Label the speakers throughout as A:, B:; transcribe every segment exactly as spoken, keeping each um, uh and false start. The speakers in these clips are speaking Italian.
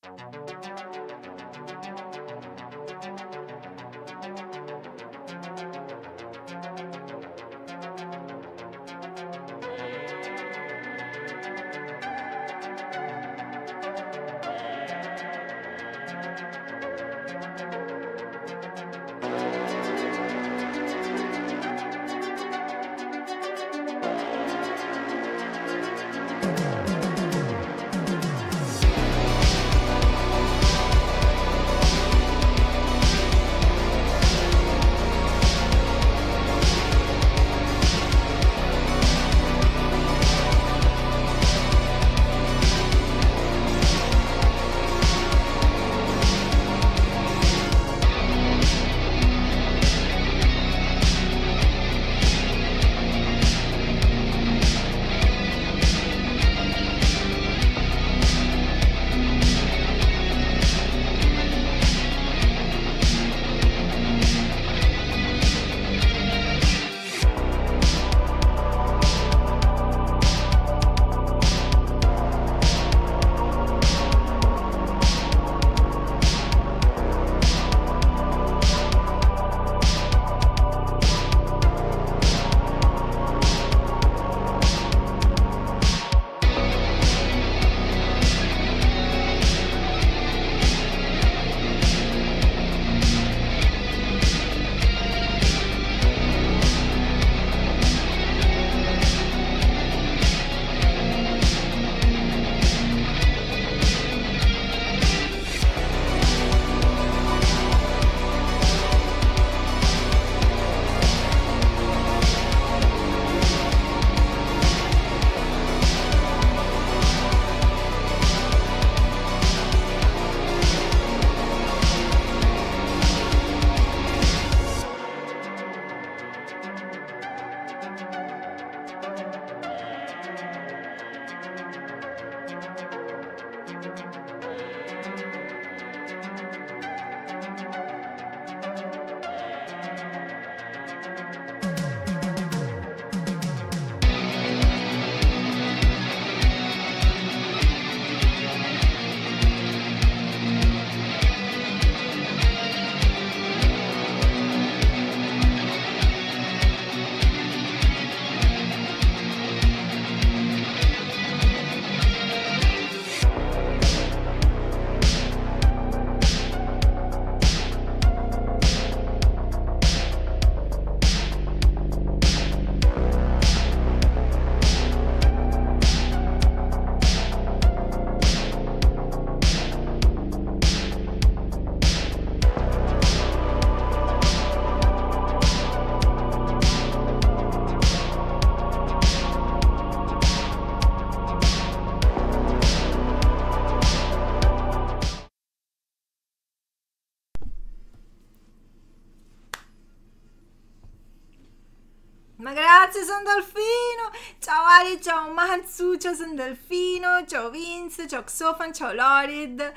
A: Ma grazie, sono Dolfino. Ciao Ali, ciao Manzu, ciao Son Dolfino, ciao Vince, ciao Xofan, ciao Lorid.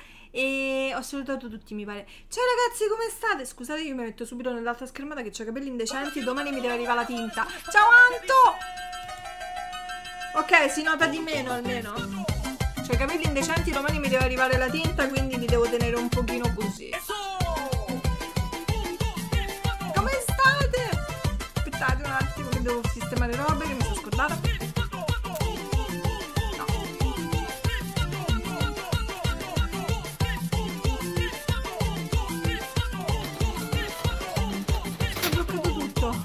A: E ho salutato tutti, mi pare. Ciao ragazzi, come state? Scusate, io mi metto subito nell'altra schermata che ho i capelli indecenti. Domani mi deve arrivare la tinta. Ciao Anto. Ok, si nota di meno almeno. C'ho i capelli indecenti, domani mi deve arrivare la tinta, quindi li devo tenere un pochino così. Come state? Aspettate un attimo che devo sistemare robe che mi sono scordata. No. Ho bloccato tutto.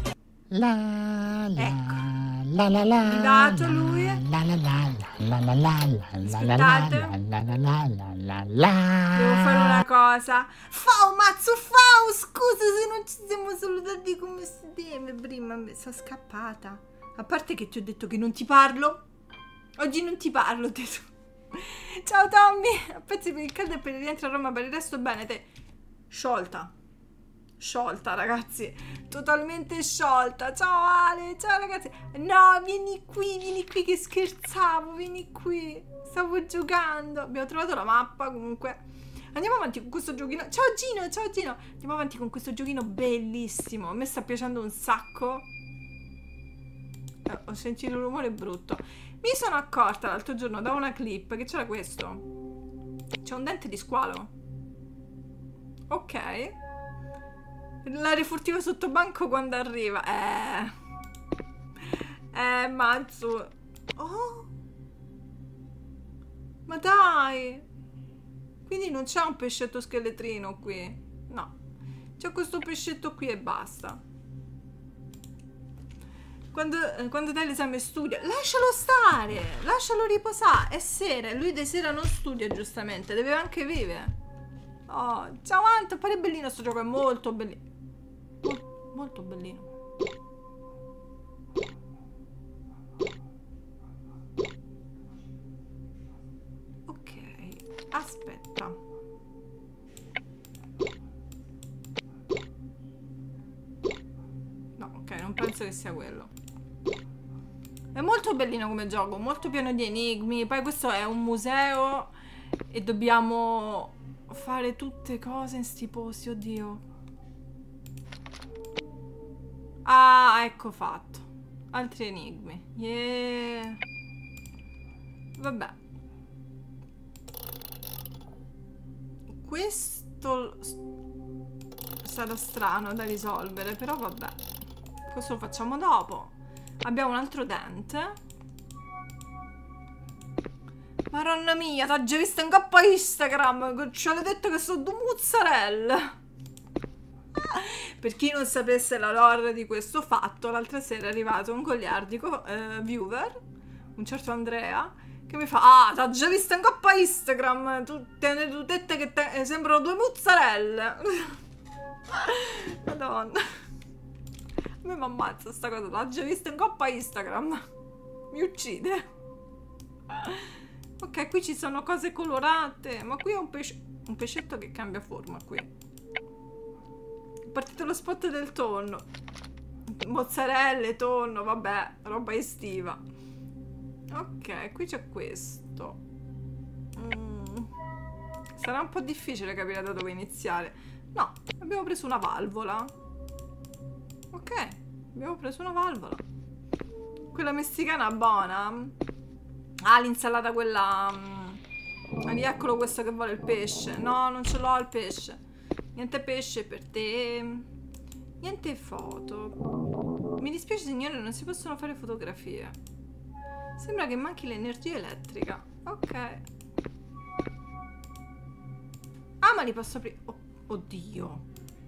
B: La la
A: Ecco.
B: la la la.
A: Arrivato lui.
B: La la la la la la la la la la la la la la.
A: Devo fare una cosa. Fau, mazzo, Fau, scusa se non ci siamo salutati come si deve prima, sono scappata. A parte che ti ho detto che non ti parlo. Oggi non ti parlo, tesoro. Ciao Tommy. A pezzi per il caldo e per il rientro a Roma, per il resto bene, te. Sciolta. Sciolta, ragazzi. Totalmente sciolta. Ciao Ale, ciao ragazzi. No, vieni qui, vieni qui che scherzavo. Vieni qui. Stavo giocando. Abbiamo trovato la mappa, comunque. Andiamo avanti con questo giochino. Ciao Gino, ciao Gino. Andiamo avanti con questo giochino bellissimo. A me sta piacendo un sacco. Eh, ho sentito un rumore brutto. Mi sono accorta l'altro giorno da una clip che c'era questo. C'è un dente di squalo. Ok. L'aria furtiva sotto banco quando arriva. Eh. Eh, Matsu. Oh. Ma dai. Quindi non c'è un pescetto scheletrino qui. No. C'è questo pescetto qui e basta. Quando, quando dai l'esame studia. Lascialo stare. Lascialo riposare. È sera. Lui di sera non studia giustamente. Deve anche vivere. Oh, ciao Ant. Pare bellino sto gioco. È molto bellino. Mol, molto bellino. Ok. Aspetta. No, ok. Non penso che sia quello. È molto bellino come gioco, molto pieno di enigmi. Poi questo è un museo e dobbiamo fare tutte cose in sti posti, oddio. Ah, ecco fatto. Altri enigmi. Yeah. Vabbè. Questo sarà strano da risolvere, però vabbè. Questo lo facciamo dopo. Abbiamo un altro dente. Madonna mia, t'ha già visto in coppa Instagram. Ci avete detto che sono due mozzarella. Per chi non sapesse la lore di questo fatto, l'altra sera è arrivato un goliardico eh, viewer, un certo Andrea, che mi fa: ah, t'ha già visto in coppa Instagram. Tu te ne tu dette che te, eh, sembrano due mozzarelle. Madonna. A me mi ammazza sta cosa, l'ho già vista in coppa Instagram. Mi uccide. Ok, qui ci sono cose colorate. Ma qui è un, pesce un pescetto che cambia forma qui. È partito lo spot del tonno. Mozzarelle, tonno, vabbè, roba estiva. Ok, qui c'è questo. mm. Sarà un po' difficile capire da dove iniziare. No, abbiamo preso una valvola. Ok, abbiamo preso una valvola. Quella messicana buona. Ah, l'insalata quella. Ah, eccolo questo che vuole il pesce. No, non ce l'ho il pesce. Niente pesce per te. Niente foto. Mi dispiace signore, non si possono fare fotografie. Sembra che manchi l'energia elettrica. Ok. Ah, ma li posso aprire. Oh, oddio.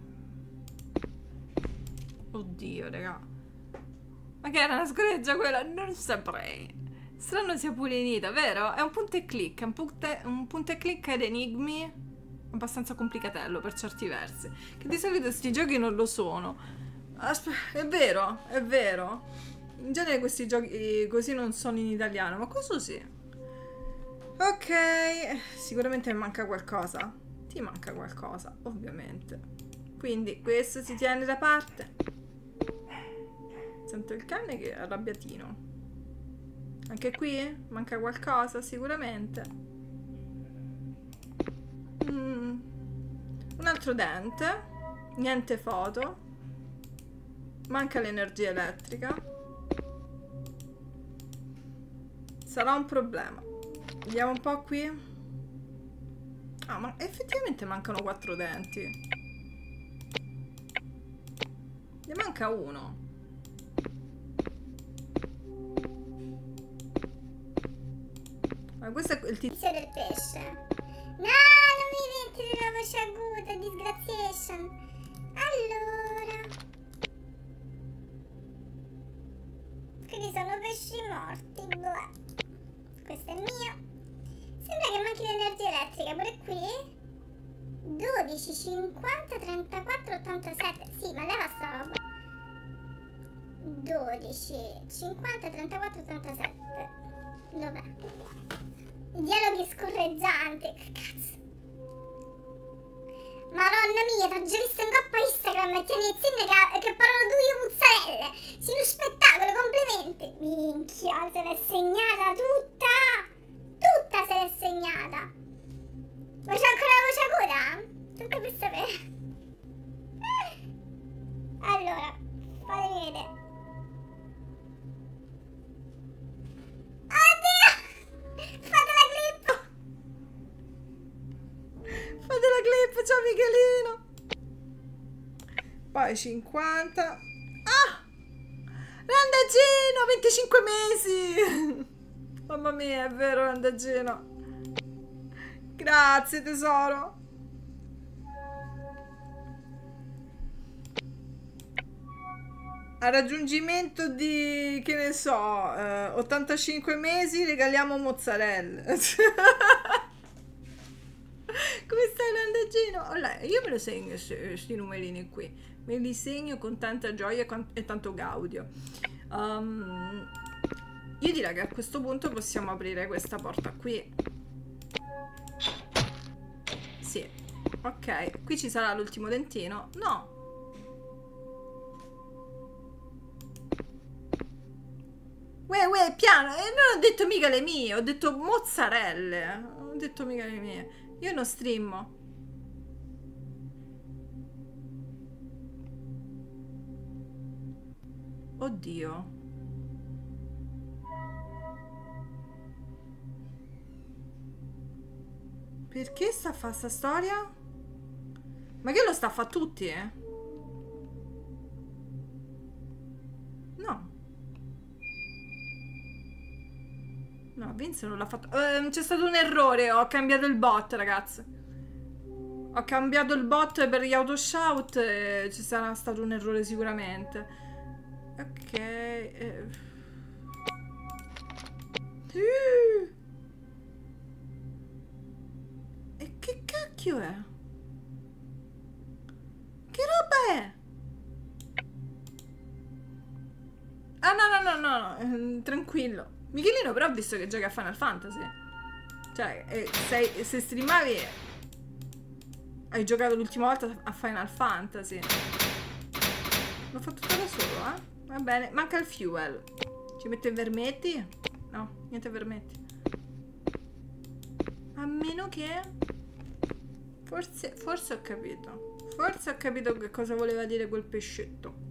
A: Oddio, raga. Ma che era una scoreggia quella? Non saprei. Strano sia pulinita, vero? È un punto e clic. Un punto e, un punto e clic ed enigmi abbastanza complicatello per certi versi. Che di solito sti giochi non lo sono. Aspe è vero, è vero. In genere questi giochi così non sono in italiano, ma questo sì. Ok, sicuramente mi manca qualcosa. Ti manca qualcosa, ovviamente. Quindi questo si tiene da parte. Sento il cane che è arrabbiatino. Anche qui manca qualcosa, sicuramente. Mm. Un altro dente. Niente foto. Manca l'energia elettrica. Sarà un problema. Vediamo un po' qui. Ah, ma effettivamente mancano quattro denti. Ne manca uno. Ma questo è il tizio
C: del pesce. No, non mi metti di una voce aguda, disgraziation. Allora, quindi sono pesci morti. Bleh. Questo è il mio. Sembra che manchi l'energia elettrica pure qui. dodici, cinquanta, trentaquattro, ottantasette. Sì, ma leva sta roba. dodici, cinquanta, trentaquattro, ottantasette. Dov'è? Dialoghi scorreggianti. Che cazzo? Madonna mia, t'ho già visto in coppa Instagram e tieni insieme che, che parlano due mozzarelle. Sì, uno spettacolo, complimenti. Minchia, se l'è segnata tutta. Tutta se l'è segnata. Ma c'è ancora la voce acuta? Tutto per sapere. Allora, fatemi vedere. Oddio! Fate la clip!
A: Dai, cinquanta. Ah! Randagino, venticinque mesi. Mamma mia, è vero, Randagino. Grazie, tesoro. A raggiungimento di, che ne so, eh, ottantacinque mesi regaliamo mozzarella. Come stai, Randagino? Allora, io me lo segno questi numerini qui. Me li segno con tanta gioia e tanto gaudio. Um, io direi che a questo punto possiamo aprire questa porta qui. Sì. Ok, qui ci sarà l'ultimo dentino. No. Uè, uè, piano, e non ho detto mica le mie, ho detto mozzarelle, non ho detto mica le mie. Io non strimmo. Oddio. Perché sta a fare sta storia? Ma che lo sta a fare tutti, eh? No. No, Vince non l'ha fatto. Uh, c'è stato un errore. Ho cambiato il bot, ragazzi. Ho cambiato il bot per gli autoshout. E ci sarà stato un errore sicuramente. Ok. Eh. Uh. E che cacchio è? Che roba è? Ah, no, no, no, no, no. Tranquillo. Michelino però ha visto che gioca a Final Fantasy. Cioè, eh, sei, se streamavi hai giocato l'ultima volta a Final Fantasy. L'ho fatto tutto da solo, eh? Va bene, manca il fuel. Ci metto i vermetti? No, niente vermetti. A meno che... Forse, forse ho capito. Forse ho capito che cosa voleva dire quel pescetto.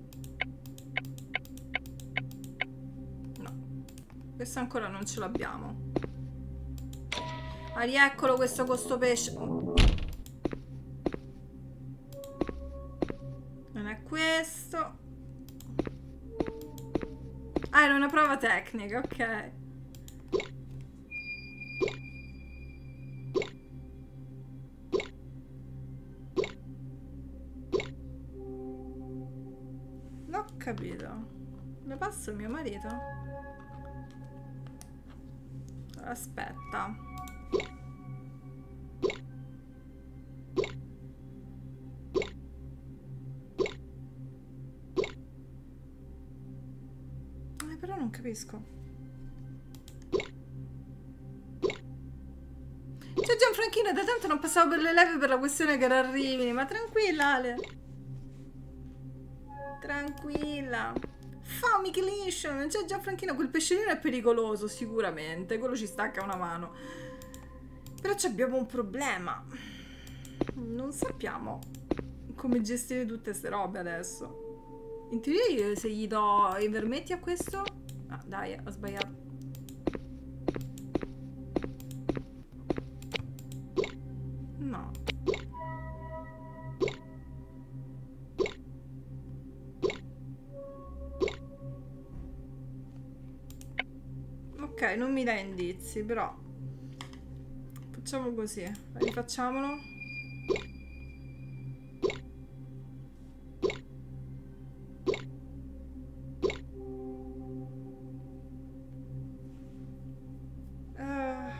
A: Questo ancora non ce l'abbiamo. Ah, rieccolo questo con sto pesce. Non è questo. Ah, era una prova tecnica, ok. L'ho capito. Lo passo a mio marito? Aspetta. Eh, però non capisco. C'è Gianfranchino, da tanto non passavo per le leve per la questione che era Rimini. Ma tranquilla, Ale. Tranquilla. Fa Michelation, non c'è Gianfranchino. Quel pesciolino è pericoloso, sicuramente. Quello ci stacca una mano. Però abbiamo un problema. Non sappiamo come gestire tutte queste robe adesso. In teoria io, se gli do i vermetti a questo... Ah, dai, ho sbagliato. No. Ok, non mi dà indizi, però facciamo così, rifacciamolo. Uh.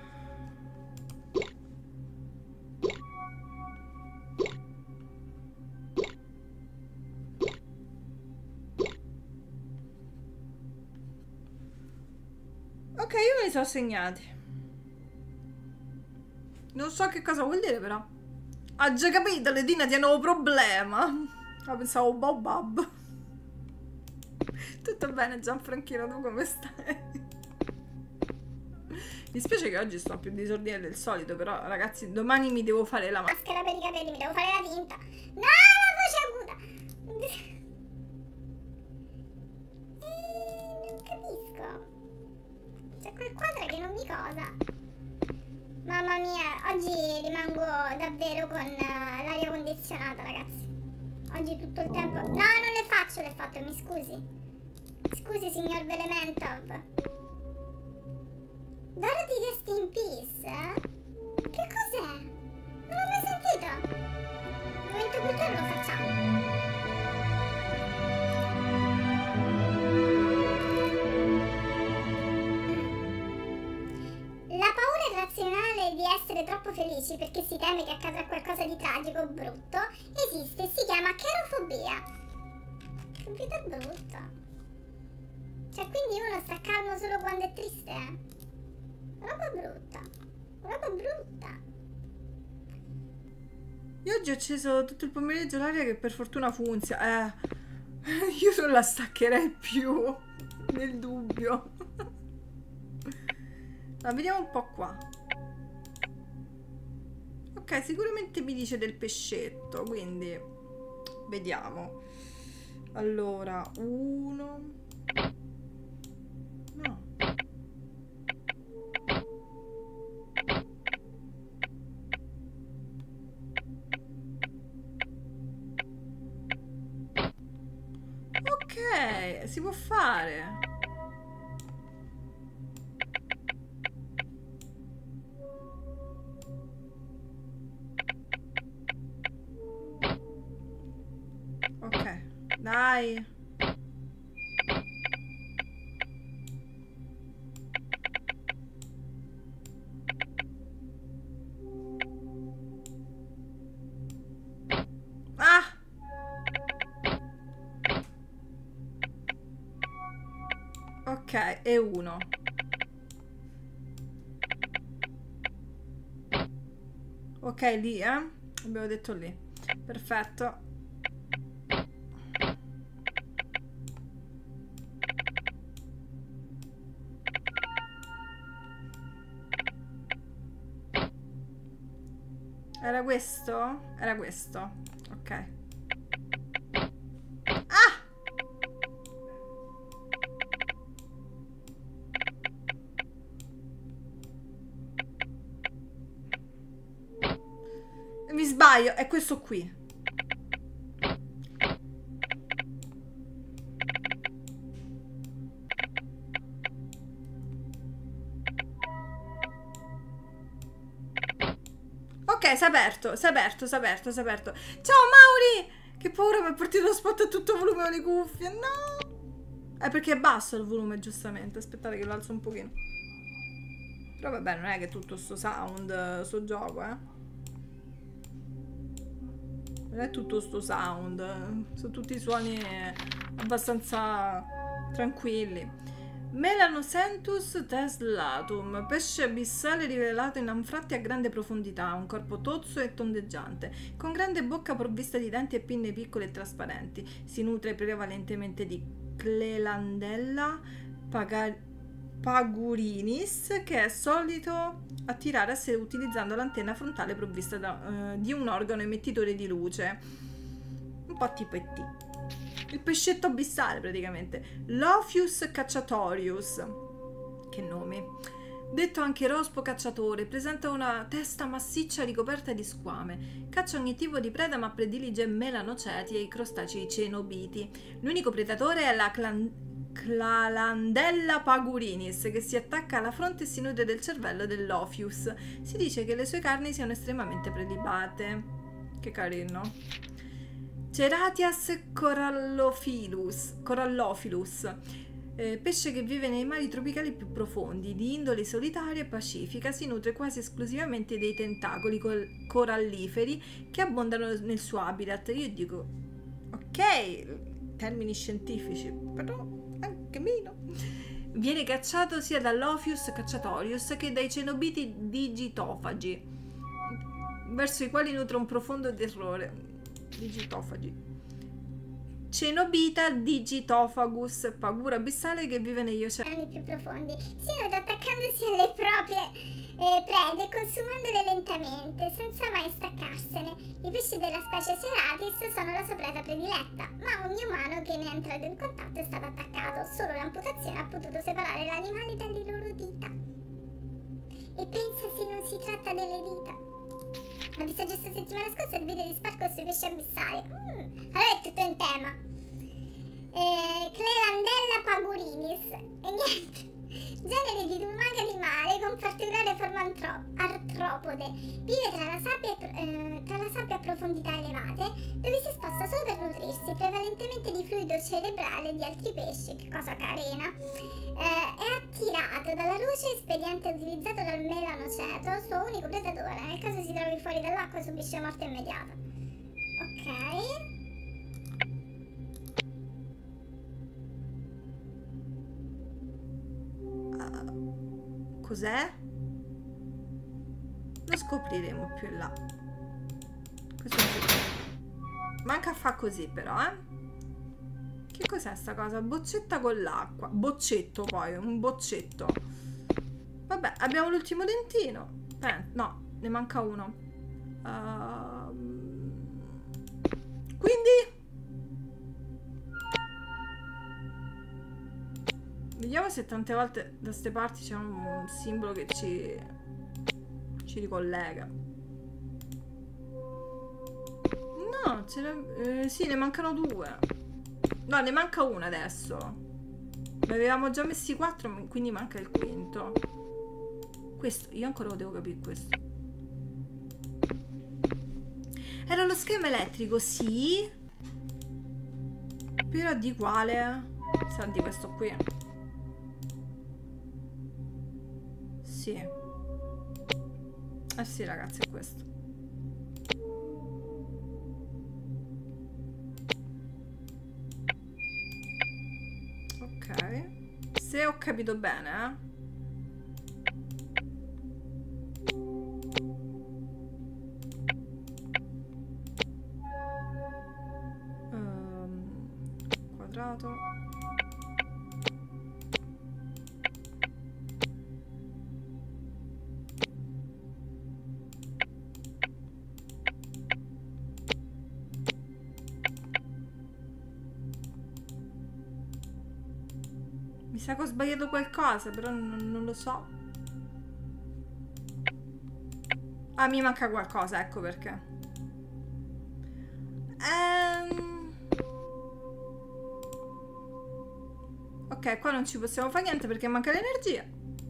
A: Ok, io me li sono segnati. Non so che cosa vuol dire, però. Ha già capito, le dinati hanno un problema. Ah, pensavo Bob Bob. Tutto bene, Gianfranchino, tu come stai? Mi spiace che oggi sto più disordine del solito, però, ragazzi, domani mi devo fare la
C: maschera per i capelli, mi devo fare la tinta. No, la voce acuta. Eh, non capisco. C'è quel quadro che non mi cosa. Mamma mia, oggi rimango davvero con uh, l'aria condizionata, ragazzi. Oggi tutto il tempo... No, non le faccio le foto, mi scusi. Scusi, signor Velementov. Dorothy Rest in Peace? Che cos'è? Non l'ho mai sentito. Momento culturale lo facciamo. La paura irrazionale di essere troppo felici perché si teme che accadrà qualcosa di tragico o brutto esiste e si chiama cherofobia. Che vita brutta. Cioè, quindi uno sta calmo solo quando è triste, eh? Roba brutta. Roba brutta.
A: Io oggi ho acceso tutto il pomeriggio l'aria che per fortuna funziona. Eh, io non la staccherei più. Nel dubbio. Ma vediamo un po' qua. Ok, sicuramente mi dice del pescetto, quindi vediamo. Allora, uno... No. Ok, si può fare. Ok, dai. Ah! Ok, e uno. Ok, lì, eh? Abbiamo detto lì. Perfetto. Era questo? Era questo. Ok. Ah! Mi sbaglio, è questo qui. Ok, si è aperto, si è aperto, si è aperto, si è aperto. Ciao Mauri! Che paura, mi è partito lo spot a tutto volume con le cuffie. No! È perché è basso il volume, giustamente. Aspettate che lo alzo un pochino. Però vabbè, non è che tutto sto sound, sto gioco, eh. Non è tutto sto sound. Sono tutti suoni abbastanza tranquilli. Melanocentus teslatum, pesce abissale rivelato in anfratti a grande profondità, un corpo tozzo e tondeggiante, con grande bocca provvista di denti e pinne piccole e trasparenti. Si nutre prevalentemente di Clelandella pagurinis, che è solito attirare a sé utilizzando l'antenna frontale provvista da, uh, di un organo emettitore di luce, un po' tipo E T. Il pescetto abissale, praticamente. Lophius cacciatorius. Che nome. Detto anche rospo cacciatore, presenta una testa massiccia ricoperta di squame. Caccia ogni tipo di preda, ma predilige melanoceti e i crostacei cenobiti. L'unico predatore è la Clelandella pagurinis, che si attacca alla fronte e si nutre del cervello dell'Ophius. Si dice che le sue carni siano estremamente prelibate. Che carino. Ceratias corallophilus, corallophilus eh, pesce che vive nei mari tropicali più profondi, di indole solitaria e pacifica, si nutre quasi esclusivamente dei tentacoli coralliferi che abbondano nel suo habitat. Io dico, ok, termini scientifici, però anche meno. Viene cacciato sia dall'Ophius cacciatorius che dai cenobiti digitofagi, verso i quali nutre un profondo terrore. Digitofagi. Cenobita digitophagus, paura abissale che vive negli oceani
C: più profondi, si nutre attaccandosi alle proprie eh, prede, consumandole lentamente, senza mai staccarsene. I pesci della specie Ceratis sono la sua preda prediletta, ma ogni umano che ne è entrato in contatto è stato attaccato. Solo l'amputazione ha potuto separare l'animale dalle loro dita. E pensa se non si tratta delle dita. Ho visto giusto settimana scorsa il video di Sparkle sui pesci abissali. Mm. Allora Sapiens. E niente. Genere di lumache animale con particolare forma artropode. Vive tra la sabbia e eh, tra la sabbia a profondità elevate, dove si sposta solo per nutrirsi, prevalentemente di fluido cerebrale e di altri pesci, che cosa carina. Eh, è attirato dalla luce, espediente utilizzato dal melanoceto, suo unico predatore. Nel caso si trovi fuori dall'acqua subisce morte immediata. Ok.
A: Cos'è? Lo scopriremo più in là. Questo è... Manca a fa così però, eh? Che cos'è sta cosa? Boccetta con l'acqua. Boccetto poi, un boccetto. Vabbè, abbiamo l'ultimo dentino. Eh, no, ne manca uno. Uh... Quindi... Vediamo se tante volte da ste parti c'è un simbolo che ci, ci ricollega. No, ce ne, eh, sì, ne mancano due. No, ne manca una adesso. Ne avevamo già messi quattro, quindi manca il quinto. Questo, io ancora lo devo capire questo. Era lo schema elettrico, sì. Però di quale? Sa di questo qui. Sì. Eh sì ragazzi, è questo. Ok. Se ho capito bene, eh. Um, quadrato. Mi sa che ho sbagliato qualcosa, però non, non lo so. Ah, mi manca qualcosa, ecco perché. Ehm... Ok, qua non ci possiamo fare niente perché manca l'energia.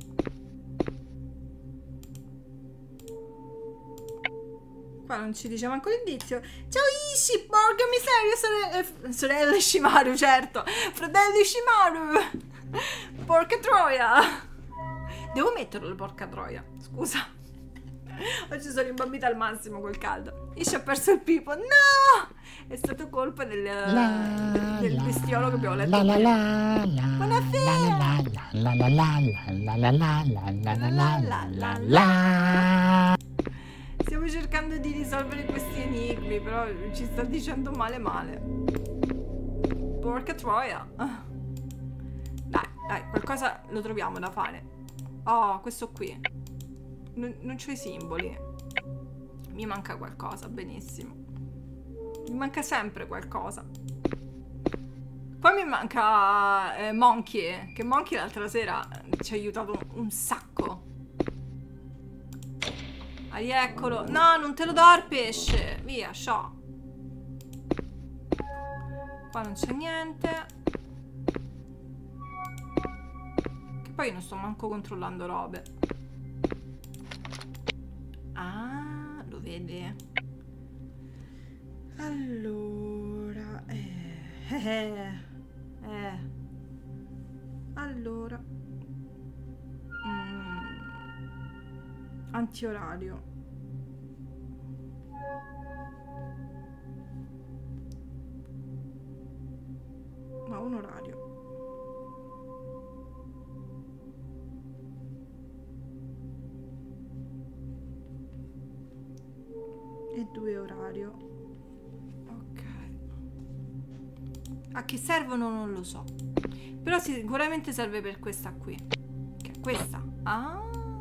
A: Qua non ci dice manco l'indizio. Ciao Ishi, porca miseria, sorelle, sorelle Shimaru, certo. Fratelli Shimaru. Porca troia. Devo metterlo, porca troia. Scusa. Oggi sono imbambita al massimo col caldo. Ishi ha perso il pipo. No! È stato colpa del,
B: La,
A: del, del
B: la,
A: bestiolo che abbiamo letto.
B: La la la la.
A: Buonasera.
B: La la la la la la la la la la la la la.
A: Stiamo cercando di risolvere questi enigmi, però ci sta dicendo male male. Porca troia. Dai, dai, qualcosa lo troviamo da fare. Oh, questo qui. Non, non c'ho i simboli. Mi manca qualcosa, benissimo. Mi manca sempre qualcosa. Poi mi manca eh, Monkey. Che Monkey l'altra sera ci ha aiutato un sacco. Ah, eccolo. No, non te lo do il pesce. Via, sciò. Qua non c'è niente. Che poi io non sto manco controllando robe. Ah, lo vede. Allora. Eh, eh, eh. Allora. Mm. Antiorario. Ma un orario. E due orario. Ok. A che servono non lo so. Però sicuramente serve per questa qui. Che è questa. Ah.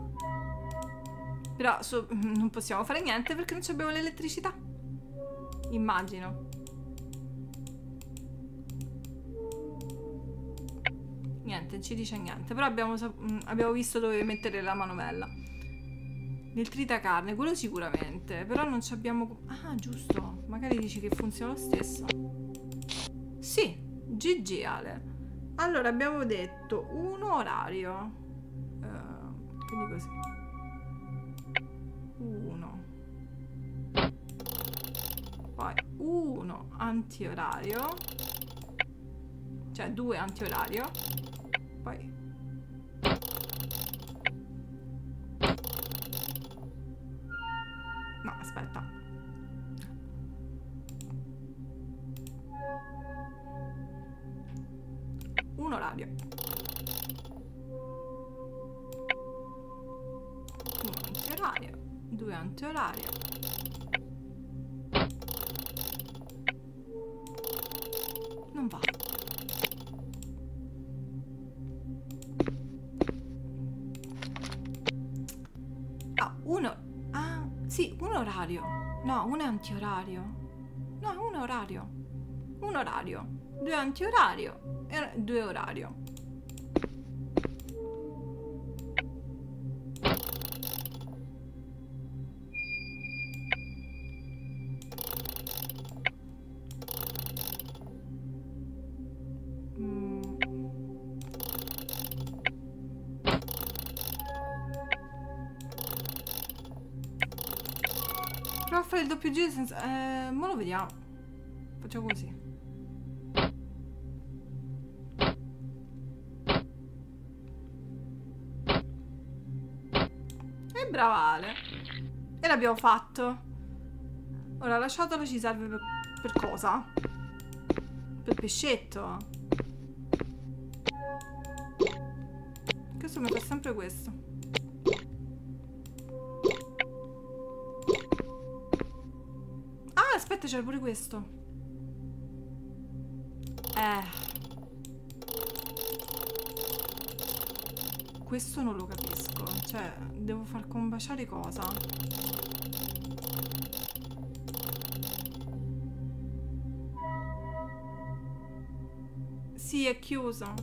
A: Però so, non possiamo fare niente perché non abbiamo l'elettricità. Immagino. Niente, non ci dice niente. Però abbiamo, abbiamo visto dove mettere la manovella. Nel tritacarne, quello sicuramente. Però non ci abbiamo... Ah, giusto. Magari dici che funziona lo stesso. Sì, G G Ale. Allora abbiamo detto uno orario, uh, quindi così, uno, poi uno antiorario, cioè due antiorario, poi no, aspetta, un orario, uno antiorario, due antiorario, non va. Ah, uno, ah, sì, un orario, no, un antiorario, no, un orario, un orario, due antiorario e due orario. Prova a fare il doppio giro senza... Eh, mo lo vediamo. Facciamo così. E brava Ale. E l'abbiamo fatto. Ora la ciotola ci serve per, per cosa? Per pescetto. Questo mi fa sempre questo. Aspetta, c'era pure questo. Eh. Questo non lo capisco. Cioè, devo far combaciare cosa? Sì, è chiuso.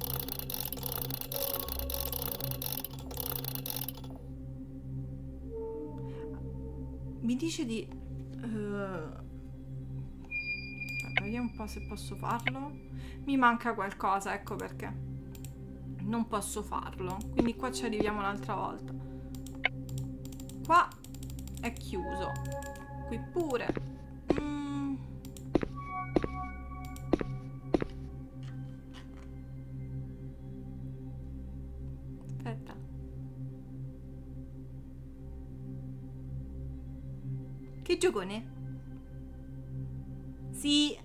A: Mi dice di... Uh... Vediamo un po' se posso farlo. Mi manca qualcosa, ecco perché non posso farlo. Quindi qua ci arriviamo un'altra volta. Qua è chiuso. Qui pure. Mm. Aspetta. Che giocone? Sì.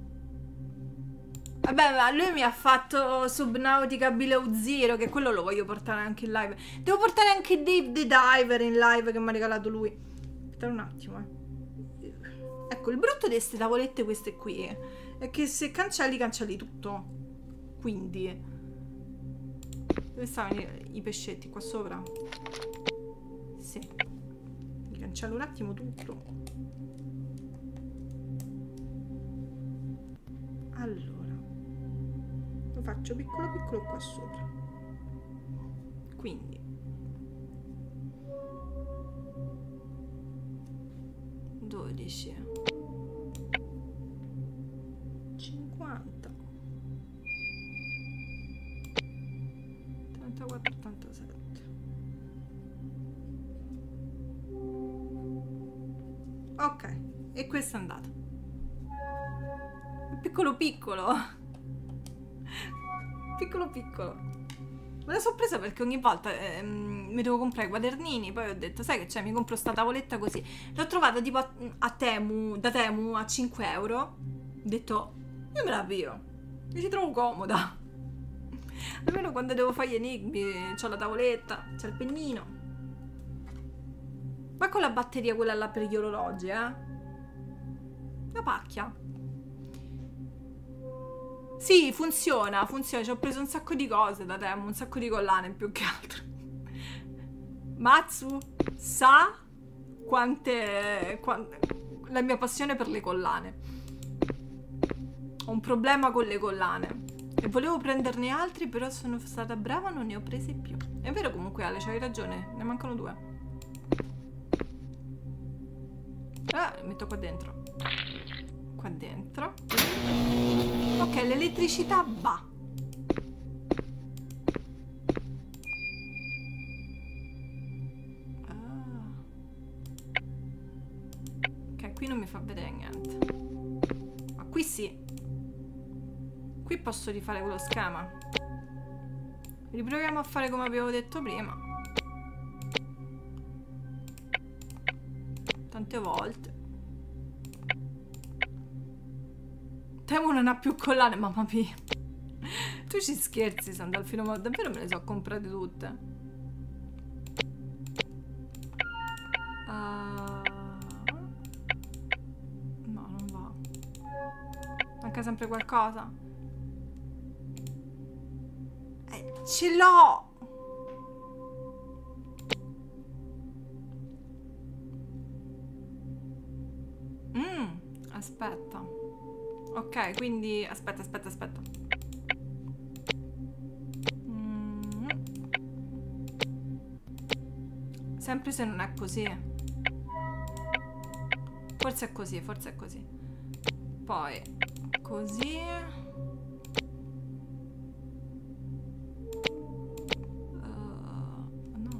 A: Vabbè, ma lui mi ha fatto Subnautica Below Zero, che quello lo voglio portare anche in live. Devo portare anche Dave the Diver in live, che mi ha regalato lui. Aspetta un attimo, eh. Ecco, il brutto di queste tavolette queste qui è che se cancelli, cancelli tutto. Quindi dove stavano i, i pescetti? Qua sopra? Sì. Mi cancello un attimo tutto. Allora, lo faccio piccolo piccolo qua sopra. Quindi dodici, cinquanta, trentaquattro, trentasette. Ok, e questo è andato. Piccolo piccolo. Piccolo piccolo. Me la sono presa perché ogni volta ehm, mi devo comprare i quadernini. Poi ho detto, sai che c'è, mi compro sta tavoletta così. L'ho trovata tipo a, a Temu, da Temu a cinque euro. Ho detto, io me la avvio. Mi ci trovo comoda. Almeno quando devo fare gli enigmi c'ho la tavoletta, c'è il pennino. Ma con la batteria quella là per gli orologi, eh. La pacchia. Sì, funziona, funziona. Ci ho preso un sacco di cose da Temu, un sacco di collane più che altro. Matsu sa quante, quante... la mia passione per le collane. Ho un problema con le collane. E volevo prenderne altri, però sono stata brava, non ne ho presi più. È vero comunque Ale, c'hai ragione, ne mancano due. Ah, li metto qua dentro. Qua dentro. Ok, l'elettricità va. qui non mi fa vedere niente. Ma qui sì. Qui posso rifare quello schema. Riproviamo a fare come avevo detto prima. Tante volte. Temo non ha più collane, mamma mia. Tu ci scherzi, Sandalfino, ma davvero me le so comprate tutte. Uh... No, non va. Manca sempre qualcosa. Eh, ce l'ho! Mm, aspetta. Ok, quindi aspetta, aspetta, aspetta. Mm. Sempre se non è così. Forse è così, forse è così. Poi così. Uh, no.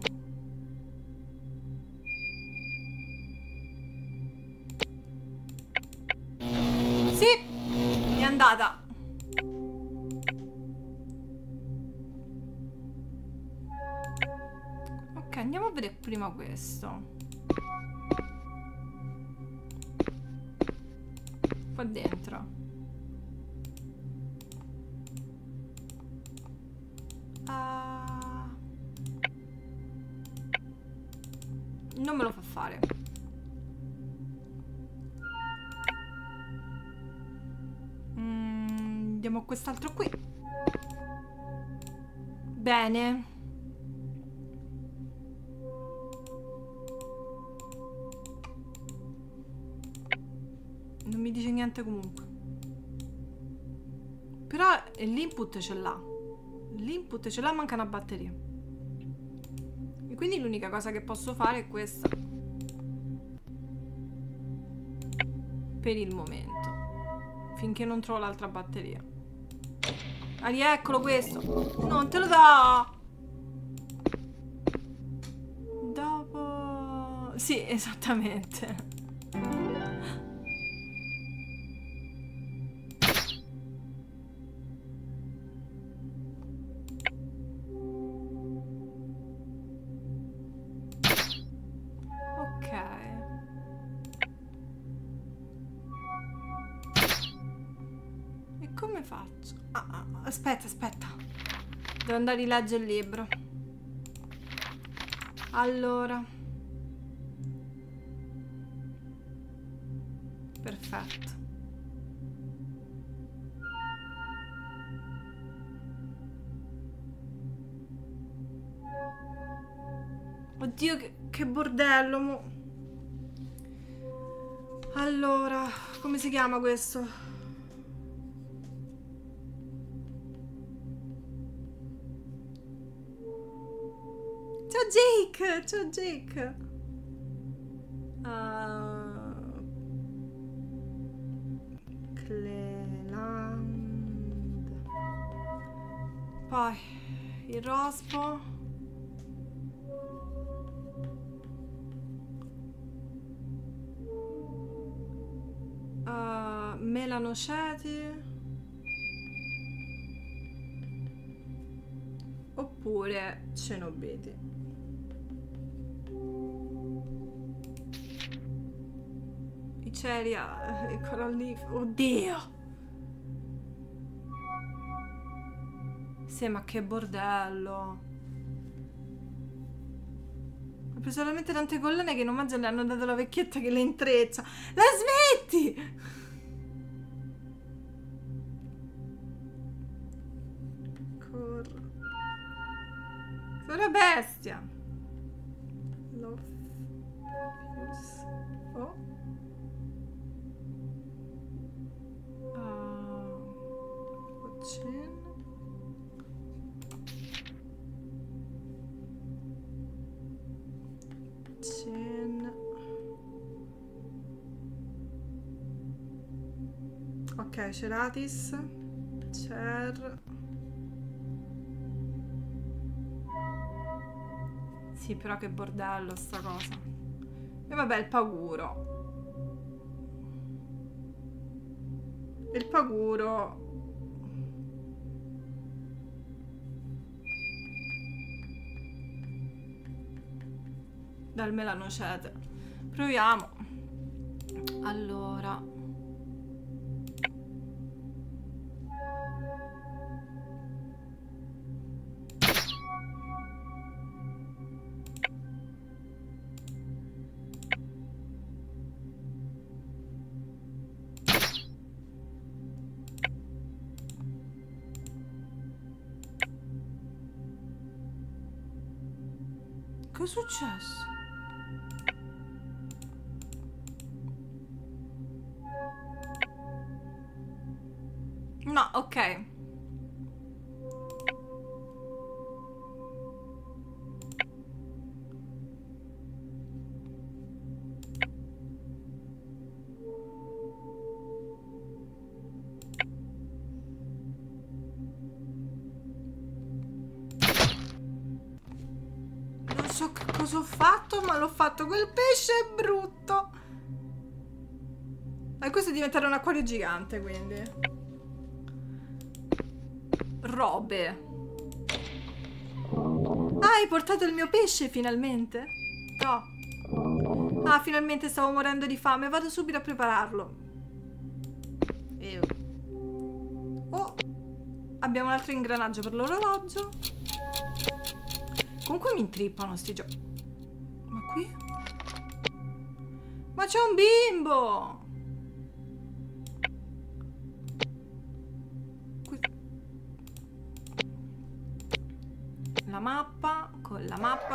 A: Sì, è andata. Ok, andiamo a vedere prima questo. Qua dentro. Uh, non me lo fa fare. Mm, andiamo a quest'altro qui. Bene. Non mi dice niente comunque. Però l'input ce l'ha. L'input ce l'ha, manca una batteria. E quindi l'unica cosa che posso fare è questa. Per il momento. Finché non trovo l'altra batteria. Ah, eccolo questo. Non te lo do. Dopo... Sì, esattamente. Come faccio? Ah, ah, aspetta, aspetta. Devo andare a rileggere il libro. Allora. Perfetto. Oddio, che, che bordello. Mo. Allora, come si chiama questo? Ciao Jake, ciao Jake. Uh, Cleland. Poi il rospo. Uh, melanoceti. Oppure cenobiti. Ceria, eccola lì. Oddio. Sì, ma che bordello. Ho preso veramente tante collane che in omaggio le hanno dato la vecchietta che le intreccia. La smetti! Corro. Sono una bestia. Love. Oh. Cen. Ok, Ceratis. Cer. Sì, però che bordello sta cosa. E vabbè, il paguro. il paguro. Dal melanocete. Proviamo. Allora. Che è successo? No, ok. Non so che cosa ho fatto, ma l'ho fatto. Quel pesce è brutto. E questo è diventato un acquario gigante, quindi. Robe. Ah, hai portato il mio pesce finalmente? No. Ah, finalmente stavo morendo di fame. Vado subito a prepararlo. Ew. Oh, abbiamo un altro ingranaggio per l'orologio. Comunque mi intrippano sti giochi. Ma qui? Ma c'è un bimbo! La mappa, con la mappa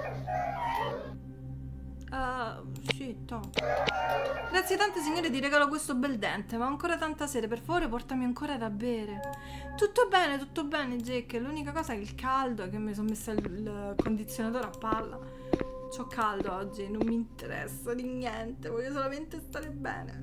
A: con... Uh, sì, to. Grazie tante signore, ti regalo questo bel dente. Ma ho ancora tanta sete, per favore portami ancora da bere. Tutto bene, tutto bene Jake. L'unica cosa è il caldo, è che mi sono messa il, il condizionatore a palla. C'ho caldo oggi, non mi interessa di niente. Voglio solamente stare bene.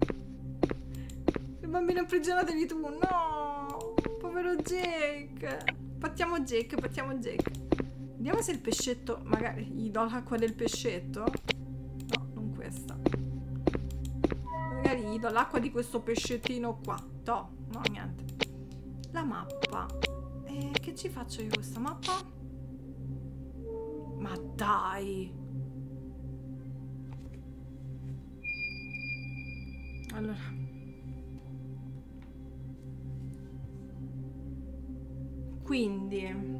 A: Il bambino imprigionatevi tu, no. Povero Jake. Pattiamo Jake, pattiamo Jake. Vediamo se il pescetto... Magari gli do l'acqua del pescetto. No, non questa. Magari gli do l'acqua di questo pescettino qua. No, no, niente. La mappa. E che ci faccio io questa mappa? Ma dai! Allora... Quindi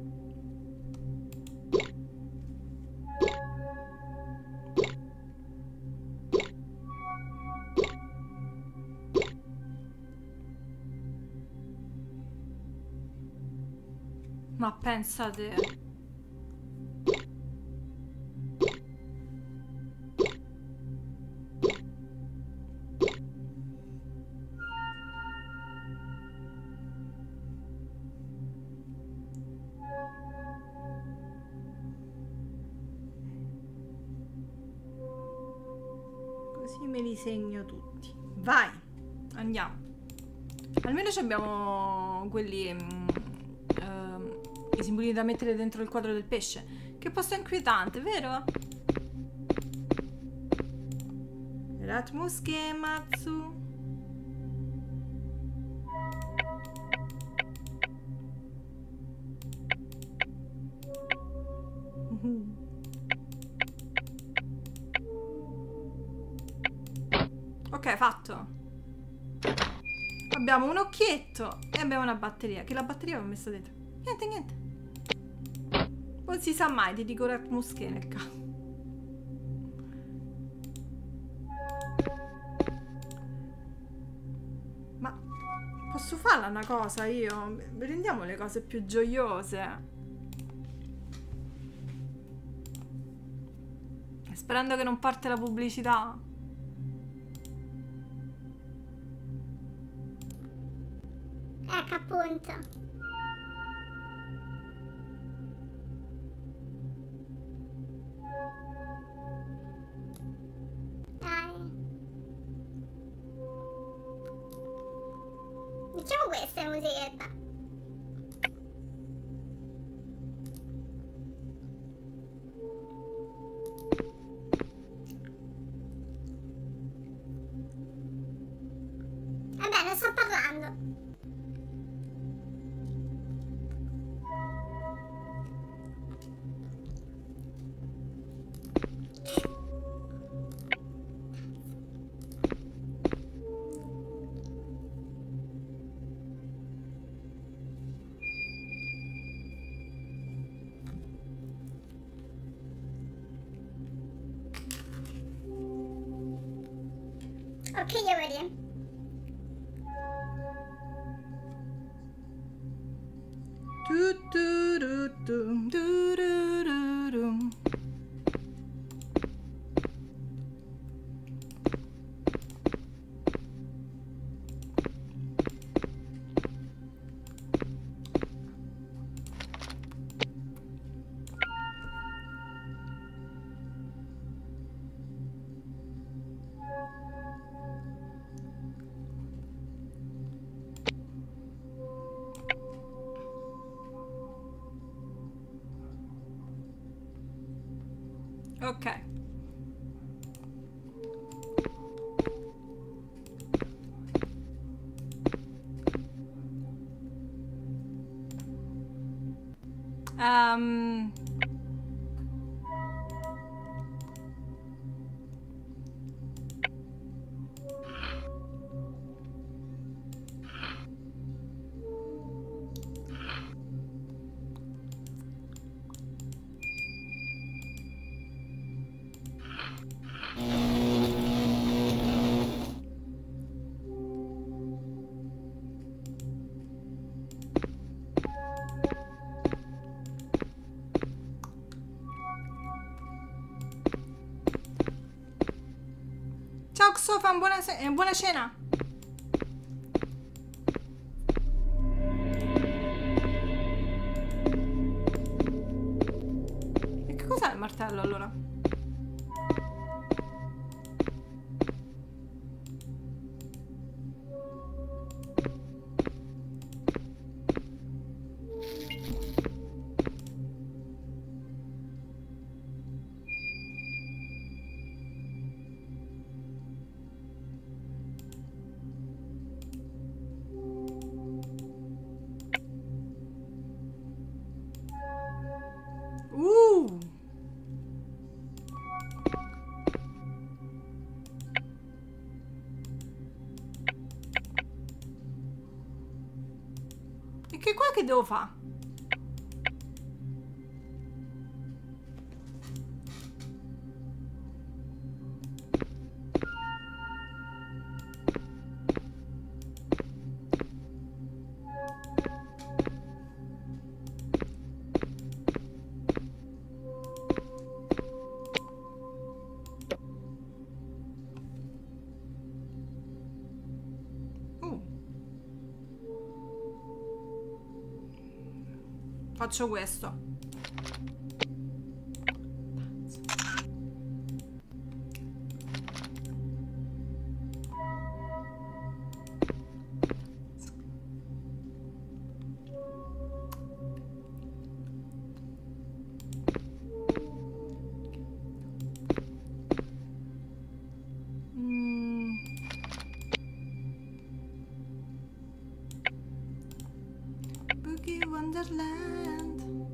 A: ma pensate, me li segno tutti. Vai, andiamo. Almeno abbiamo quelli um, uh, i simbolini da mettere dentro il quadro del pesce. Che posto inquietante, vero? Ratmuske Matsu. Uh-huh. Ok, fatto. Abbiamo un occhietto e abbiamo una batteria. Che la batteria l'ho messa dentro. Niente, niente. Non si sa mai, ti dico Ratmuske nel caso. Ma posso farla una cosa io? Rendiamo le cose più gioiose. Sperando che non parte la pubblicità.
C: Ecco appunto. Dai. Diciamo questa è musichetta. Va bene, Ok, you're ready.
A: Tu, tu, ru, tu, tu, ru, ru, ru. Ok. Um, Ciao Xofan, buona, se- buona cena. E che cos'è il martello allora? Uh! E che qua che devo fare? Uh. Faccio questo. Mm. Boogie Wonderland.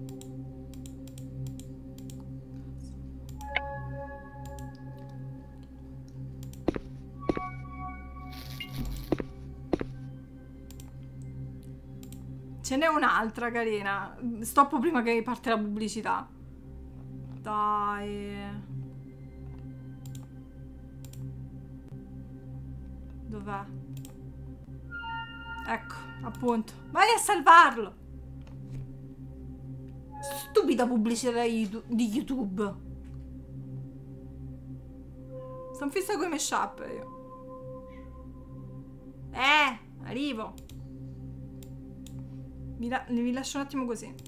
A: Ce n'è un'altra carina. Stoppo prima che parte la pubblicità. Dai. Dov'è? Ecco, appunto. Vai a salvarlo. Stupida pubblicità di YouTube. Sono fissa con i mashup io. Eh, arrivo. Vi, la vi lascio un attimo così.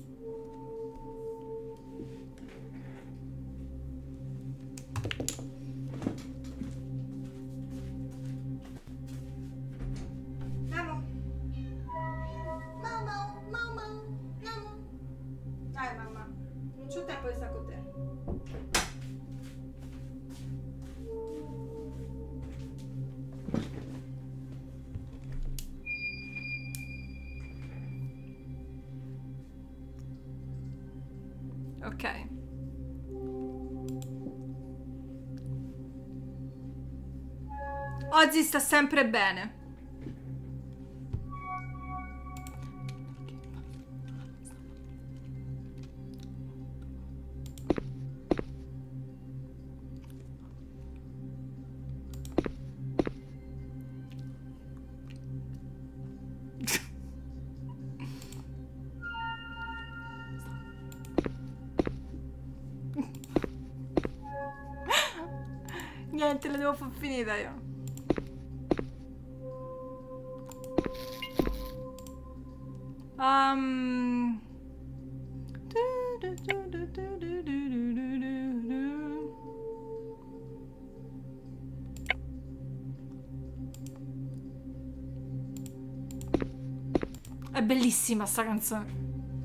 A: Andiamo. Mamma, mamma, andiamo. Dai mamma, non c'ho tempo di stare con te. Ok. Oggi sta sempre bene. Niente, la devo far finita io. Um... È bellissima sta canzone.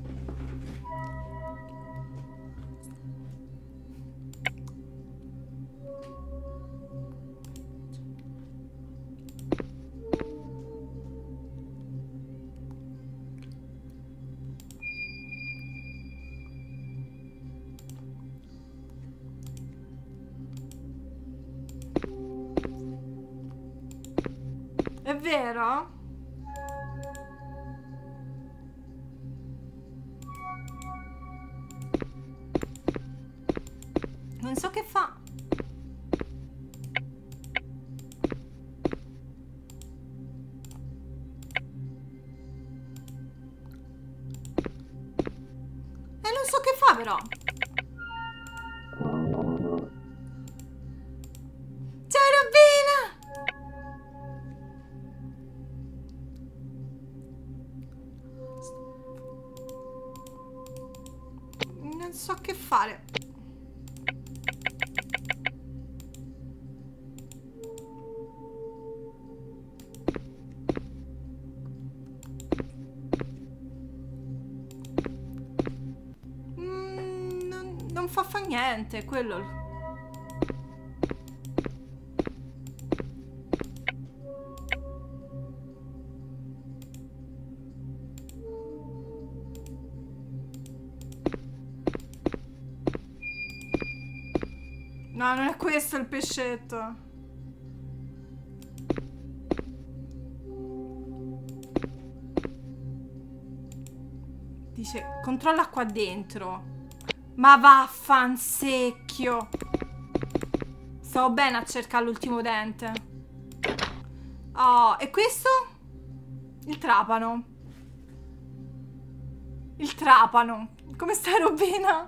A: È vero? Non so che fa. E non so che fa però. Ciao Robina! Non so che fare. Mm, non, non fa fa niente, quello. No, non è questo il pescetto. Dice, controlla qua dentro. Ma vaffansecchio. Stavo bene a cercare l'ultimo dente. Oh, e questo? Il trapano. Il trapano. Come stai, Robina?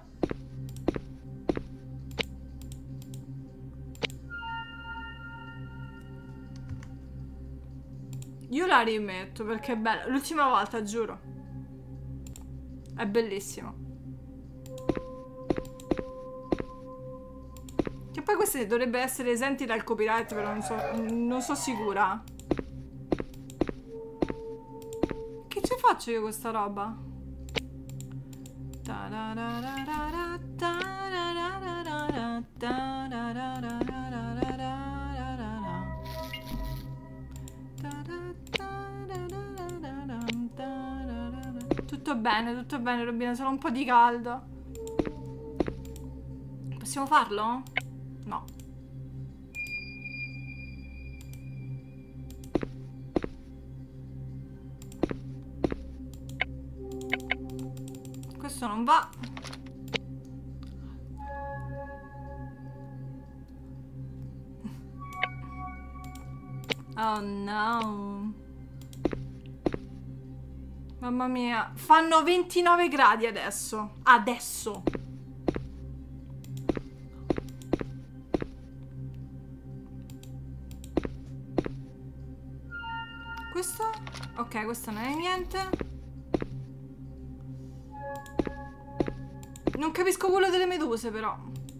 A: Io la rimetto perché è bella. L'ultima volta, giuro. È bellissimo. Che poi queste dovrebbe essere esenti dal copyright, però non so, non so sicura. Che ci faccio io questa roba? Tutto bene, tutto bene, Robina, solo un po' di caldo. Possiamo farlo? No. Questo non va. Oh no. Mamma mia. Fanno ventinove gradi adesso. Adesso. Questo? Ok, questo non è niente. Non capisco quello delle meduse però.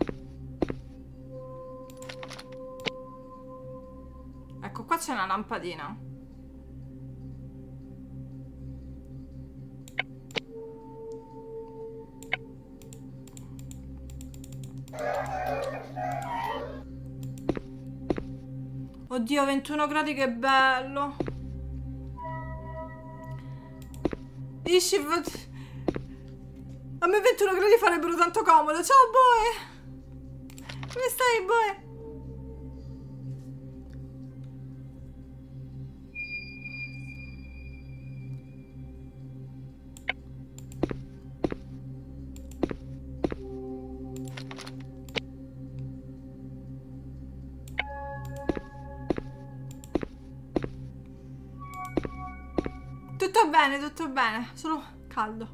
A: Ecco, qua c'è una lampadina. Oddio, ventuno gradi, che bello. Dici, a me ventuno gradi farebbero tanto comodo. Ciao, Boe. Come stai, Boe? Tutto bene, tutto bene, solo caldo.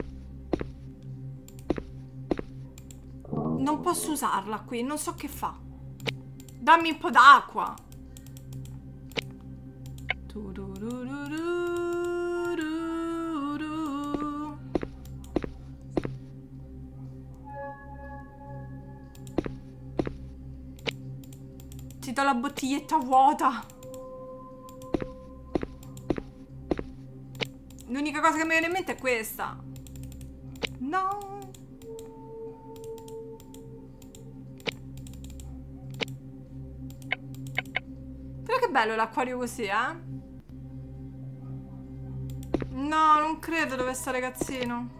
A: Non posso usarla qui, non so che fa. Dammi un po' d'acqua. Ti do la bottiglietta vuota. L'unica cosa che mi viene in mente è questa. No. Però che bello l'acquario così, eh? No, non credo dove sta ragazzino.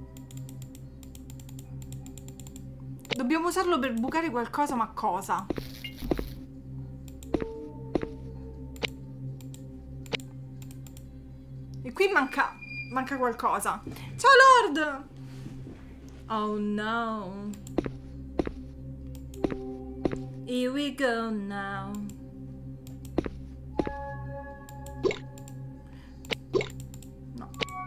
A: Dobbiamo usarlo per bucare qualcosa, ma cosa? E qui manca... manca qualcosa. Ciao Lord! Oh no. Here we go now. No.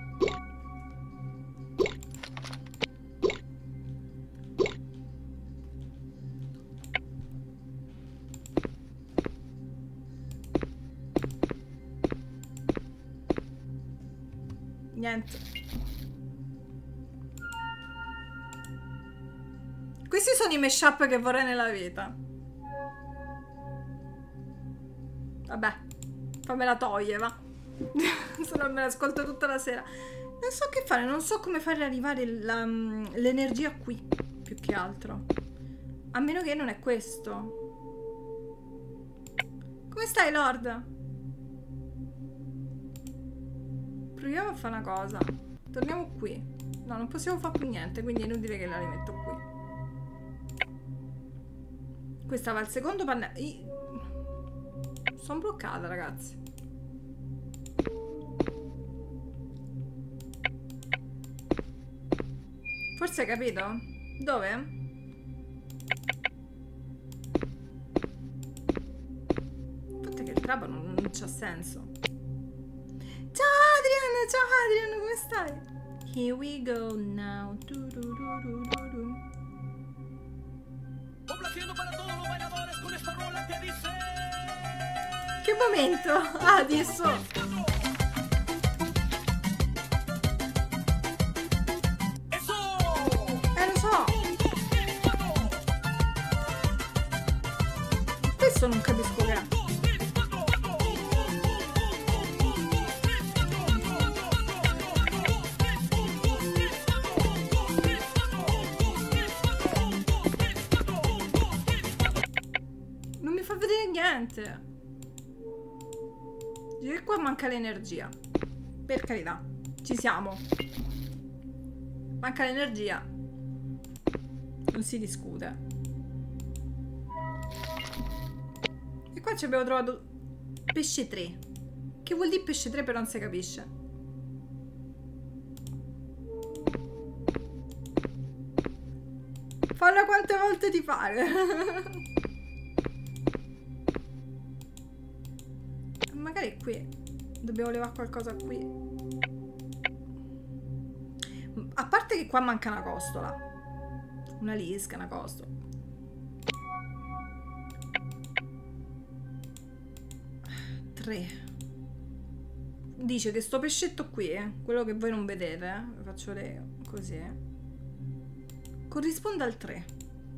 A: Niente. Questi sono i mashup che vorrei nella vita. Vabbè, fammela togliere, va. Se no me l'ascolto tutta la sera. Non so che fare, non so come fare arrivare l'energia qui, più che altro. A meno che non è questo. Come stai, Lord? Proviamo a fare una cosa. Torniamo qui. No, non possiamo fare più niente, quindi è inutile che la rimetto qui. Questa va al secondo pannello. I... Sono bloccata, ragazzi. Forse hai capito? Dove? Il fatto è che il trapano non, non c'ha senso. Ciao Adrian, ciao Adrian, come stai? Here we go now. Du, du, du, du, du, du. Che momento? Ah, adesso. Eh, lo so. Questo non capisco che. Non mi fa vedere niente. E qua manca l'energia. Per carità, ci siamo. Manca l'energia. Non si discute. E qua ci abbiamo trovato pesce tre. Che vuol dire pesce tre però non si capisce. Falla quante volte ti pare. Magari qui dobbiamo levare qualcosa qui. A parte che qua manca una costola. Una lisca, una costola. Tre. Dice che sto pescetto qui, eh, quello che voi non vedete, eh, lo faccio vedere così, eh, corrisponde al tre.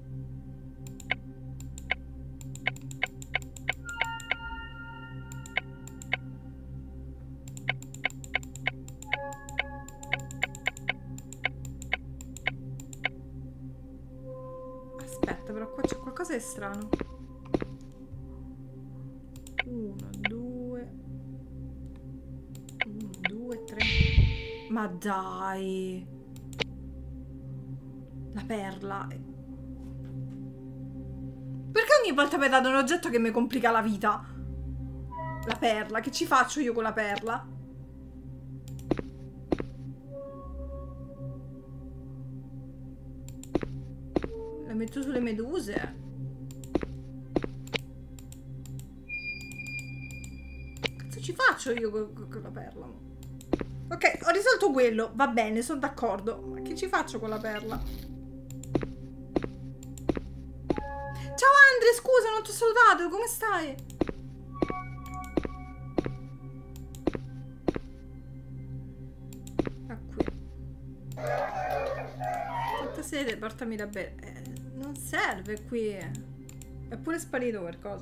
A: Cosa è strano? Uno, due. Uno, due, tre. Ma dai. La perla. Perché ogni volta mi date un oggetto che mi complica la vita? La perla. Che ci faccio io con la perla? La metto sulle meduse. Ci faccio io con, con la perla? Ok, ho risolto quello. Va bene, sono d'accordo. Ma che ci faccio con la perla? Ciao Ciao Andre, scusa, non ti ho salutato, come stai? Ah, qui. Tanta sede, portami da bere. Eh, non serve qui. È pure sparito qualcosa.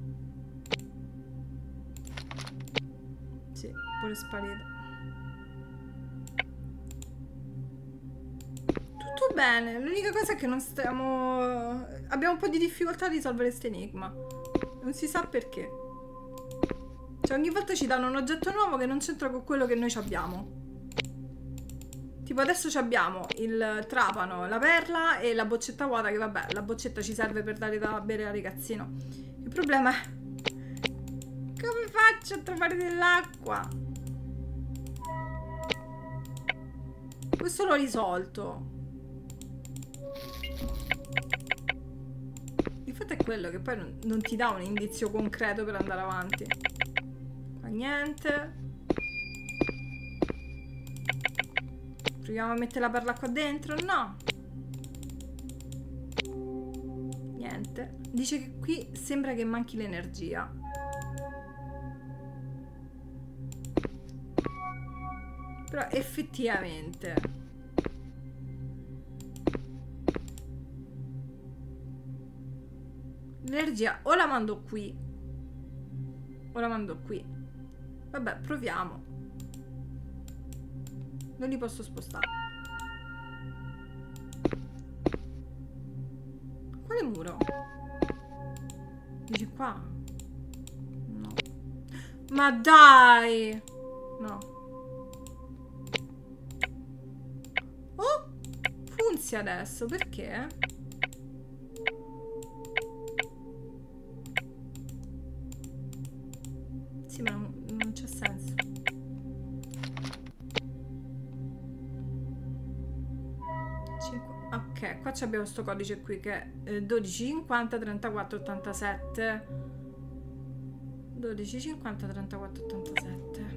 A: Sì, pure sparito. Tutto bene, l'unica cosa è che non stiamo... Abbiamo un po' di difficoltà a risolvere questo enigma. Non si sa perché. Cioè ogni volta ci danno un oggetto nuovo che non c'entra con quello che noi abbiamo. Tipo adesso ci abbiamo il trapano, la perla e la boccetta vuota, che vabbè, la boccetta ci serve per dare da bere al ragazzino. Il problema è... come faccio a trovare dell'acqua? Questo l'ho risolto. Il fatto è quello che poi non, non ti dà un indizio concreto per andare avanti. Qua niente. Proviamo a mettere la perla qua dentro? No. Niente. Dice che qui sembra che manchi l'energia. Però effettivamente l'energia o la mando qui o la mando qui. Vabbè, proviamo. Non li posso spostare. Quale muro? Dici qua? No. Ma dai! No. Oh! Funzia adesso, perché? Sì, ma non, non c'è senso. Ok, qua abbiamo questo codice qui che è eh, dodici cinquanta trentaquattro ottantasette. dodici cinquanta trentaquattro ottantasette.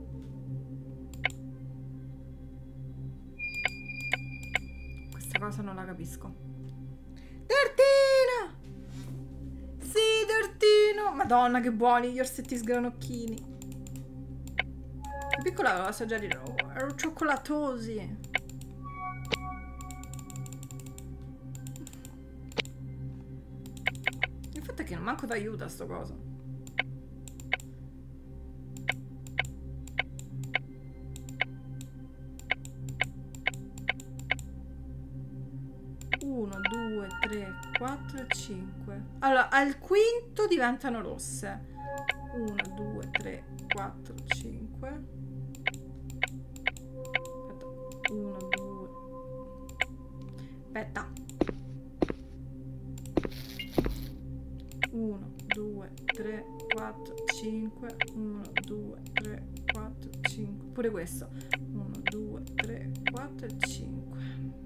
A: Questa cosa non la capisco. Tortino! Sì, tortino! Madonna, che buoni gli orsetti sgranocchini. Da piccola avevo assaggiati, erano cioccolatosi. Che manco ti aiuta sto coso. uno, due, tre, quattro e cinque. Allora, al quinto diventano rosse. uno, due, tre, quattro, cinque. Aspetta. uno, due. Aspetta. uno, due, tre, quattro, cinque. uno, due, tre, quattro, cinque. Pure questo. uno, due, tre, quattro e cinque.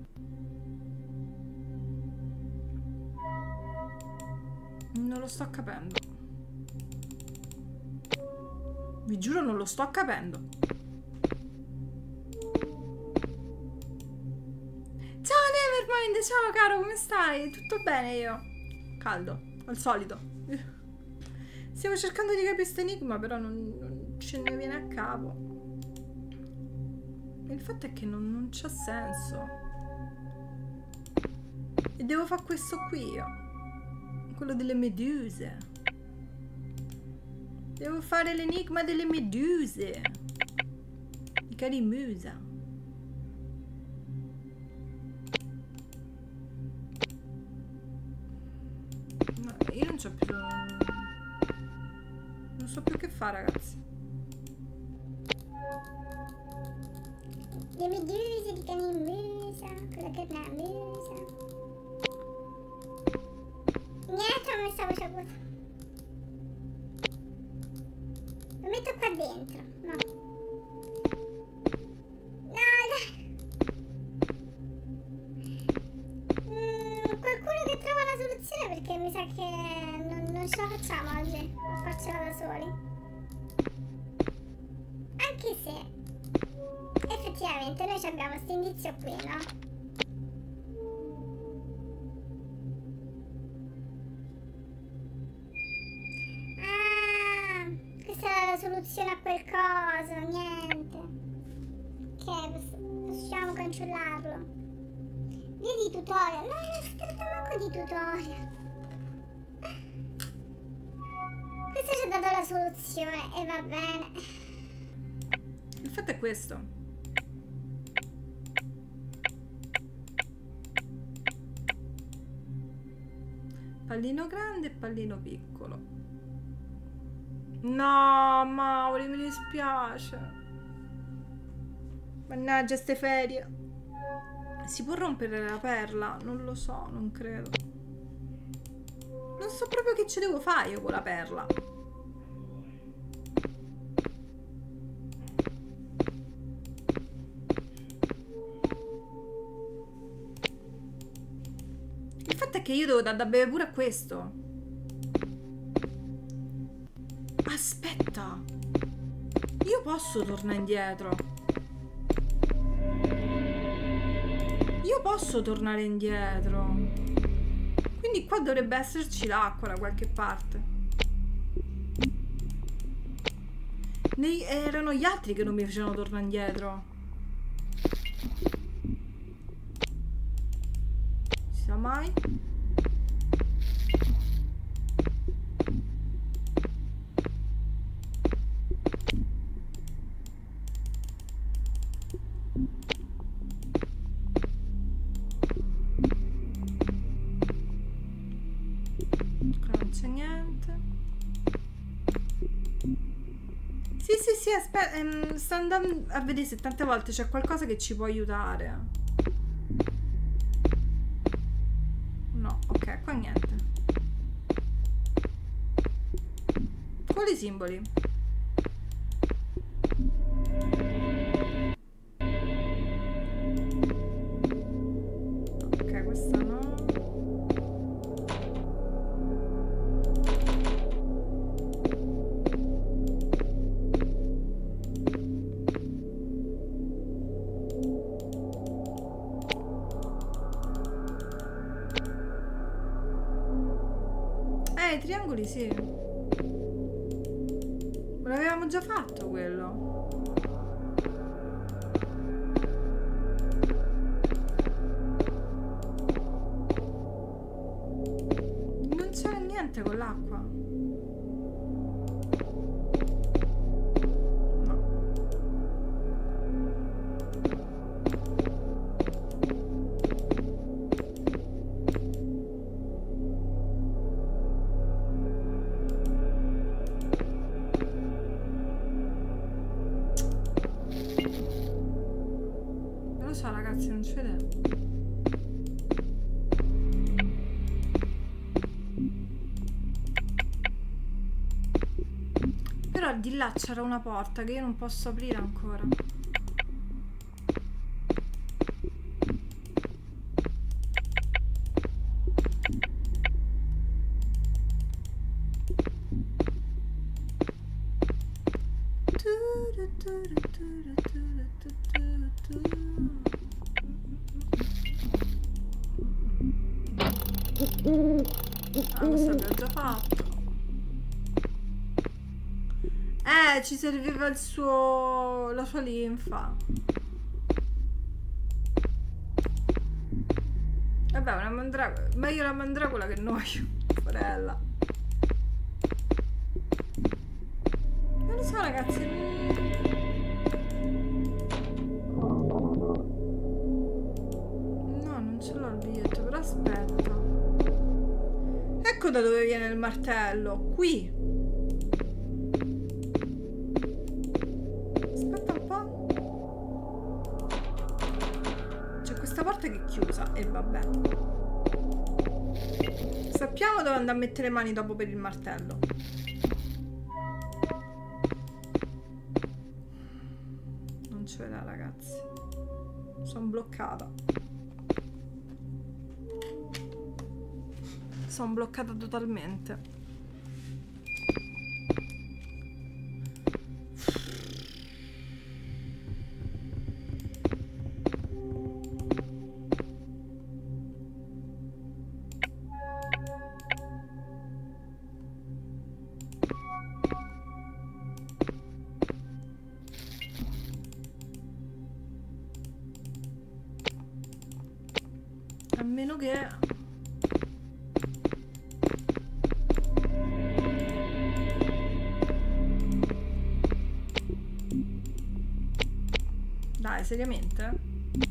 A: Non lo sto capendo. Vi giuro non lo sto capendo. Ciao Nevermind, ciao caro, come stai? Tutto bene io? Caldo. Al solito. Stiamo cercando di capire questo enigma, però non, non ce ne viene a capo. Il fatto è che non, non c'ha senso. E devo fare questo qui io. Quello delle meduse. Devo fare l'enigma delle meduse. I cari musa. Io non c'ho più... Non so più che fare, ragazzi.
C: Le meduse di canimusa, con la cornamusa. Niente, non mi stavo saputo. Lo metto qua dentro. No. No, dai. Mm, qualcuno che trova la soluzione, perché mi sa che non, non ce la facciamo oggi a farcela da soli. Anche se effettivamente noi abbiamo questo indizio qui, no? soluzione a quel coso, niente. Ok, poss possiamo cancellarlo. Via di tutorial. No, non si tratta manco di tutorial. Questo ci ha dato la soluzione e va bene.
A: Il fatto è questo. Pallino grande e pallino piccolo. No, Mauri, mi dispiace. Mannaggia ste ferie. Si può rompere la perla? Non lo so, non credo. Non so proprio che ci devo fare io con la perla. Il fatto è che io devo dar da bere pure a questo. Aspetta. Io posso tornare indietro. Io posso tornare indietro. Quindi qua dovrebbe esserci l'acqua da qualche parte. Ne erano gli altri che non mi facevano tornare indietro. Si sa mai? Aspetta, ehm, sto andando a vedere se tante volte c'è qualcosa che ci può aiutare. No, ok, qua niente. Quali simboli? Ok, questa no. I triangoli sì. L'avevamo già fatto quello. Non c'era niente con l'acqua. Ragazzi, non ci vede. Però di là c'era una porta che io non posso aprire ancora. Ah, questo l'abbiamo già fatto. Eh, ci serviva il suo... la sua linfa. Vabbè, una mandragola. Meglio la mandragola che noi, sorella. Non lo so, ragazzi. No, non ce l'ho il biglietto, però aspetta. Ecco da dove viene il martello. Qui. Aspetta un po'. C'è questa porta che è chiusa. E vabbè. Sappiamo dove andare a mettere le mani dopo per il martello. Non ce l'ha, ragazzi. Sono bloccata. Sono bloccata totalmente. che... Dai, seriamente?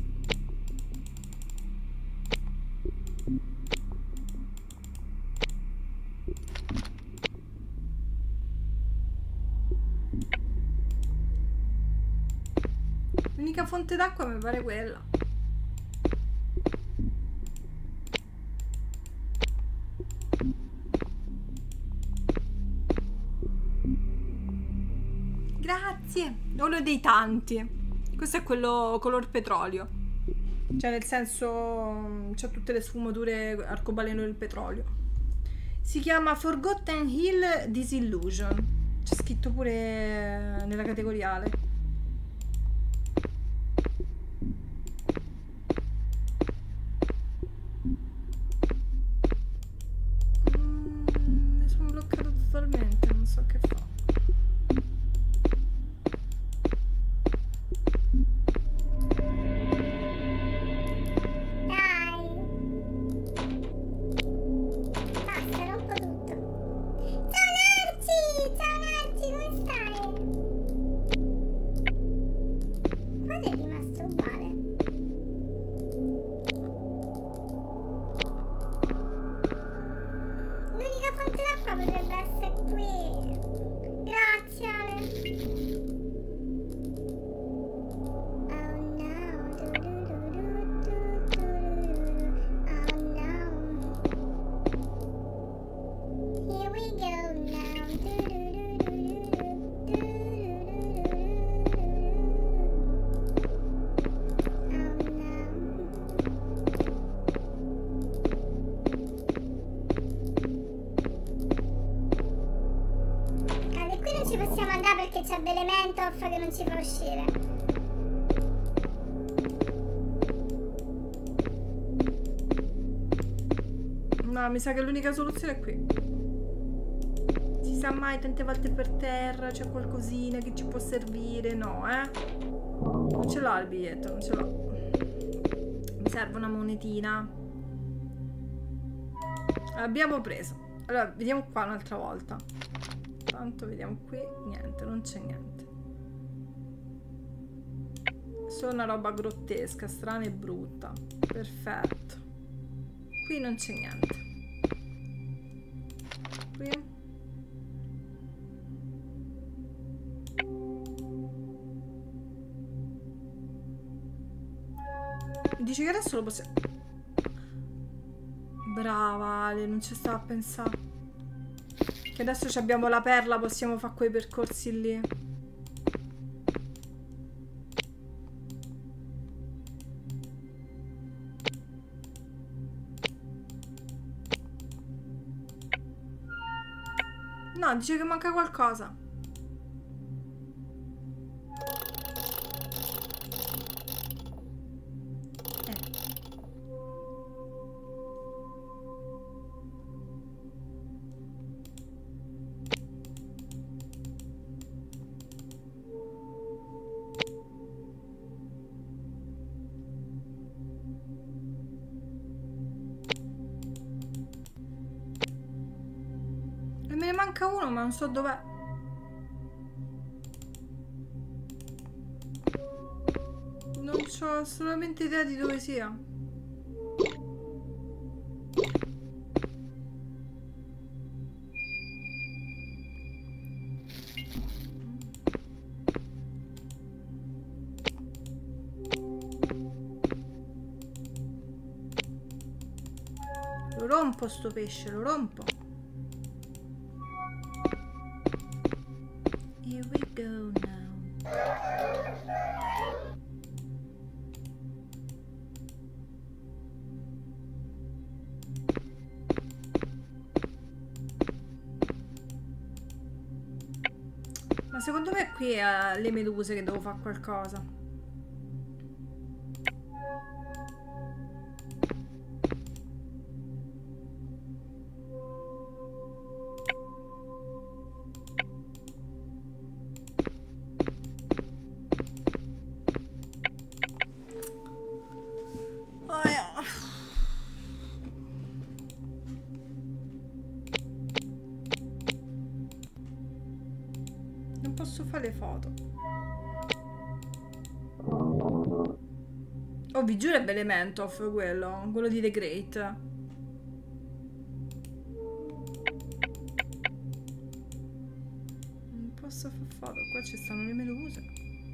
A: L'unica fonte d'acqua mi pare quella. Grazie. Uno dei tanti. Questo è quello color petrolio. Cioè nel senso c'ha tutte le sfumature arcobaleno del petrolio. Si chiama Forgotten Hill Disillusion. C'è scritto pure nella categoriale. Non so che fa.
C: Dai. Basta, rompo tutto. Ciao Narci! Ciao Narci, come stai? Quello è rimasto uguale. L'unica fonte d'acqua potrebbe essere qui. Grazie Ale. Oh no. Oh no. Here we go now. Ci possiamo andare perché c'è Elementoff che non ci fa uscire.
A: No, mi sa che l'unica soluzione è qui. Si sa mai, tante volte per terra c'è qualcosina che ci può servire. No, eh? Non ce l'ho il biglietto, non ce l'ho. Mi serve una monetina. L'abbiamo preso. Allora, vediamo qua un'altra volta. Tanto vediamo qui, niente, non c'è niente. Solo una roba grottesca, strana e brutta. Perfetto. Qui non c'è niente. Qui. Dice che adesso lo possiamo... Brava Ale, non ci stava a pensare. Che adesso abbiamo la perla, possiamo fare quei percorsi lì. No, dice che manca qualcosa. Me ne manca uno, ma non so dov'è. Non ho assolutamente idea di dove sia. Lo rompo sto pesce, lo rompo. Here we go now. Ma secondo me qui è le meduse che devo fare qualcosa. posso fare le foto. Oh, vi giuro è Elementov quello, quello di The Great. Non posso fare foto, qua ci stanno le meduse.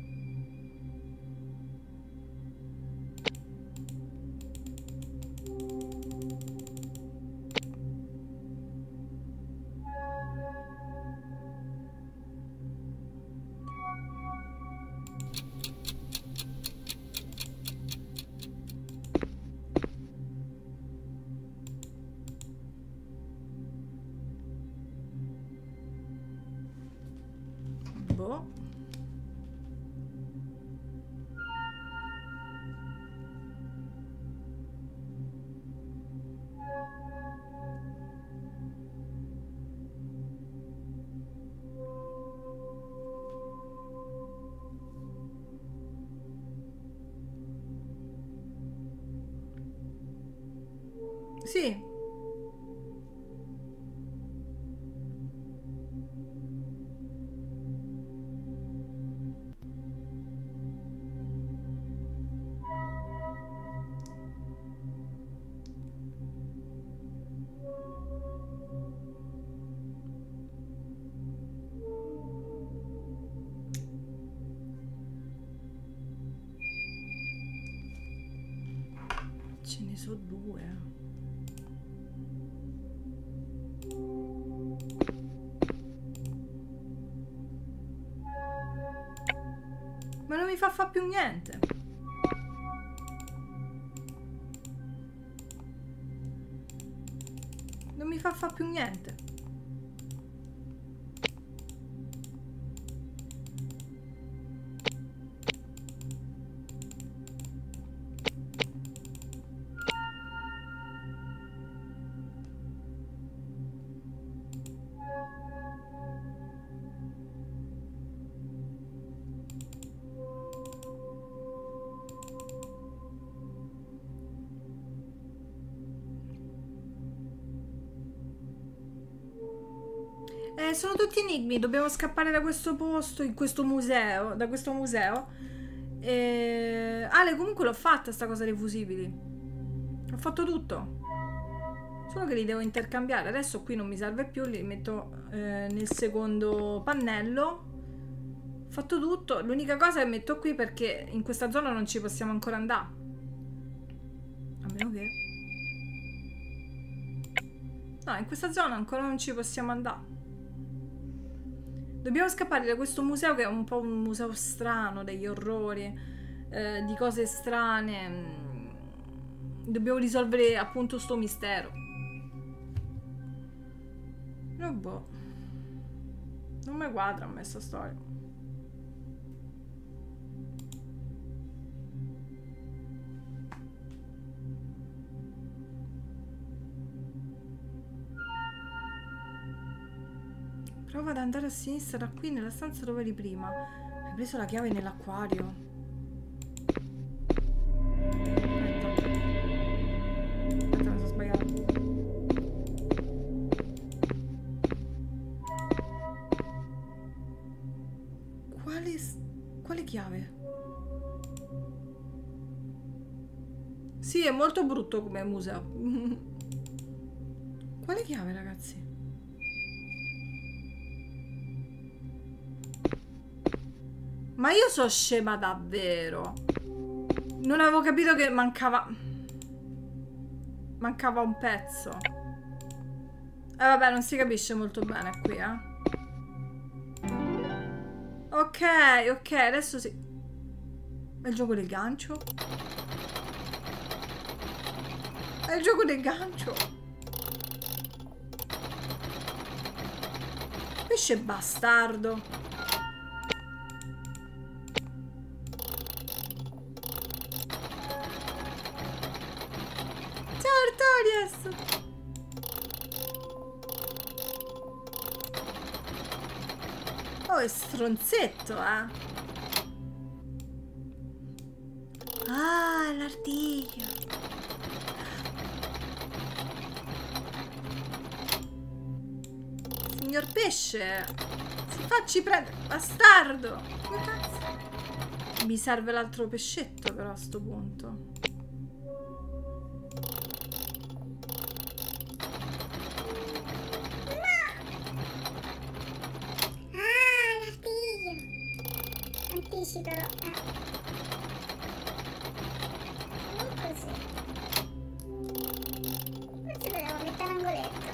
A: Boh. Sì. Ce ne so due. Ma non mi fa fa più niente. Non mi fa fa più niente. Eh, sono tutti enigmi, dobbiamo scappare da questo posto, in questo museo, da questo museo. E... Ale, comunque l'ho fatta sta cosa dei fusibili. Ho fatto tutto. Solo che li devo intercambiare. Adesso qui non mi serve più, li metto eh, nel secondo pannello. Ho fatto tutto. L'unica cosa è che metto qui perché in questa zona non ci possiamo ancora andare. A meno che... No, in questa zona ancora non ci possiamo andare. Dobbiamo scappare da questo museo che è un po' un museo strano, degli orrori, eh, di cose strane. Dobbiamo risolvere appunto sto mistero. No, boh. Non mi quadra a me sta storia. Prova ad andare a sinistra da qui nella stanza dove eri prima. Hai preso la chiave nell'acquario. Aspetta. Aspetta, mi sono sbagliato. Quale... Quale chiave? Sì, è molto brutto come museo. Quale chiave, ragazzi? Ma io sono scema davvero. Non avevo capito che mancava... Mancava un pezzo. E eh, vabbè, non si capisce molto bene qui, eh. Ok, ok, adesso sì. È il gioco del gancio. È il gioco del gancio. Pesce bastardo. Oh, è stronzetto, eh. Ah, l'artiglio. signor pesce. Si facci prendere, bastardo. Che cazzo? Mi serve l'altro pescetto però a sto punto.
C: Ah, l'artiglio. Anticipalo. Eh. Non così. Forse dovevo mettere l'angoletto.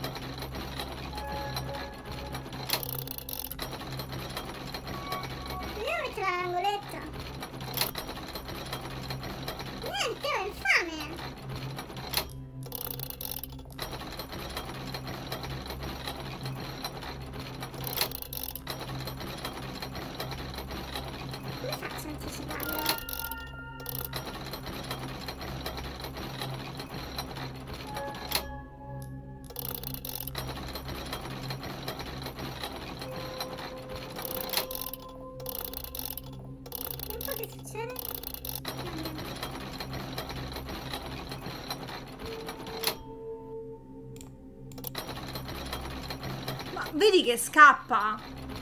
C: Vogliamo mettere l'angoletto? Niente, ho infame. Come faccio a anticiparlo? Un po' che succede? No, niente.
A: Ma vedi che scappa?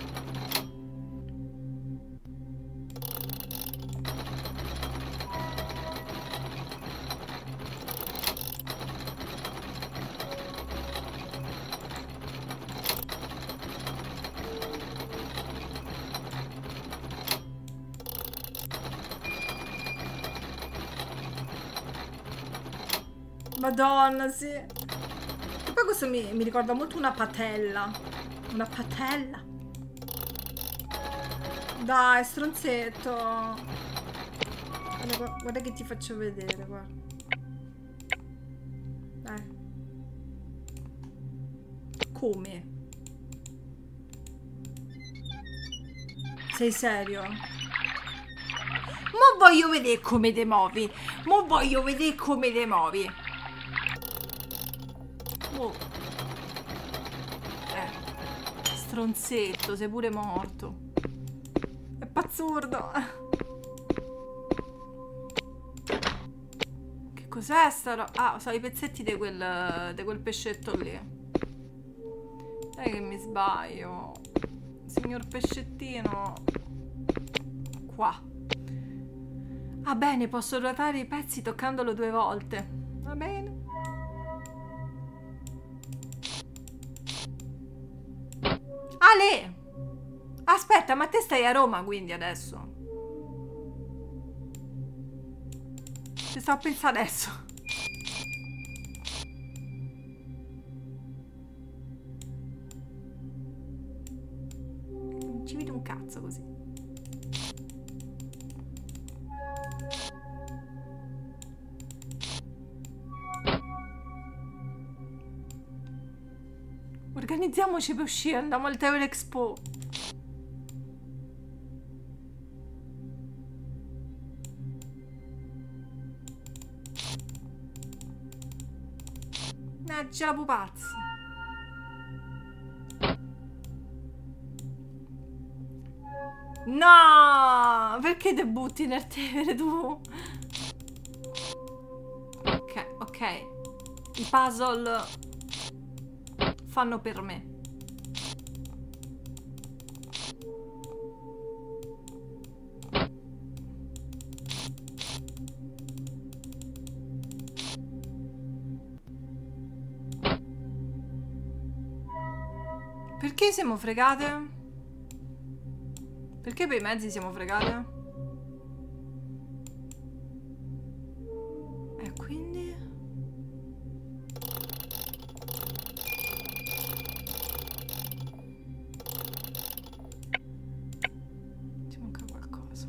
A: Madonna, sì. E poi questo mi, mi ricorda molto una patella. Una patella. Dai, stronzetto. Guarda, gua- guarda che ti faccio vedere, guarda. Dai. Come? Sei serio? Mo voglio vedere come te muovi. Mo voglio vedere come te muovi. Oh. Eh. Stronzetto, sei pure morto. È pazzurdo. Che cos'è sta roba? Ah, sono i pezzetti di quel, di quel pescetto lì. Dai che mi sbaglio. Signor pescettino. Qua. Ah bene, posso ruotare i pezzi toccandolo due volte. Va bene. Ale! Aspetta, ma te stai a Roma quindi adesso? Ci sto a pensare adesso. Non ci vedo un cazzo così. Organizziamoci per uscire, andiamo al Tevere Expo. Eh, c'è la pupazza. No! Perché te butti nel Tevere tu? Ok, ok. I puzzle fanno per me. Perché siamo fregate? Perché per i mezzi siamo fregate? E quindi? Ci manca qualcosa.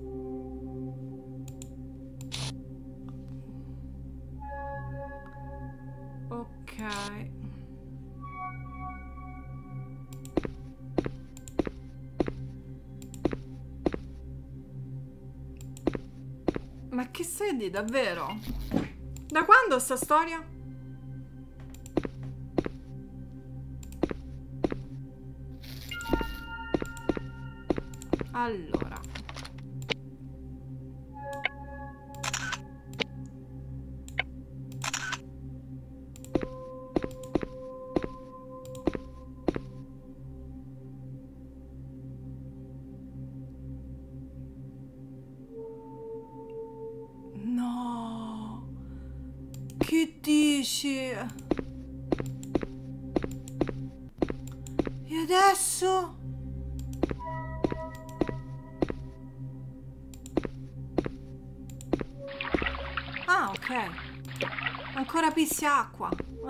A: Ok. Ma che sei di davvero? Da quando sta storia? Allora. adesso? Ah, ok. Ancora pissi acqua.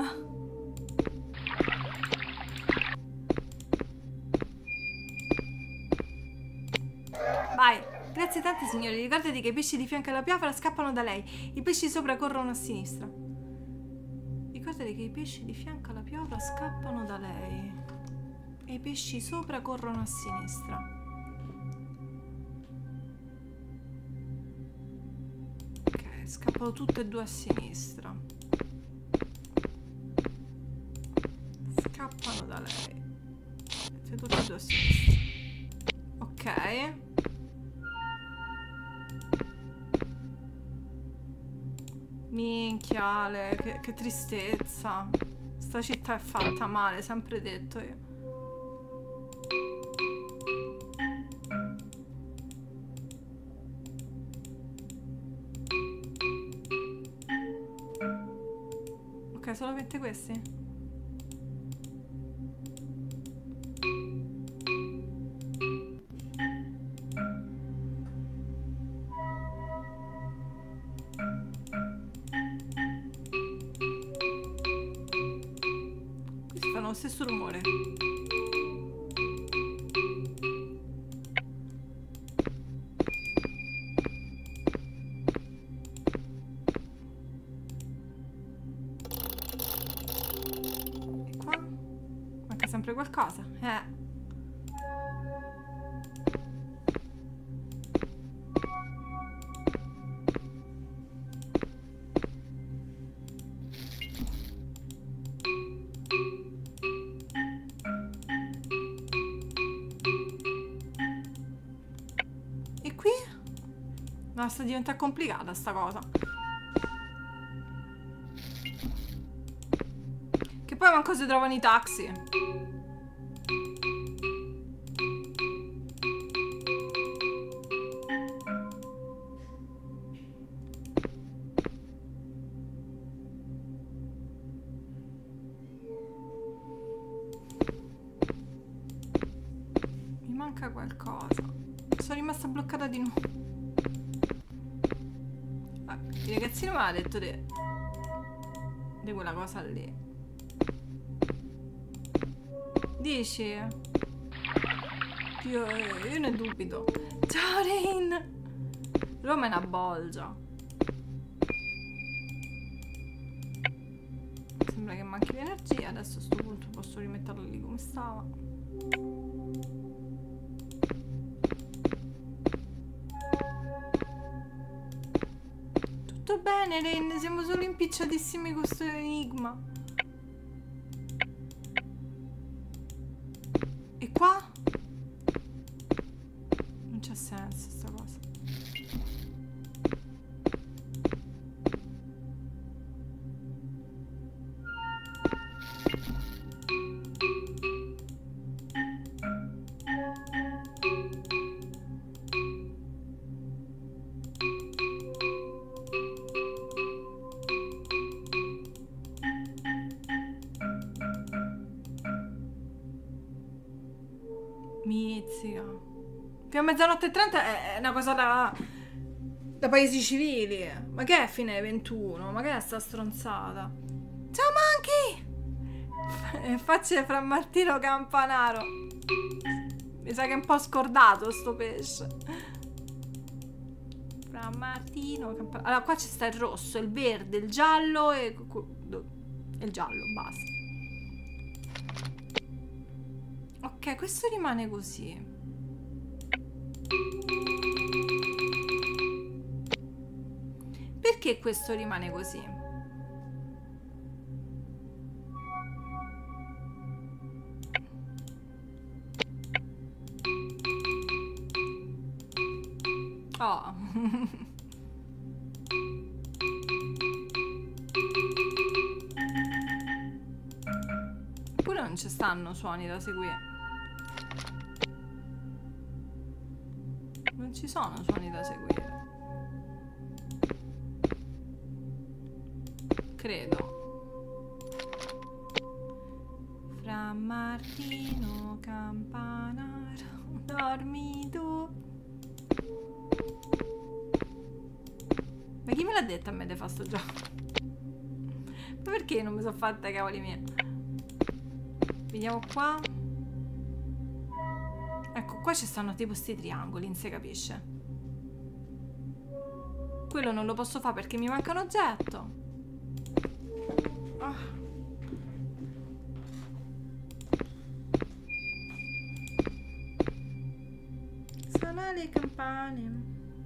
A: Vai. Grazie tante signore. Ricordati che i pesci di fianco alla piovra scappano da lei. I pesci sopra corrono a sinistra. Ricordati che i pesci di fianco alla piovra scappano da lei. E i pesci sopra corrono a sinistra. Ok, scappano tutte e due a sinistra. Scappano da lei. Tutte e due a sinistra. Ok. Minchia, Ale, che, che tristezza. Sta città è fatta male, sempre detto io. Ok, solamente questi? Lo stesso rumore. E qua? Manca sempre qualcosa. Eh. No, sta diventando complicata sta cosa. Che poi manco si trovano i taxi. Mi manca qualcosa. Sono rimasta bloccata di nuovo. Il ragazzino mi ha detto di di quella cosa lì. Dici? Io, io ne dubito. Ciao Rain. Roma è una bolgia. Sembra che manchi di energia. Adesso a sto punto posso rimetterla lì come stava. Tutto bene, Rain, siamo solo impicciatissimi con questo enigma. E qua? Non c'ha senso sta cosa. Mizzica. Fino a mezzanotte e trenta è una cosa da da paesi civili. Ma che è fine ventuno? Ma che è sta stronzata? Ciao Monkey! Facce fra Martino Campanaro. Mi sa che è un po' scordato sto pesce. Fra Martino Campanaro. Allora qua ci sta il rosso, il verde, il giallo e il giallo, basta. Ok, questo rimane così. Perché questo rimane così? Oh. Pure non ci stanno suoni da seguire. Non ci sono suoni da seguire. Credo. Fra Martino Campanaro, dormi tu. Ma chi me l'ha detto a me di fare sto gioco? Ma perché non mi sono fatta i cavoli miei? Vediamo qua. Ecco, qua ci stanno tipo sti triangoli, non si capisce. Quello non lo posso fare perché mi manca un oggetto. Oh. Suona le campane.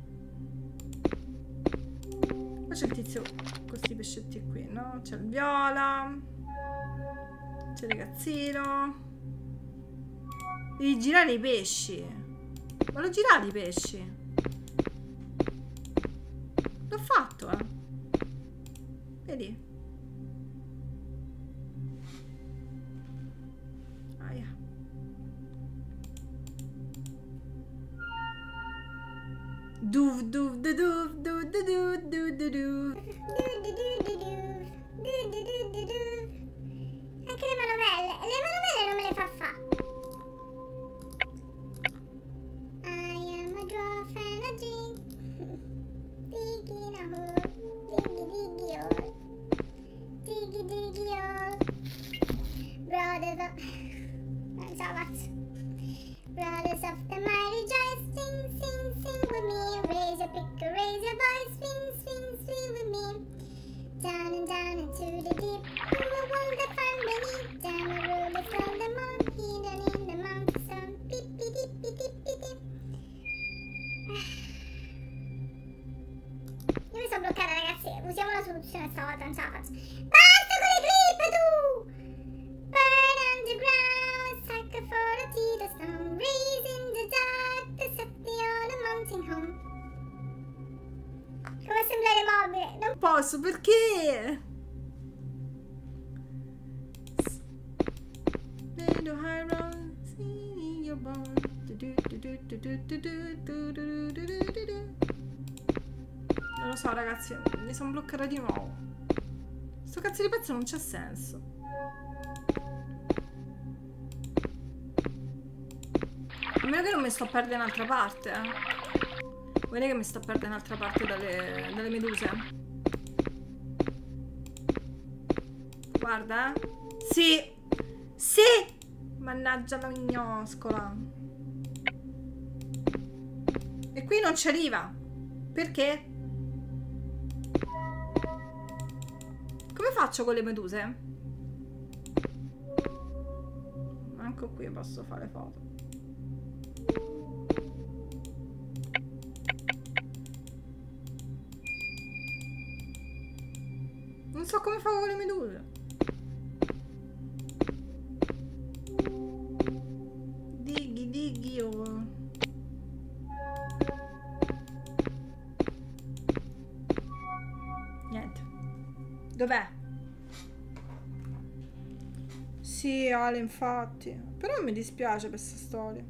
A: Qua c'è il tizio con questi pescetti qui, no? C'è il viola. C'è il ragazzino. Devi girare i pesci. Ma l'ho girato i pesci. L'ho fatto, eh. Vedi? Aia. Duv duv du duv du du du du du du.
C: Anche le manovelle. Le manovelle non me le fa fare. I am a dwarf and a drink. Digging a hole. Diggy diggy all. Diggy diggy all. Brothers of... non ce la faccio. Brothers of the mighty giants, sing, sing, sing with me. Raise your pick, raise your voice, swing, swing, swing with me. Down and down into the deep. Who will want the fun beneath? Down the road from the moon, hidden in the mountain sun. Beep, beep, beep, beep, beep, beep, beep. Io mi sono bloccata, ragazzi. Usiamo la soluzione stavolta, non ce la faccio. Basta con le clip, tu! Burn underground, sucker for a tea to stone. Raise in the dark, to set the other mountain home. Come sembrare mobile. Non
A: Posso, perché? Non lo so, ragazzi, mi sono bloccata di nuovo. Sto cazzo di pezzo non c'ha senso. A meno che non mi sto a perdere un'altra parte, eh. Vedete che mi sto a perdere un'altra parte dalle, dalle meduse? Guarda, eh. Sì! Sì! Mannaggia la mignoscola. E qui non ci arriva. Perché? Come faccio con le meduse? Anche qui posso fare foto. Non so come fare con le meduse. Dighi, dighi, oh. Niente. Dov'è? Sì, Ale, infatti. Però mi dispiace per questa storia.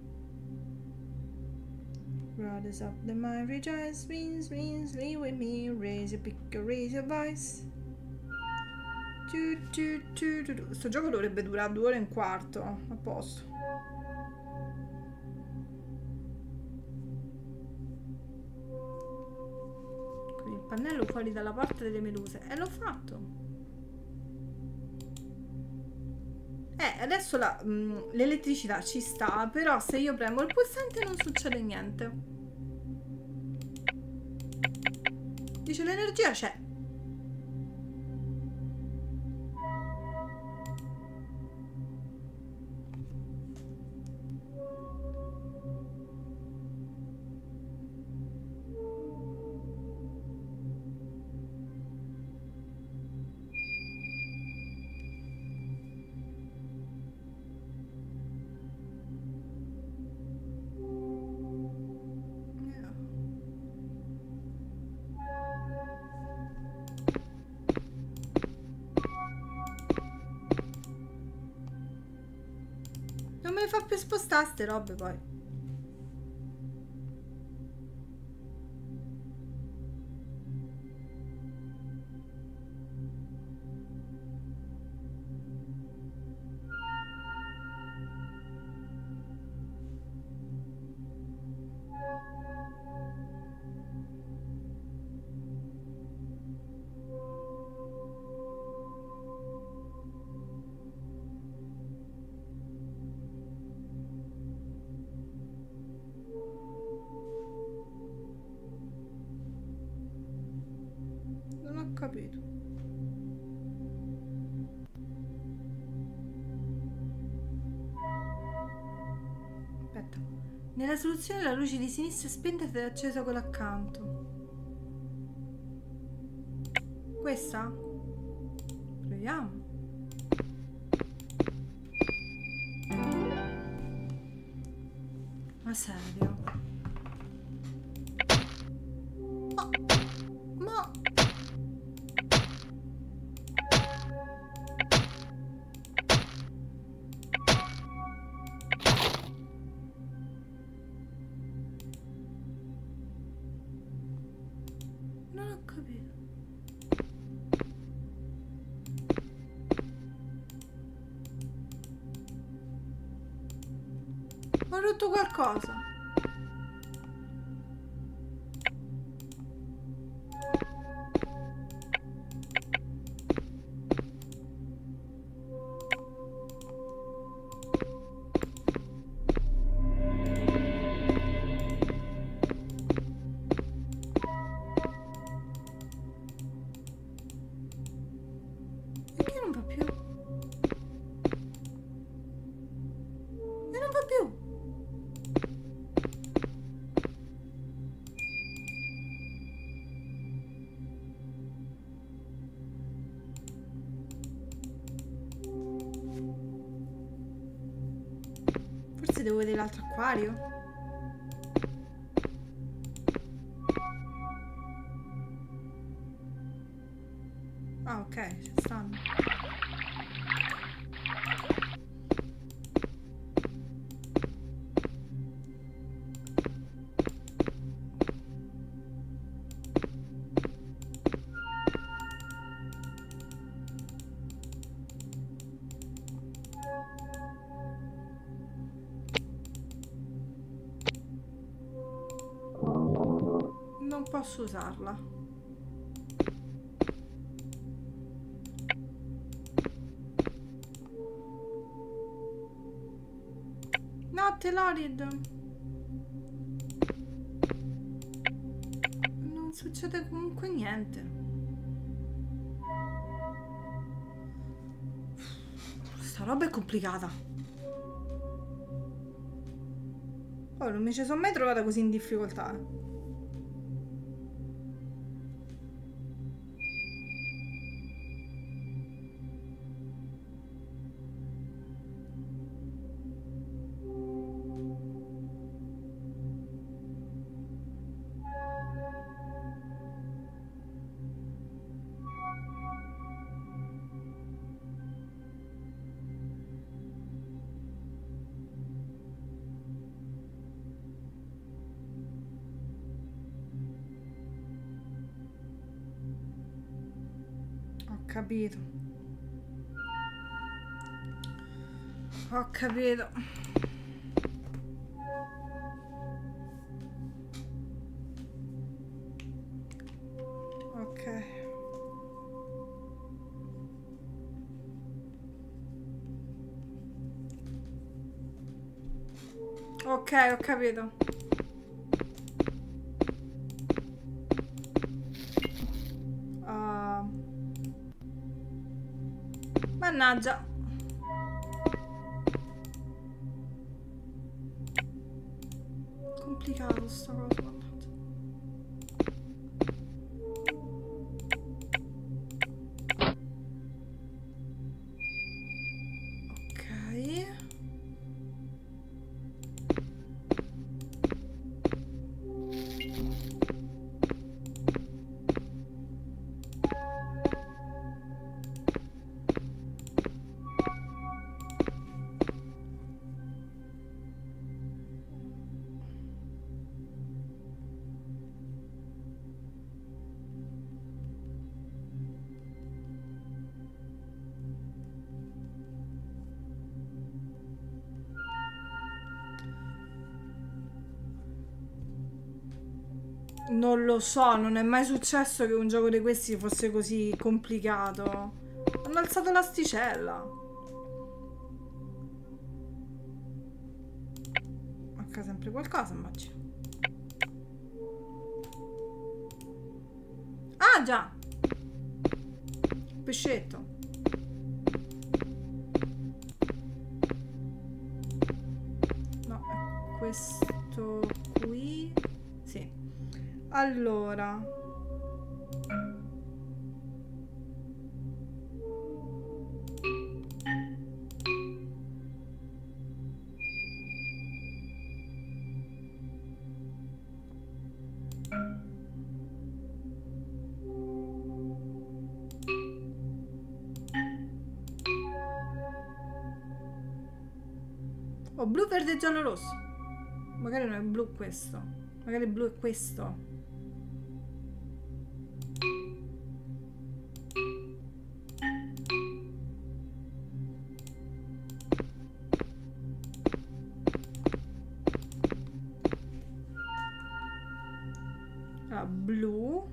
A: Brothers of the mighty giants, swing, swing, swing with me. Raise your pick, raise your voice. Tu, tu, tu, tu, tu. Questo gioco dovrebbe durare due ore e un quarto. A posto. Qui il pannello fuori dalla porta delle meduse. E l'ho fatto. Eh, adesso l'elettricità ci sta, però se io premo il pulsante non succede niente. Dice l'energia c'è. Non me le fa più spostare ste robe poi. Nella soluzione la luce di sinistra è spenta ed è accesa quella accanto. Questa? Proviamo. Ma serio? Ma... Ma... Non ho capito. Ho rotto qualcosa. Perché non va più? E non va più. Forse devo vedere l'altro acquario. Ah, ok, ci stanno. Non posso usarla. No, Telorid. Non succede comunque niente. Sta roba è complicata. Oh, non mi ci sono mai trovata così in difficoltà. eh. Ho capito. Ho capito. Ok. Ok, ho capito. Uh, mannaggia. Complicato sta cosa, mannaggia. Ok. Non lo so, non è mai successo che un gioco di questi fosse così complicato. Hanno alzato l'asticella. Manca sempre qualcosa, immagino. Ah, già! Pescetto. No, è questo. metto qui. Sì. Allora. Oh, blu, verde, giallo, rosso. Magari non è blu questo. Magari blu è questo. Ah, blu.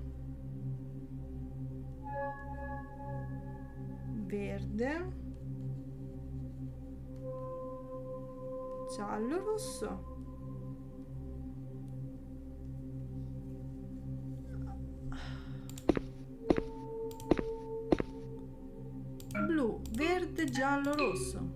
A: Verde. Giallo, rosso. Blu, verde, giallo, rosso.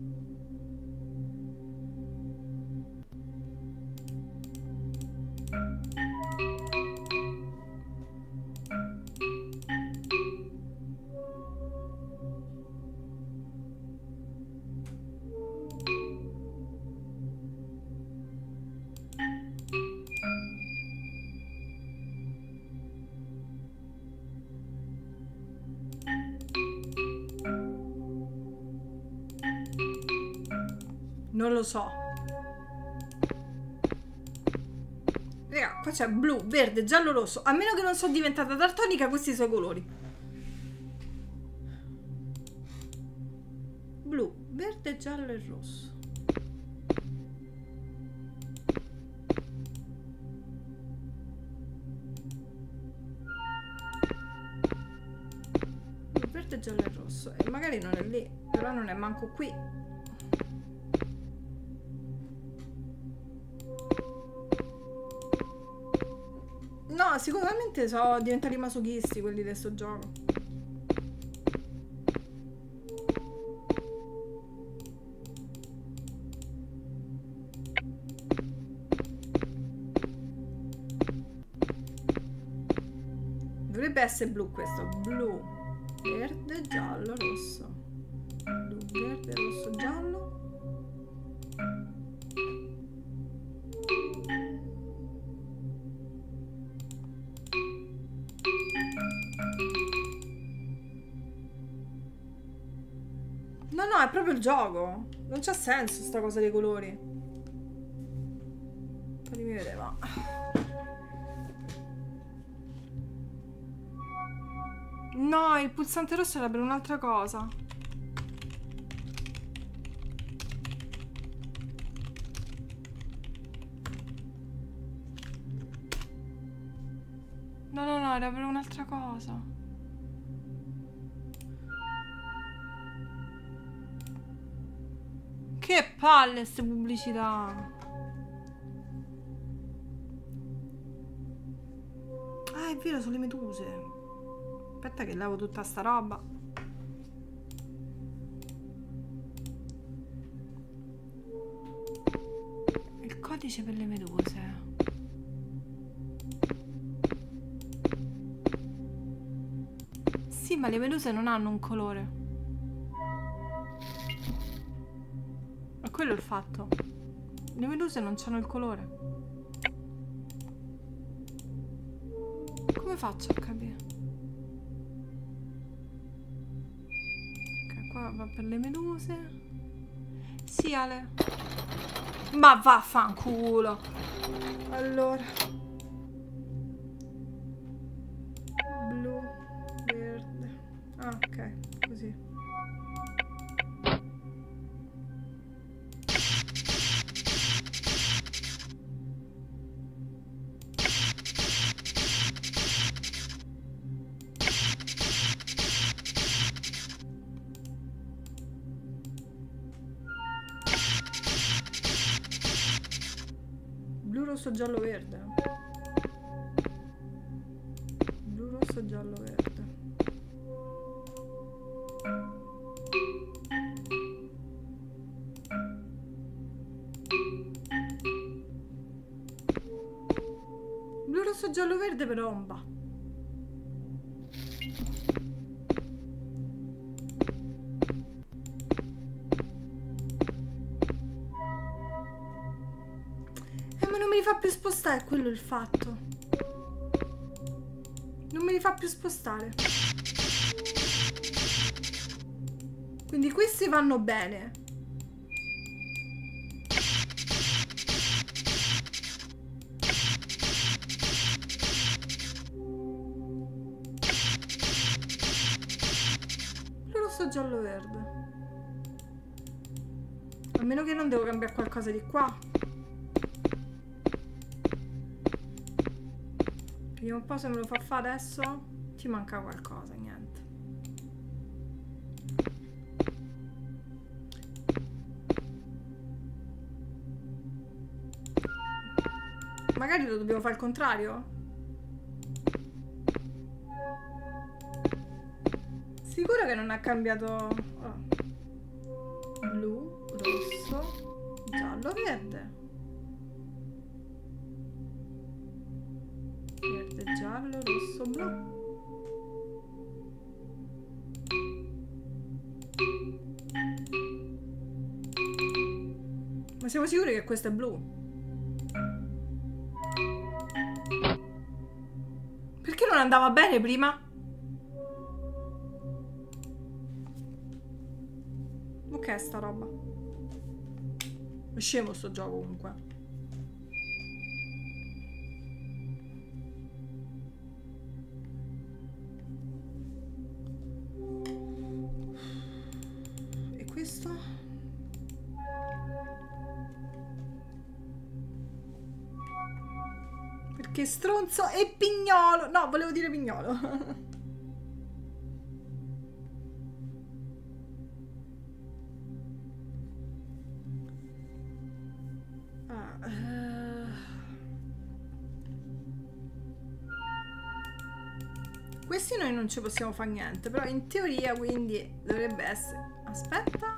A: Non lo so. Raga, qua c'è blu, verde, giallo, rosso. A meno che non sono diventata daltonica, questi sono i colori. Blu, verde, giallo e rosso. Blu, verde, giallo e rosso. E magari non è lì, però non è manco qui. No, sicuramente sono diventati masochisti quelli di sto gioco. Dovrebbe essere blu questo. Blu, verde, giallo, rosso. Blu, verde, rosso, giallo. No, no, è proprio il gioco. Non c'ha senso sta cosa dei colori. Fatemi vedere, va. No, il pulsante rosso era per un'altra cosa. No, no, no, era per un'altra cosa. Che palle ste pubblicità. Ah, è vero, sono le meduse. Aspetta che lavo tutta sta roba. Il codice per le meduse. Sì, ma le meduse non hanno un colore. Quello è il fatto. Le meduse non hanno il colore. Come faccio a capire? Ok, qua va per le meduse. Sì, Ale. Ma vaffanculo. Allora. Blu, verde. Ah, ok, così. Rosso, giallo, verde. Blu, rosso, giallo, verde. giallo verde però non va. Eh, ma non me li fa più spostare, è quello il fatto. Non me li fa più spostare. Quindi questi vanno bene. Rosso, giallo, verde. A meno che non devo cambiare qualcosa di qua. Vediamo un po' se me lo fa fare adesso. Ti manca qualcosa, niente. Magari lo dobbiamo fare al contrario? Sicuro che non ha cambiato... Oh. Blu, rosso, giallo, verde. Verde, giallo, rosso, blu. Ma siamo sicuri che questo è blu? Perché non andava bene prima? Ok, sta roba. È scemo sto gioco comunque. E questo? Perché stronzo e pignolo. No, volevo dire pignolo. Questi noi non ci possiamo fare niente, però in teoria quindi dovrebbe essere... Aspetta.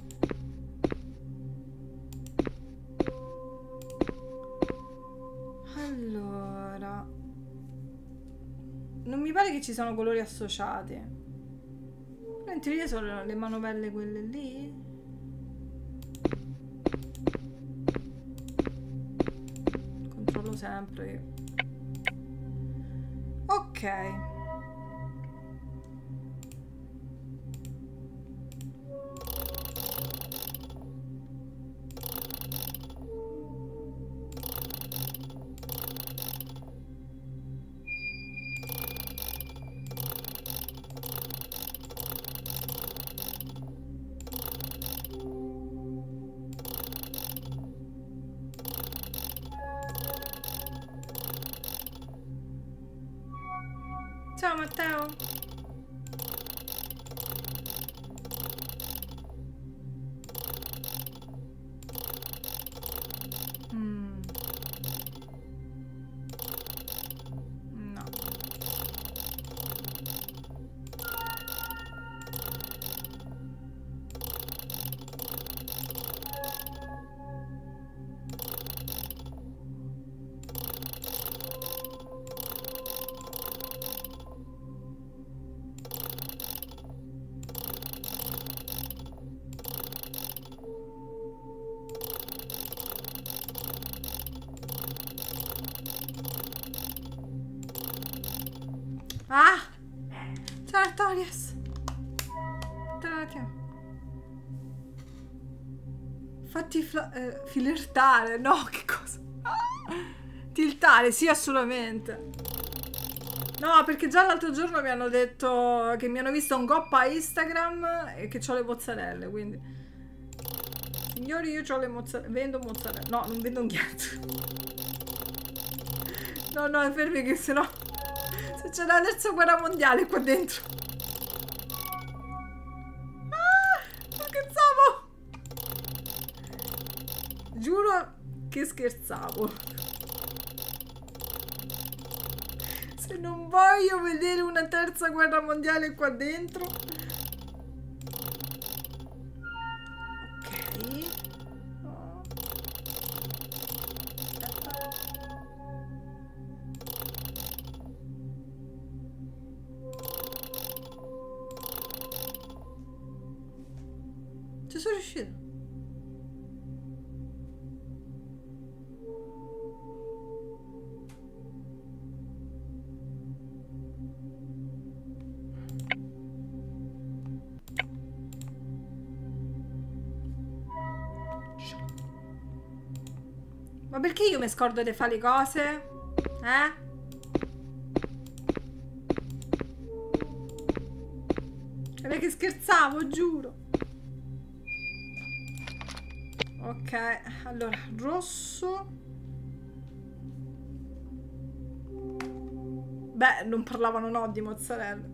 A: Allora... Non mi pare che ci siano colori associati. Però in teoria sono le manovelle quelle lì. Controllo sempre io. Ok. Ciao Matteo. Mm. No. Ah! Ciao Artorias! Fatti eh, flirtare, no, che cosa? Ah! Tiltare, sì, assolutamente. No, perché già l'altro giorno mi hanno detto che mi hanno visto un goppa a Instagram e che ho le mozzarelle, quindi... Signori, io ho le mozzarelle, vendo mozzarelle. No, non vendo niente. No, no, fermi che sennò... Se c'è la terza guerra mondiale qua dentro. Ah, non scherzavo. Giuro che scherzavo. Se non voglio vedere una terza guerra mondiale qua dentro. Ok. Oh. Ci sono riuscito. Ma perché io mi scordo di fare le cose? Eh? Non è che scherzavo, giuro. Ok, allora, rosso. Beh, non parlavano no di mozzarella.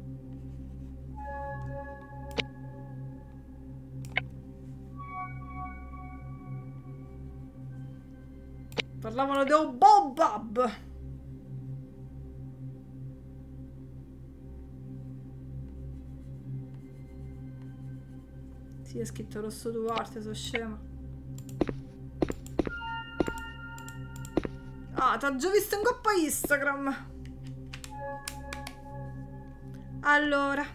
A: Parlavano di Bobab. Sì, è scritto rosso due volte, sono scema. Ah, t'ho già visto in coppa Instagram. Allora,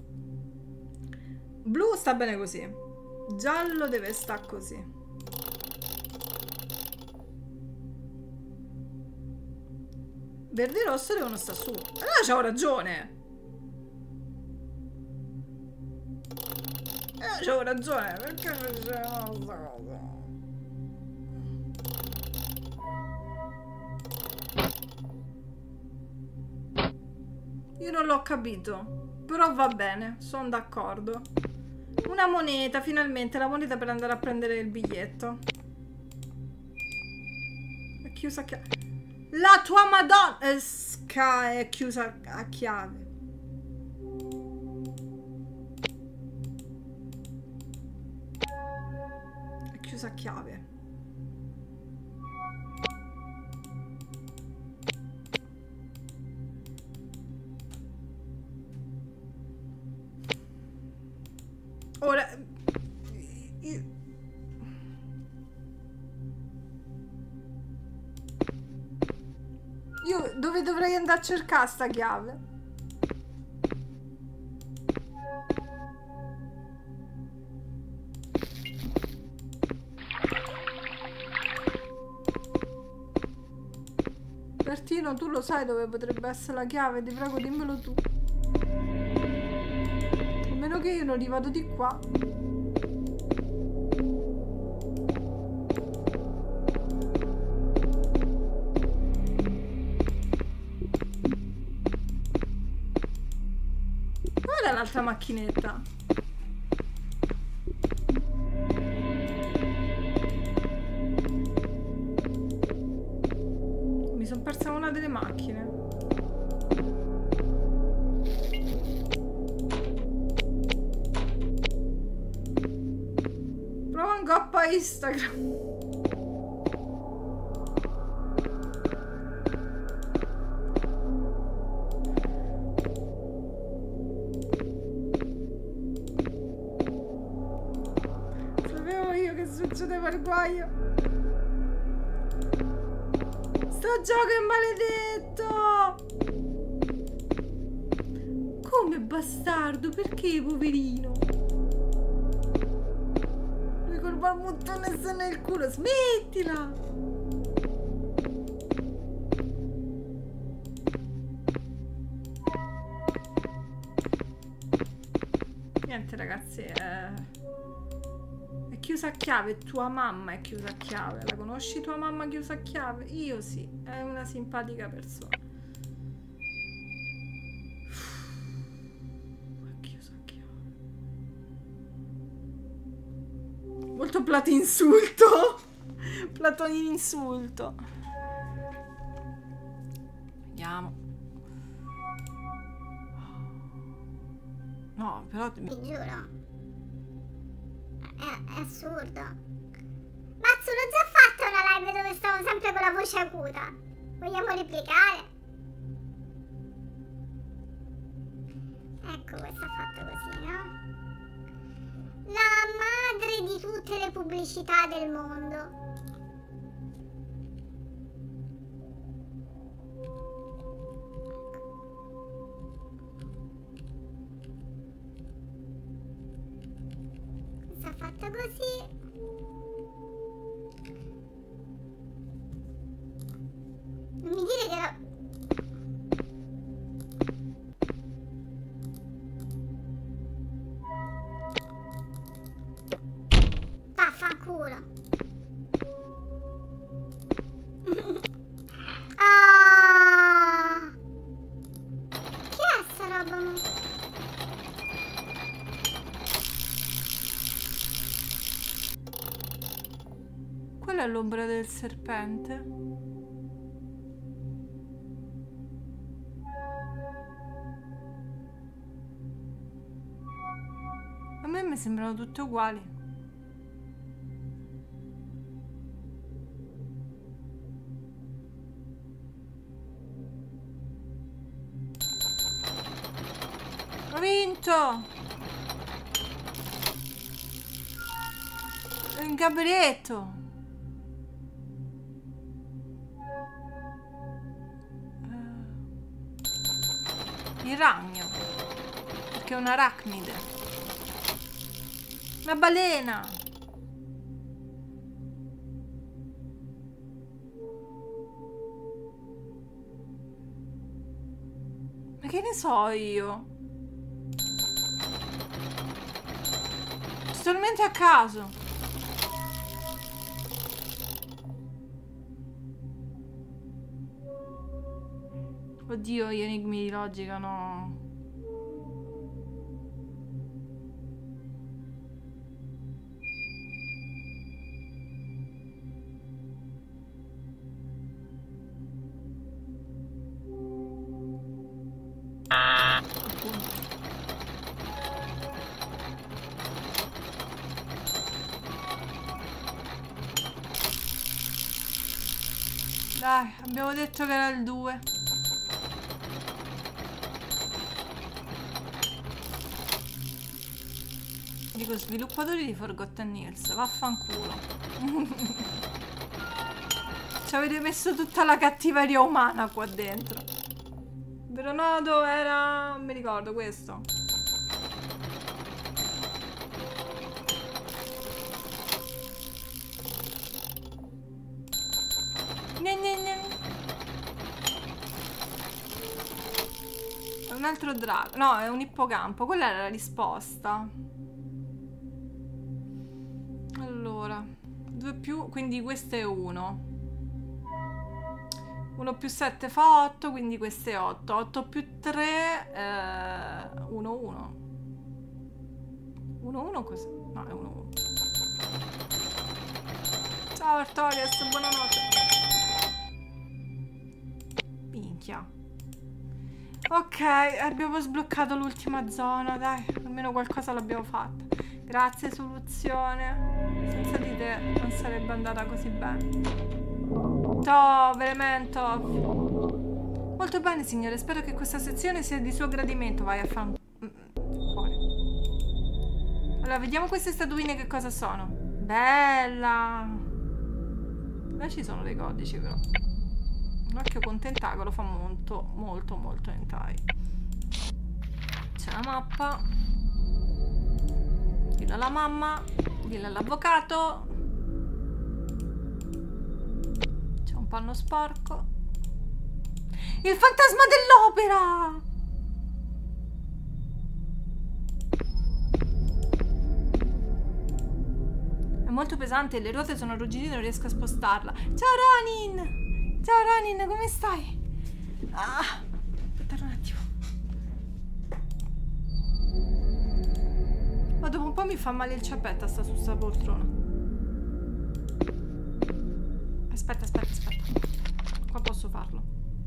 A: blu sta bene così. Giallo deve sta così. Verde e rosso devono sta su. Allora c'avevo ragione. Eh, c'avevo ragione. Perché facevo questa cosa? Io non l'ho capito. Però va bene, sono d'accordo. Una moneta, finalmente. La moneta per andare a prendere il biglietto. È chiusa a chiave. La tua madonna eh, Ska è chiusa a chiave. È chiusa a chiave. Ora io... Io dove dovrei andare a cercare sta chiave? Bertino, tu lo sai dove potrebbe essere la chiave? Ti prego, dimmelo tu. A meno che io non rivado di qua. Dov'è l'altra macchinetta? Mi sono persa una delle macchine. Prova un goppa Instagram. Succedeva il guaio. Sto gioco è maledetto. Come bastardo? Perché poverino? Lui col balmuttone sta nel culo. Smettila. Niente ragazzi, eh... chiusa a chiave, tua mamma è chiusa a chiave. La conosci tua mamma chiusa a chiave? Io sì, è una simpatica persona. È chiusa a chiave. Molto platinsulto. Platoni insulto. Vediamo. No, però
C: ti giuro. È, è assurdo. Mazzo, l'ho già fatta una live dove stavo sempre con la voce acuta. Vogliamo replicare? Ecco, questa fatta così, no? La madre di tutte le pubblicità del mondo. Questa fatta Aspetta così. Non mi dire che era... Vaffanculo. Ah! Che è sta roba?
A: Quella è l'ombra del serpente. A me mi sembrano tutte uguali. Ho vinto! Il gabinetto! Il ragno, perché è un arachnide. Una balena. Ma che ne so io? Totalmente a caso. Oddio, gli enigmi di logica no. Dai, abbiamo detto che era il due. Dico sviluppatori di Forgotten Hills, vaffanculo. Ci avete messo tutta la cattiveria umana qua dentro. Vero nodo era... non mi ricordo questo. Gne gne gne. È un altro drago. No, è un ippocampo. Quella era la risposta. Allora, due più, quindi questo è uno. uno più sette fa otto, quindi questo è otto. otto più tre è uno uno. uno uno cos'è? No, è uno uno. Ciao Artorias, buonanotte. Minchia. Ok, abbiamo sbloccato l'ultima zona, dai, almeno qualcosa l'abbiamo fatta. Grazie soluzione. Senza di te non sarebbe andata così bene. Ciao, veramente. Molto bene signore, spero che questa sezione sia di suo gradimento. Vai a fare fuori. Allora, vediamo queste statuine che cosa sono. Bella. Là ci sono dei codici però. Un occhio con tentacolo fa molto, molto, molto hentai. C'è la mappa. Dillo alla mamma. Dillo all'avvocato. C'è un panno sporco. Il fantasma dell'opera! È molto pesante, le ruote sono arrugginite e non riesco a spostarla. Ciao Ronin! Ciao Ronin, come stai? Ah, aspetta un attimo. Ma dopo un po' mi fa male il ciappetto a sta su sta poltrona. Aspetta, aspetta, aspetta. Qua posso farlo.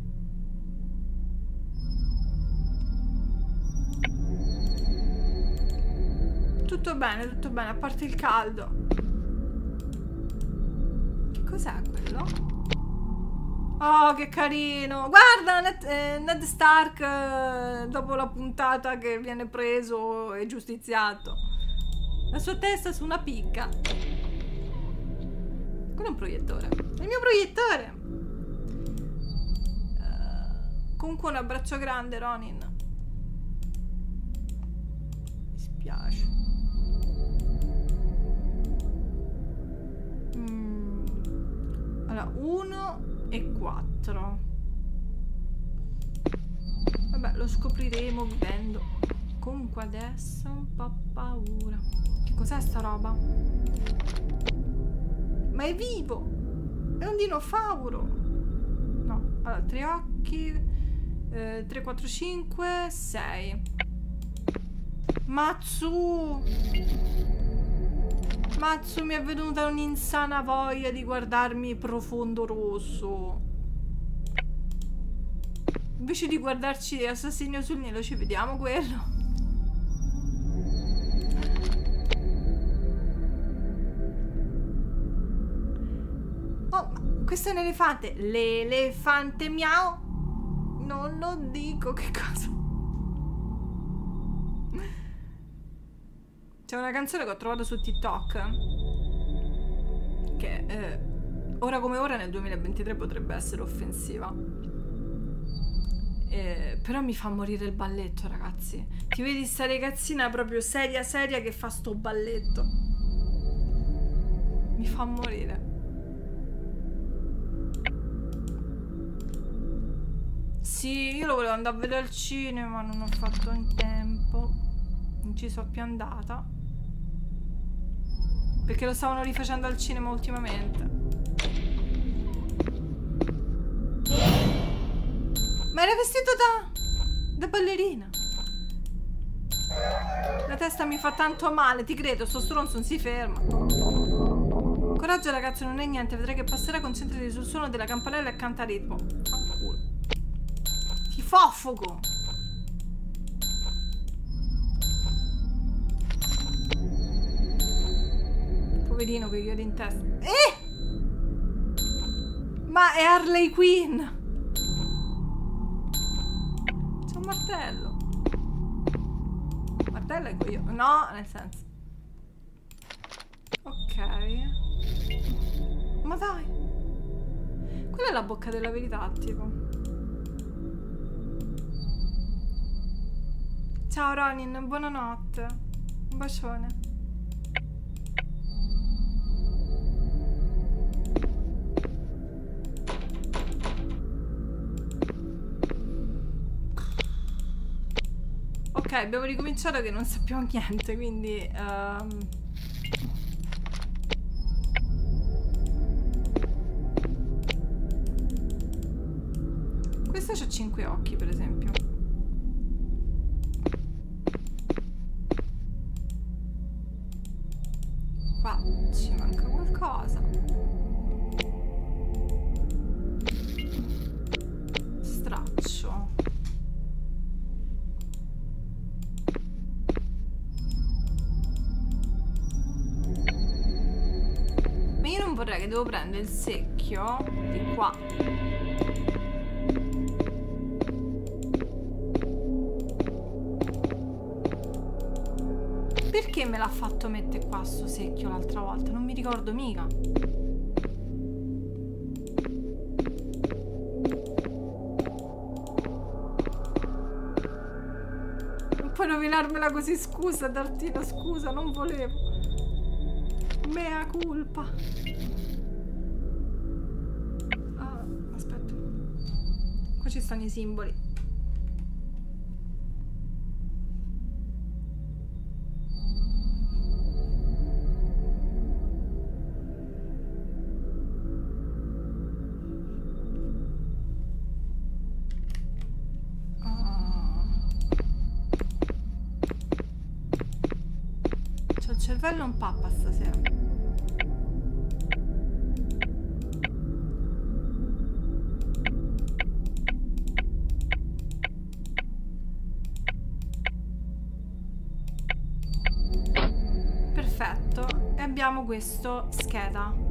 A: Tutto bene, tutto bene, a parte il caldo. Che cos'è quello? Oh, che carino! Guarda, Ned, eh, Ned Stark eh, dopo la puntata che viene preso e giustiziato. La sua testa su una picca. Quello è un proiettore. È il mio proiettore! Uh, comunque un abbraccio grande, Ronin. Mi spiace. Allora, uno e quattro. Vabbè, lo scopriremo vivendo. Comunque adesso un po' paura. Che cos'è sta roba? Ma è vivo! È un dinofauro! No, allora, tre occhi. Eh, tre, quattro, cinque, sei. Matsu! Matsu, mi è venuta un'insana voglia di guardarmi Profondo Rosso. Invece di guardarci Assassinio sul Nilo, ci vediamo quello. Oh, ma questo è un elefante. L'elefante miau. Non lo dico, che cosa. C'è una canzone che ho trovato su TikTok che eh, ora come ora nel duemilaventitré potrebbe essere offensiva, eh, però mi fa morire il balletto, ragazzi. Ti vedi sta ragazzina proprio seria seria che fa sto balletto, mi fa morire. Sì, io lo volevo andare a vedere al cinema, non ho fatto in tempo, non ci sono più andata perché lo stavano rifacendo al cinema ultimamente. Ma era vestito da da ballerina. La testa mi fa tanto male, ti credo, sto stronzo non si ferma. Coraggio ragazzo, non è niente, vedrai che passerà, concentrati sul suono della campanella e canta a ritmo. Fanculo. Ti foffogo. Poverino che io in testa. Eh! Ma è Harley Quinn! C'è un martello. Martello è io. No, nel senso. Ok. Ma dai. Quella è la bocca della verità, tipo. Ciao Ronin, buonanotte. Un bacione. Ok, abbiamo ricominciato che non sappiamo niente, quindi... Um... Questo c'ha cinque occhi, per esempio. Qua ci manca qualcosa. Straccio. Ma io non vorrei che devo prendere il secchio di qua. Perché me l'ha fatto mettere qua sto secchio l'altra volta? Non mi ricordo mica. Non puoi rovinarmela così, scusa Dartino, scusa, non volevo. Mea culpa. Ah, aspetta. Qua ci stanno i simboli. Il cervello non pappa stasera. Perfetto. E abbiamo questo scheda.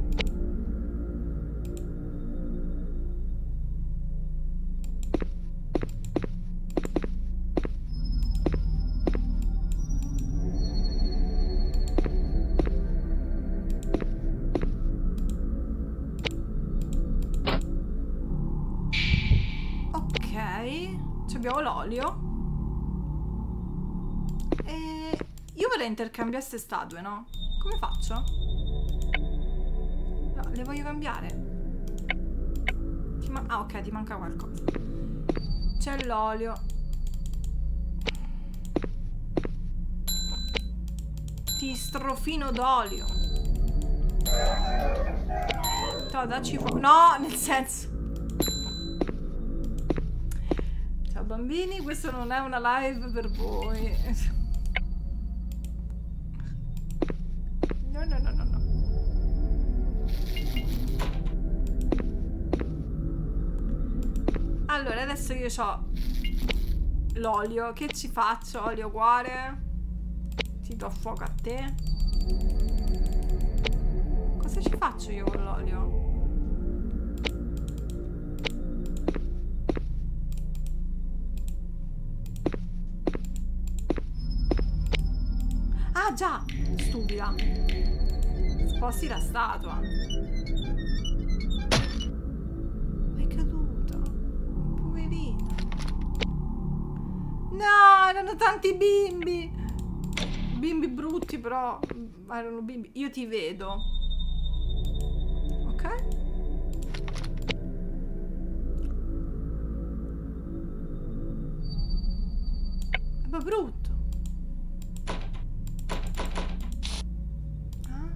A: Abbiamo l'olio e io vorrei intercambiare queste statue, no? Come faccio? No, le voglio cambiare. Ti ma ah, ok, ti manca qualcosa. C'è l'olio. Ti strofino d'olio. No, dacci fuoco. No, nel senso. Ciao bambini, questo non è una live per voi. No, no, no, no, no. Allora, adesso io ho l'olio. Che ci faccio? Olio cuore. Ti do fuoco a te. Cosa ci faccio io con l'olio? Ah già, stupida. Sposti la statua. È caduta. Poverina. No, erano tanti bimbi. Bimbi brutti, però erano bimbi. Io ti vedo. Ok? Ma brutto. Ah.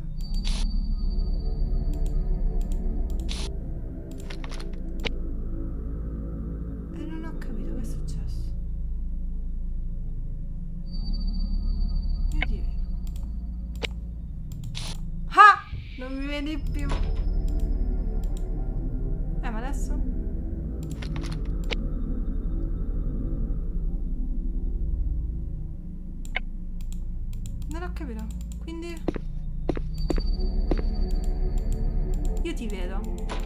A: E non ho capito che è successo. Io ti vedo. Ah! Non mi vedi più. Eh, ma adesso? Non ho capito. Quindi io ti vedo.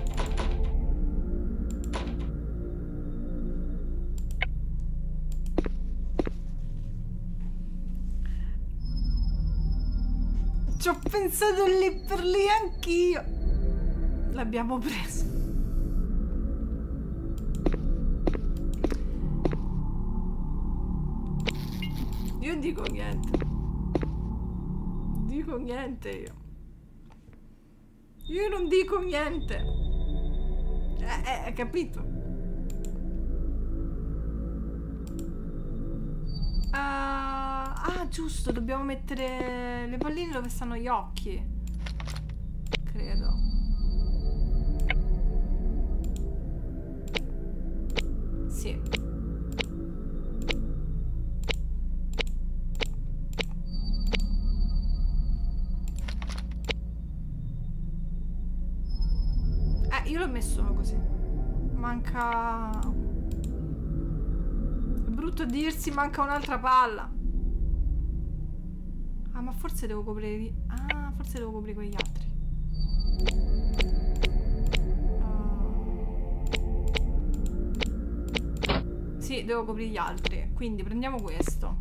A: Ci ho pensato lì per lì anch'io. L'abbiamo preso. Io non dico niente. Dico niente io. Io non dico niente. Eh, eh, capito? Uh, ah, giusto, dobbiamo mettere le palline dove stanno gli occhi. Credo. Sì. Io l'ho messo così. Manca... È brutto dirsi, manca un'altra palla. Ah, ma forse devo coprire... Ah, forse devo coprire quegli altri. Uh... Sì, devo coprire gli altri. Quindi prendiamo questo.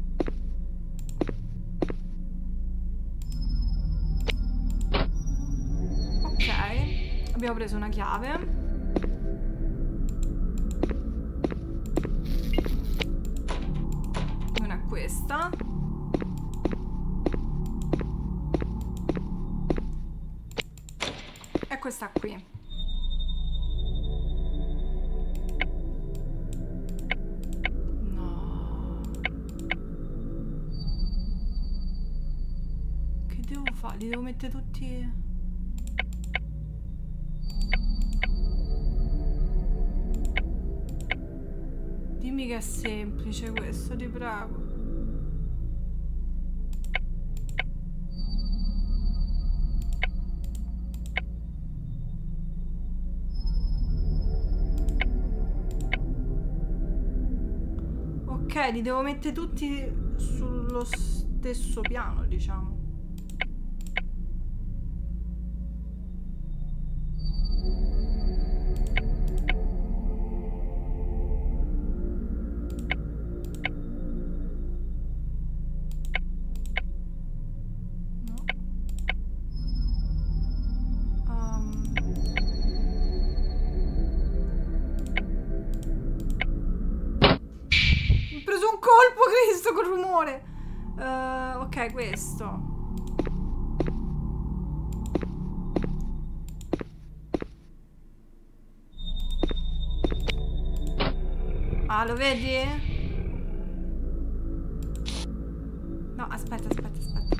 A: Ok. Abbiamo preso una chiave. Una è questa. E questa qui. No. Che devo fare? Li devo mettere tutti... Dimmi che è semplice questo, ti prego. Ok, li devo mettere tutti sullo stesso piano, diciamo. Uh, ok, questo. Ah, lo vedi? No, aspetta, aspetta, aspetta.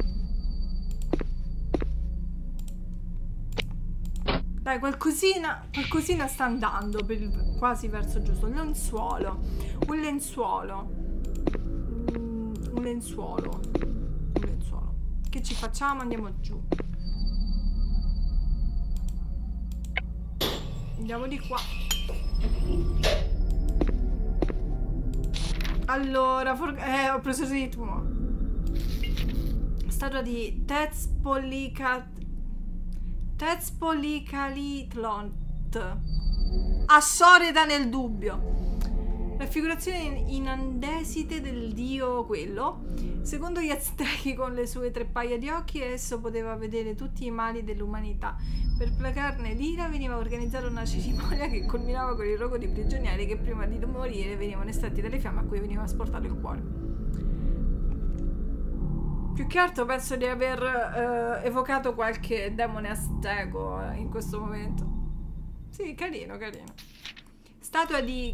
A: Dai, qualcosina, qualcosina sta andando per il, quasi verso giusto. Un lenzuolo. Un lenzuolo. Mm, un lenzuolo. Un lenzuolo. Che ci facciamo? Andiamo giù. Andiamo di qua. Allora, for eh, ho preso il ritmo. Statua di Tezpolicat Tezpolicalitlont, assoreta nel dubbio. Raffigurazione in andesite del dio quello. Secondo gli aztechi, con le sue tre paia di occhi, esso poteva vedere tutti i mali dell'umanità. Per placarne l'ira veniva organizzata una cerimonia che culminava con il rogo di prigionieri che prima di morire venivano estratti dalle fiamme a cui veniva asportato il cuore. Più che altro penso di aver eh, evocato qualche demone azteco eh, in questo momento. Sì, carino, carino. Statua di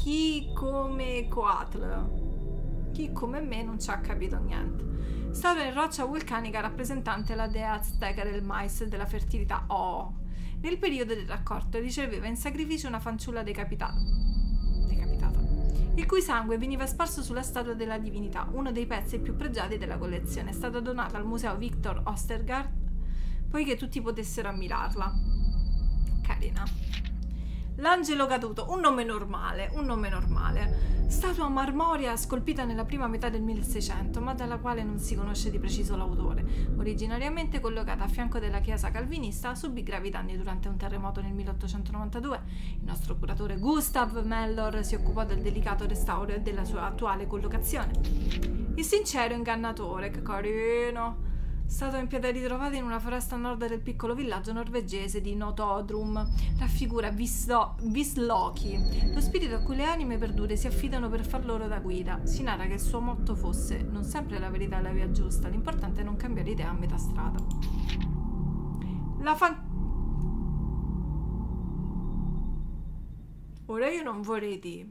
A: Quicomecoatl. Chi come me non ci ha capito niente. Statua in roccia vulcanica rappresentante la dea azteca del mais e della fertilità. Oh! Nel periodo del raccolto riceveva in sacrificio una fanciulla decapitata. Decapitata. Il cui sangue veniva sparso sulla statua della divinità, uno dei pezzi più pregiati della collezione. È stata donata al museo Victor Ostergaard poiché tutti potessero ammirarla. Carina. L'angelo caduto, un nome normale, un nome normale. Statua marmorea scolpita nella prima metà del milleseicento, ma dalla quale non si conosce di preciso l'autore. Originariamente collocata a fianco della chiesa calvinista, subì gravi danni durante un terremoto nel milleottocentonovantadue. Il nostro curatore Gustav Mellor si occupò del delicato restauro e della sua attuale collocazione. Il sincero ingannatore, che carino, stato in piedi ritrovata in una foresta a nord del piccolo villaggio norvegese di Notodrum, raffigura Vislo Visloki, lo spirito a cui le anime perdute si affidano per far loro da guida. Si narra che il suo motto fosse: non sempre la verità è la via giusta, l'importante è non cambiare idea a metà strada. La fan... Ora io non vorrei dire,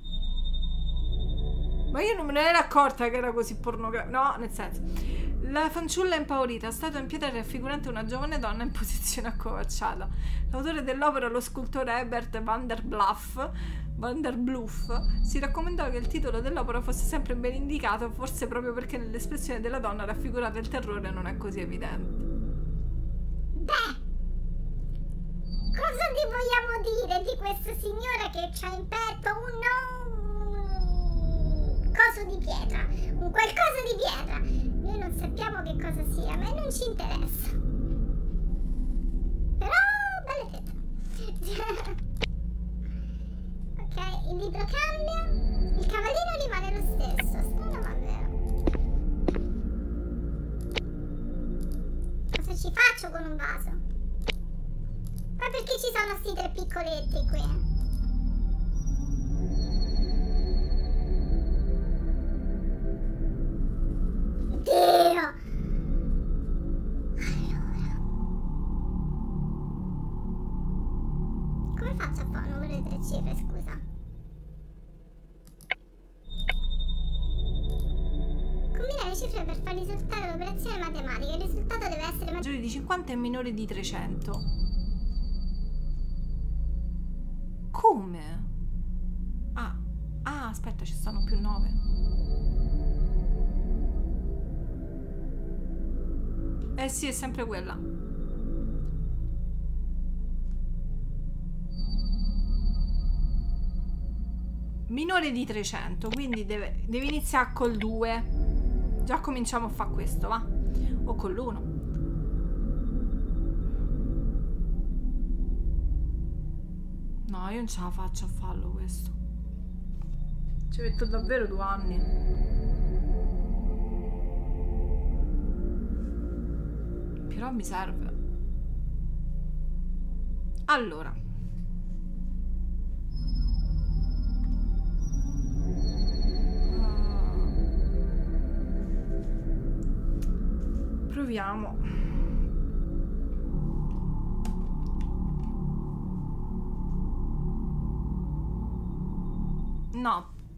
A: ma io non me ne ero accorta che era così pornografico. No, nel senso, la fanciulla impaurita, statua in pietra raffigurante una giovane donna in posizione accovacciata. L'autore dell'opera, lo scultore Herbert van der Bluff, van der Bluff, si raccomandava che il titolo dell'opera fosse sempre ben indicato, forse proprio perché nell'espressione della donna raffigurata il terrore non è così evidente.
C: Beh, cosa ti vogliamo dire di questa signora che c'ha in petto un coso di pietra, un qualcosa di pietra? Noi non sappiamo che cosa sia, ma non ci interessa. Però belle tette. Ok, il libro cambia, il cavallino rimane lo stesso. Strano ma vero. Cosa ci faccio con un vaso? Ma perché ci sono sti tre piccoletti qui? Dio! Allora, come faccio a fare un numero di tre cifre, scusa? Combina le cifre per far risultare l'operazione matematica. Il risultato deve essere
A: maggiore di cinquanta e minore di trecento. Come? Ah, ah, aspetta, ci stanno più nove. Eh sì, è sempre quella. Minore di trecento, quindi deve, deve iniziare col due. Già cominciamo a fare questo, va? O con l'uno. No, io non ce la faccio a farlo questo. Ci metto davvero due anni. Però mi serve. Allora, uh, proviamo. No,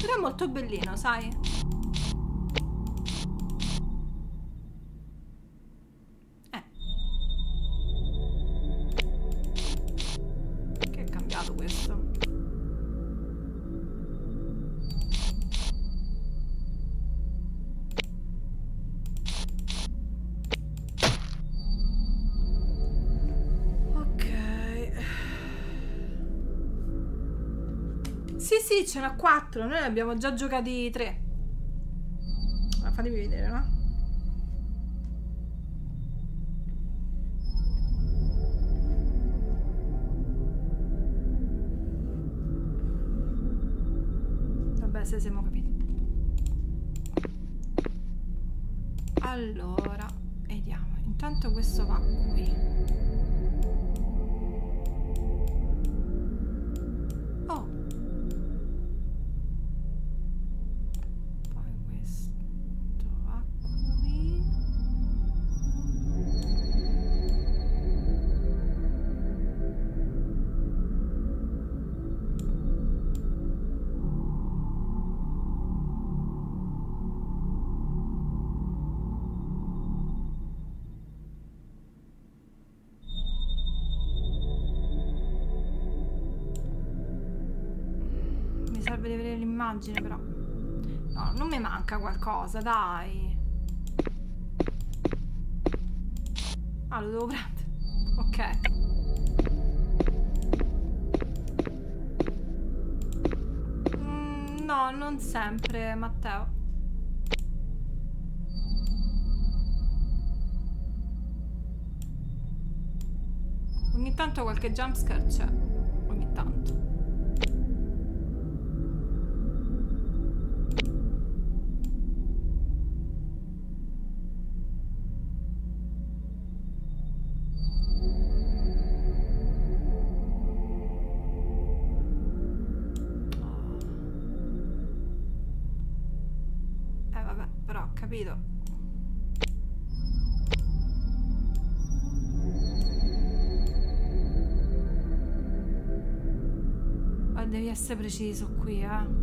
A: Però è molto bellino, sai? Eh. Che è cambiato questo? Sì, sì, ce n'ha quattro. Noi ne abbiamo già giocati tre. Ah, fatemi vedere, no? Vabbè, se siamo capiti. Allora, vediamo. Intanto questo va qui. Serve di vedere l'immagine, però no, non mi manca qualcosa, dai. Ah, lo devo prendere. Ok. Mm, no, non sempre, Matteo. Ogni tanto qualche jumpscare c'è. Ogni tanto. Capito? Ma devi essere preciso qui, eh.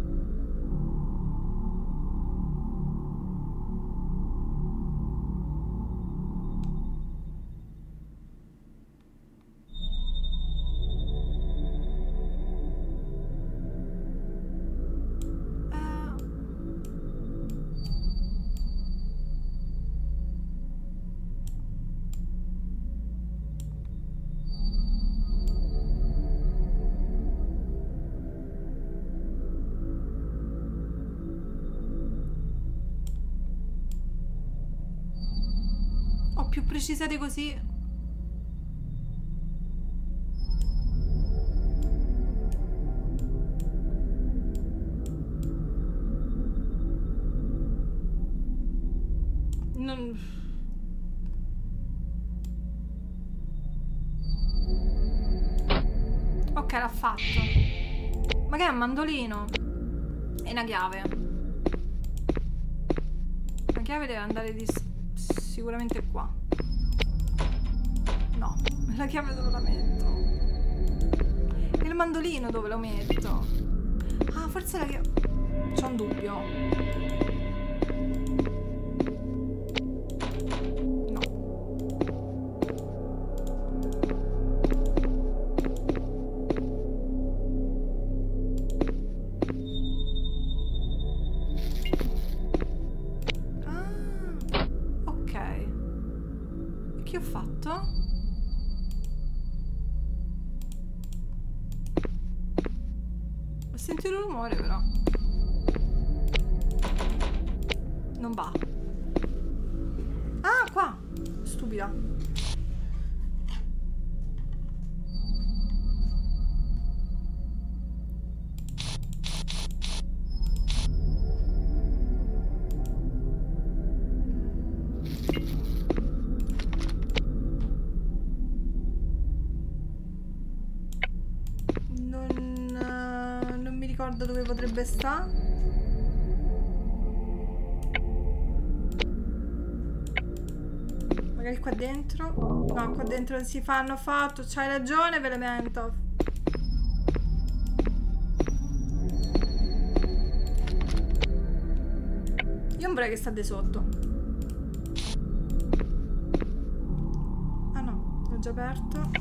A: Più precisate così. Non... Ok, l'ha fatto. Ma che è un mandolino? E una chiave. La chiave deve andare di sicuramente qua. No, la chiave dove la metto? E il mandolino dove lo metto? Ah, forse la chiave... C'ho un dubbio. No. Ah, ok. E che ho fatto? Senti il rumore però. Non va. Ah, qua. Stupida. Dove potrebbe stare? Magari qua dentro? No, qua dentro non si fa, hanno fatto. C'hai ragione, Velemento. sopra che sta di sotto. Ah no, l'ho già aperto.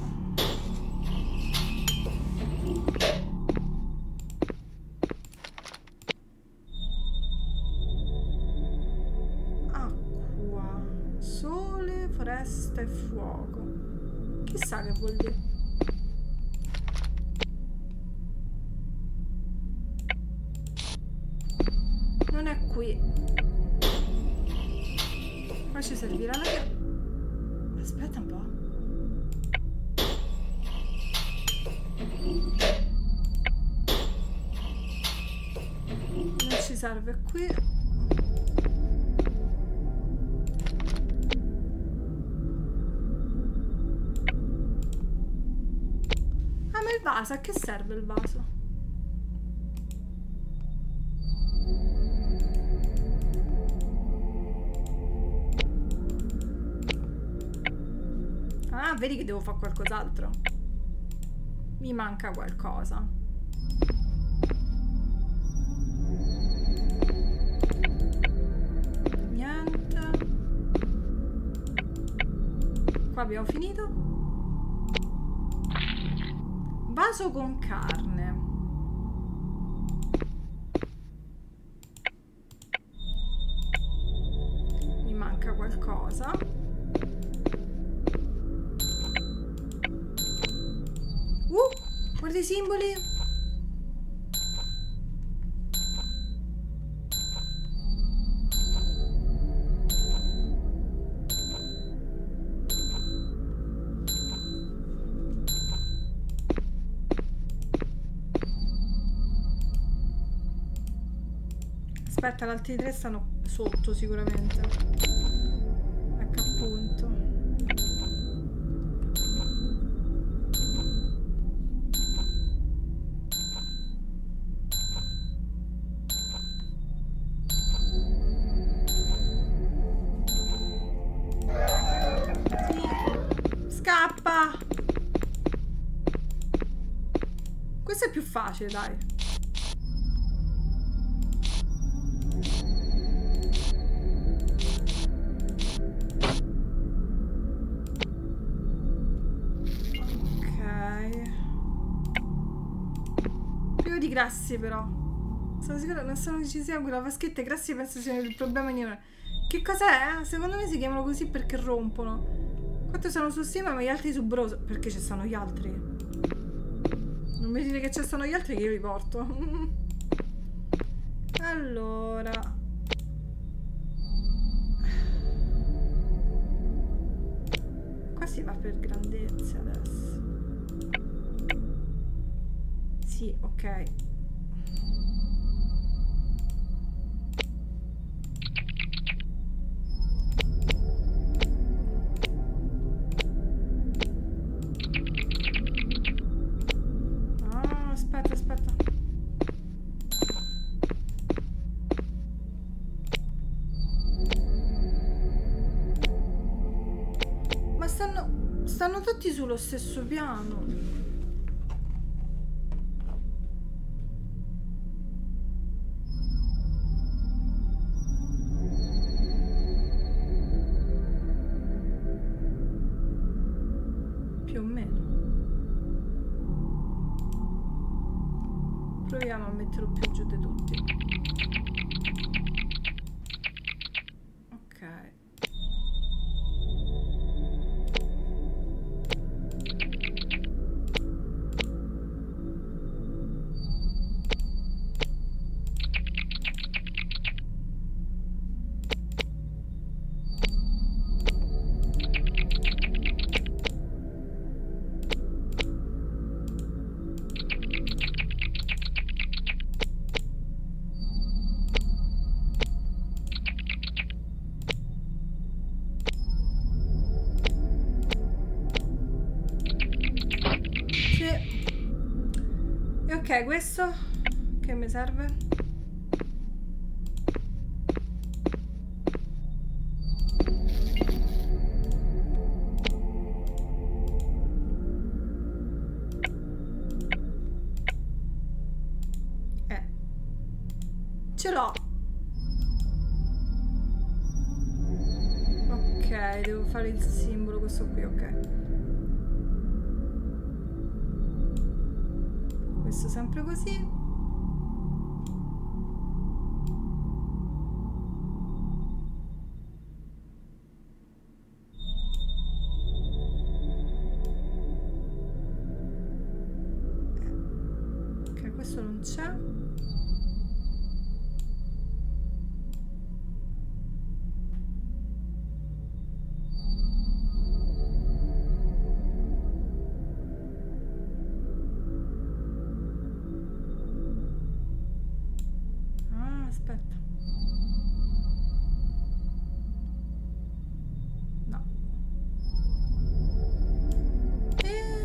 A: Acqua, sole, foresta e fuoco. Chissà che vuol dire. Non è qui. Ma ci servirà la chiave. Aspetta un po'. Non ci serve qui. Ah, ma il vaso, a che serve il vaso? Ah, vedi che devo fare qualcos'altro. Mi manca qualcosa. Niente. Qua abbiamo finito. Vaso con carne. Mi manca qualcosa. Uh, guarda i simboli. Aspetta, gli altri tre stanno sotto sicuramente. Ecco appunto. Scappa! Questo è più facile, dai. Grassi però sono sicura, non sono che ci sia quella vaschetta. Grassi penso sia il problema di ora. Che cos'è? Secondo me si chiamano così perché rompono. Quattro sono su stima ma gli altri su broso. Perché ci stanno gli altri? Non mi dite che ci stanno gli altri che io li porto. Allora qua si va per grandezze adesso. Sì, ok. Ah, aspetta, aspetta. Ma stanno... stanno tutti sullo stesso piano. Proviamo a metterlo più giù di tutti. Ok. Ok, questo che mi serve? Eh, ce l'ho. Ok, devo fare il simbolo, questo qui, ok. Questo sempre così. Ok, questo non c'è. Aspetta. No. Eh.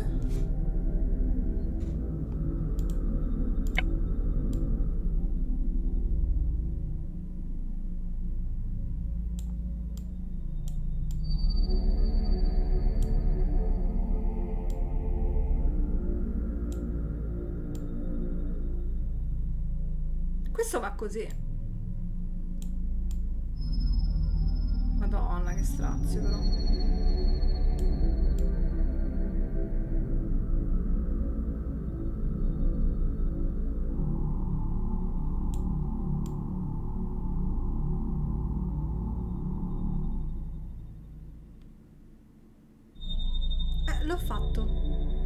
A: Questo va così. Madonna, che strazio però. Eh, l'ho fatto.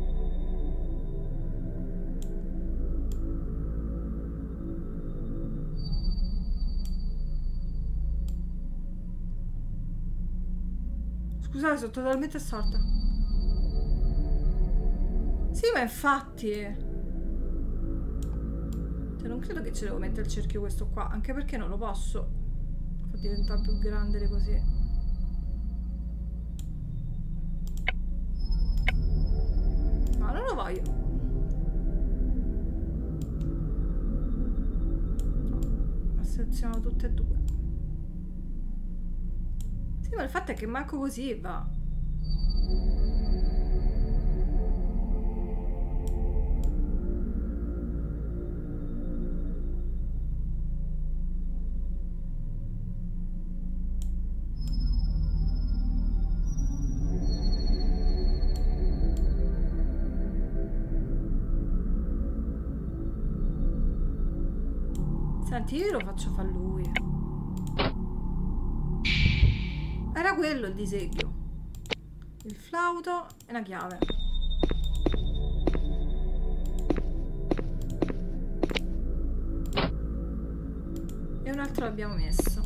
A: Scusate, sono totalmente assorta. Sì, ma infatti. Cioè, non credo che ce devo mettere il cerchio questo qua. Anche perché non lo posso far diventare più grande così. No, non lo voglio. No, ho selezionato tutte e due. Sì, ma il fatto è che manco così va. Senti, io lo faccio fare lui. Era quello il disegno. Il flauto e una chiave. E un altro l'abbiamo messo.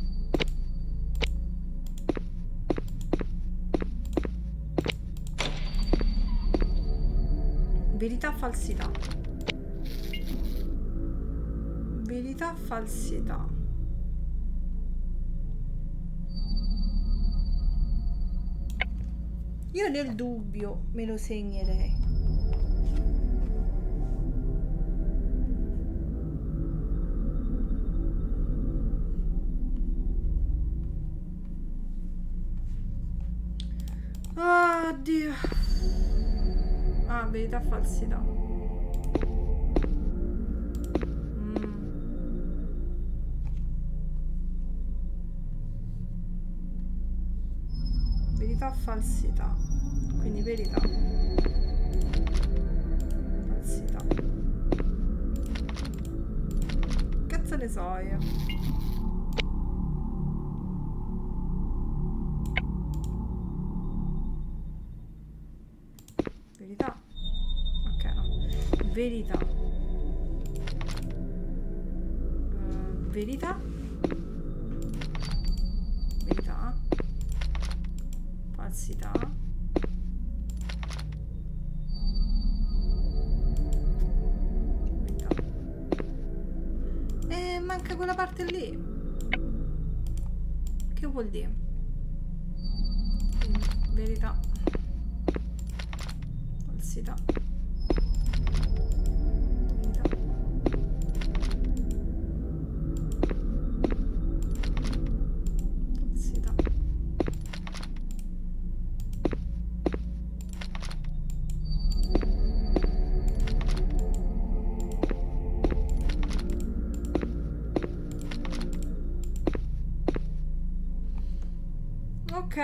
A: Verità, falsità. Verità, falsità. Io nel dubbio me lo segnerei. Oddio. Ah, verità, falsità. Mm. Verità, falsità. Quindi verità, falsità. Cazzo ne so io. Verità. Ok, no. Verità. Uh, verità. Verità. Falsità. Manca quella parte lì. Che vuol dire? Quindi, verità, falsità, verità, falsità. Ok, Ok.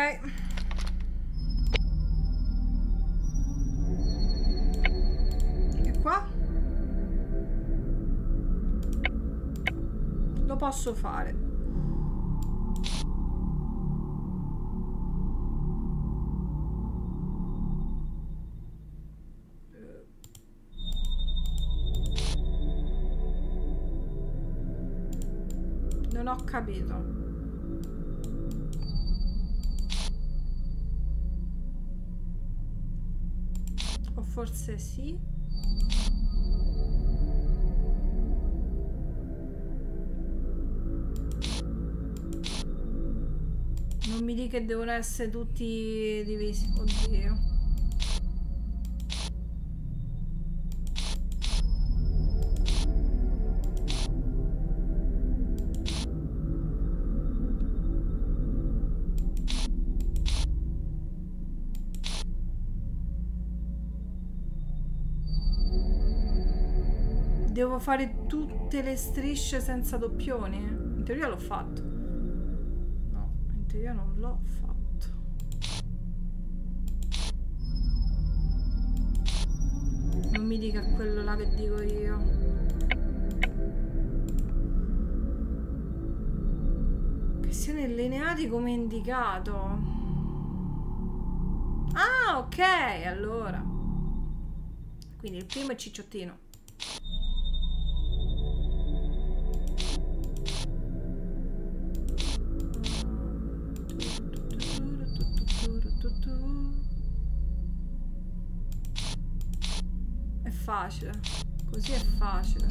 A: E qua? Lo posso fare. Non ho capito. O forse sì. Non mi dica che devono essere tutti divisi. Oddio. Devo fare tutte le strisce senza doppioni? In teoria l'ho fatto. No, in teoria non l'ho fatto. Non mi dica quello là che dico io. Che siano allineati come indicato. Ah, ok, allora. Quindi il primo è cicciottino. È facile, così è facile.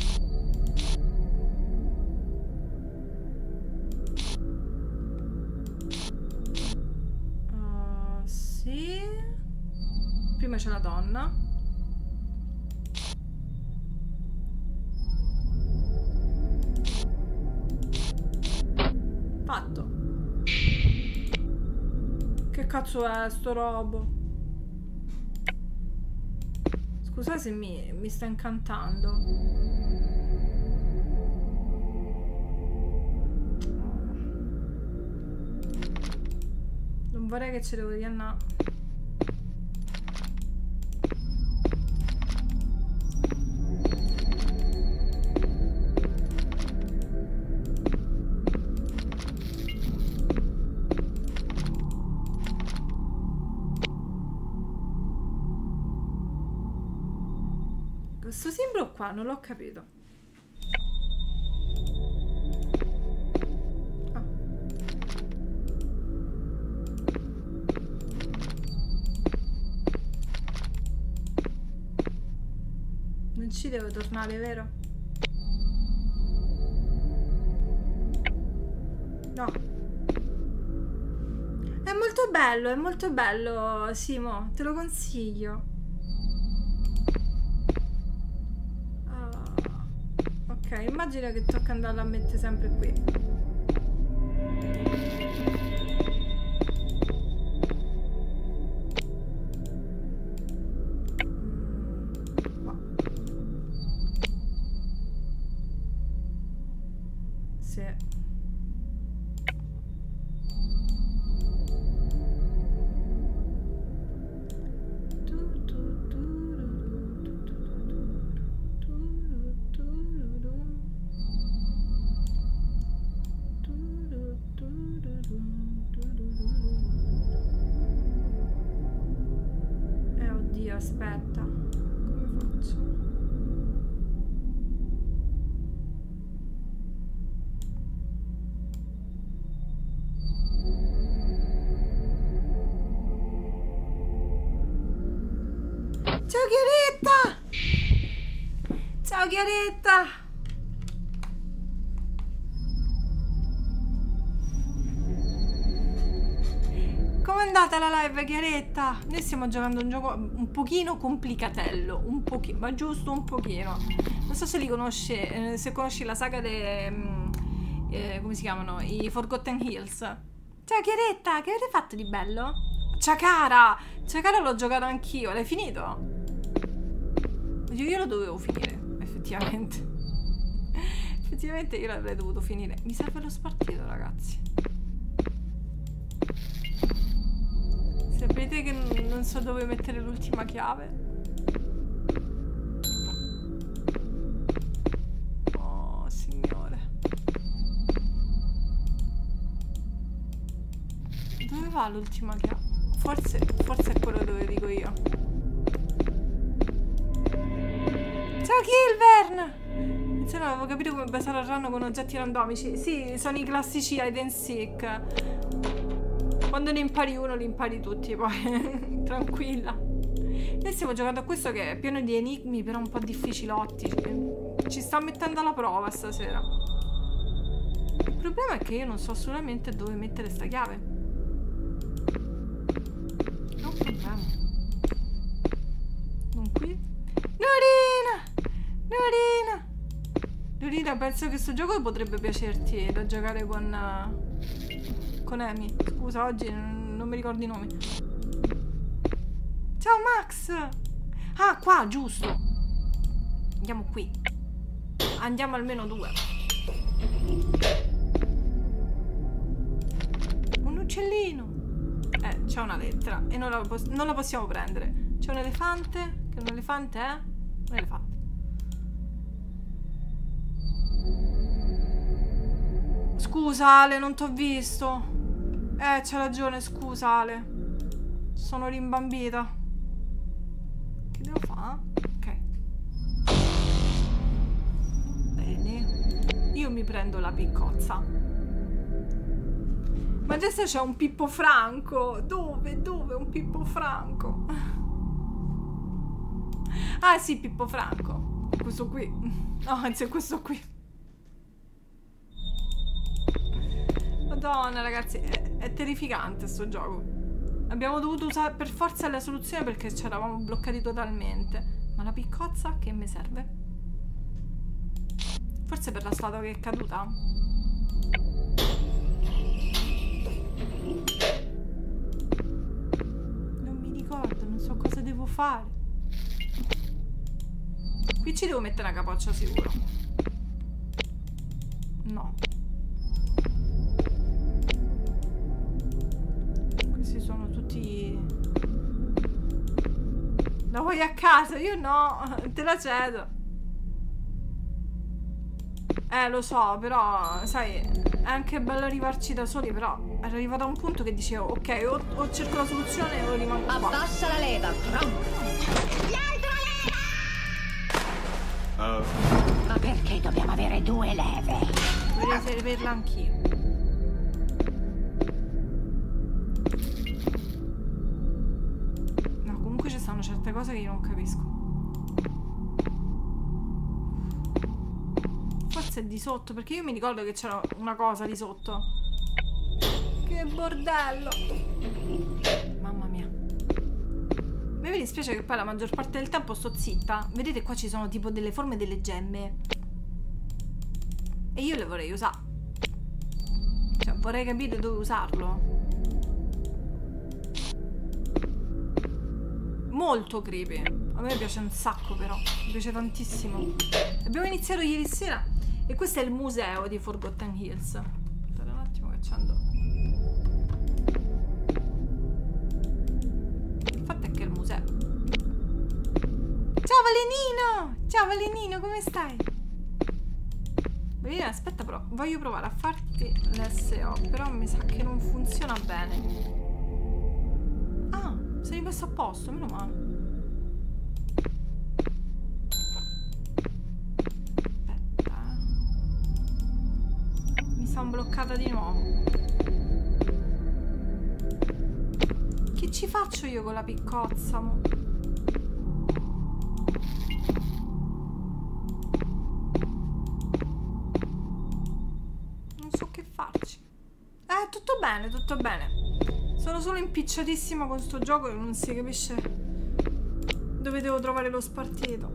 A: Uh, sì. Prima c'è la donna. Fatto. Che cazzo è sto robo? Scusa se mi, mi sta incantando. Non vorrei che ce devo dire no. Questo simbolo qua non l'ho capito. Ah. Non ci devo tornare, vero? No. È molto bello, è molto bello, Simo, te lo consiglio. Ok, immagina che tocca andare a mettere sempre qui. Qua. Sì. Aspetta, come faccio? Ciao Chiaretta! Ciao Chiaretta! Com'è andata la live, Chiaretta? Noi stiamo giocando un gioco un pochino complicatello, un pochino, ma giusto un pochino. Non so se li conosci, eh, se conosci la saga dei... Eh, come si chiamano? I Forgotten Hills. Ciao Chiaretta, che avete fatto di bello? Ciacara! Ciacara l'ho giocato anch'io, l'hai finito? Io lo dovevo finire, effettivamente. Effettivamente io l'avrei dovuto finire. Mi serve lo spartito, ragazzi. Sapete che non, non so dove mettere l'ultima chiave? Oh, signore. Dove va l'ultima chiave? Forse, forse è quello dove dico io. Ciao Kilvern! Se no avevo capito come basare il run con oggetti randomici. Sì, sono i classici hide and seek. Quando ne impari uno li impari tutti poi. Tranquilla. Noi stiamo giocando a questo che è pieno di enigmi, però un po' difficilotti. Ci sta mettendo alla prova stasera. Il problema è che io non so assolutamente dove mettere sta chiave. È un problema. Non qui. Norina! Norina! Norina, penso che questo gioco potrebbe piacerti da giocare con uh, con Amy. Scusa, oggi non, non mi ricordo i nomi. Ciao Max! Ah, qua, giusto. Andiamo qui. Andiamo almeno due. Un uccellino. Eh, c'è una lettera e non la, non la possiamo prendere. C'è un elefante. Che un elefante è? Un elefante. Scusa Ale, non t'ho visto. Eh, c'ha ragione, scusa Ale. Sono rimbambita. Che devo fare? Ok. Bene. Io mi prendo la piccozza. Ma adesso c'è un Pippo Franco. Dove? Dove un Pippo Franco? Ah sì, Pippo Franco. Questo qui. No, anzi è questo qui. Madonna ragazzi, è, è terrificante sto gioco. Abbiamo dovuto usare per forza la soluzione perché ci eravamo bloccati totalmente. Ma la piccozza che mi serve? Forse per la statua che è caduta? Non mi ricordo, non so cosa devo fare. Qui ci devo mettere una capoccia sicuro. No. Questi sono tutti... La vuoi a casa? Io no, te la cedo. Eh, lo so, però, sai, è anche bello arrivarci da soli, però ero arrivato a un punto che dicevo, ok, o, o cerco la soluzione o rimango qua.
D: Abbassa la leva, pronto.
E: Uh.
D: Ma perché dobbiamo avere due leve?
A: Vorrei saperla anch'io. No, comunque ci stanno certe cose che io non capisco. Forse è di sotto, perché io mi ricordo che c'era una cosa di sotto. Che bordello. Mamma mia. A me mi dispiace che poi la maggior parte del tempo sto zitta. Vedete qua ci sono tipo delle forme delle gemme. E io le vorrei usare. Cioè vorrei capire dove usarlo. Molto creepy. A me piace un sacco però. Mi piace tantissimo. Abbiamo iniziato ieri sera. E questo è il museo di Forgotten Hills. Aspetta un attimo che accendo. Il fatto è che è il museo. Ciao Valenino! Ciao Valenino, come stai? Valenino, aspetta però, voglio provare a farti l'S O, però mi sa che non funziona bene. Ah, sei rimesso a posto, meno male. Aspetta. Mi sono bloccata di nuovo. Che ci faccio io con la piccozza, mo? Non so che farci. Eh, tutto bene, tutto bene. Sono solo impicciatissima con sto gioco e non si capisce dove devo trovare lo spartito.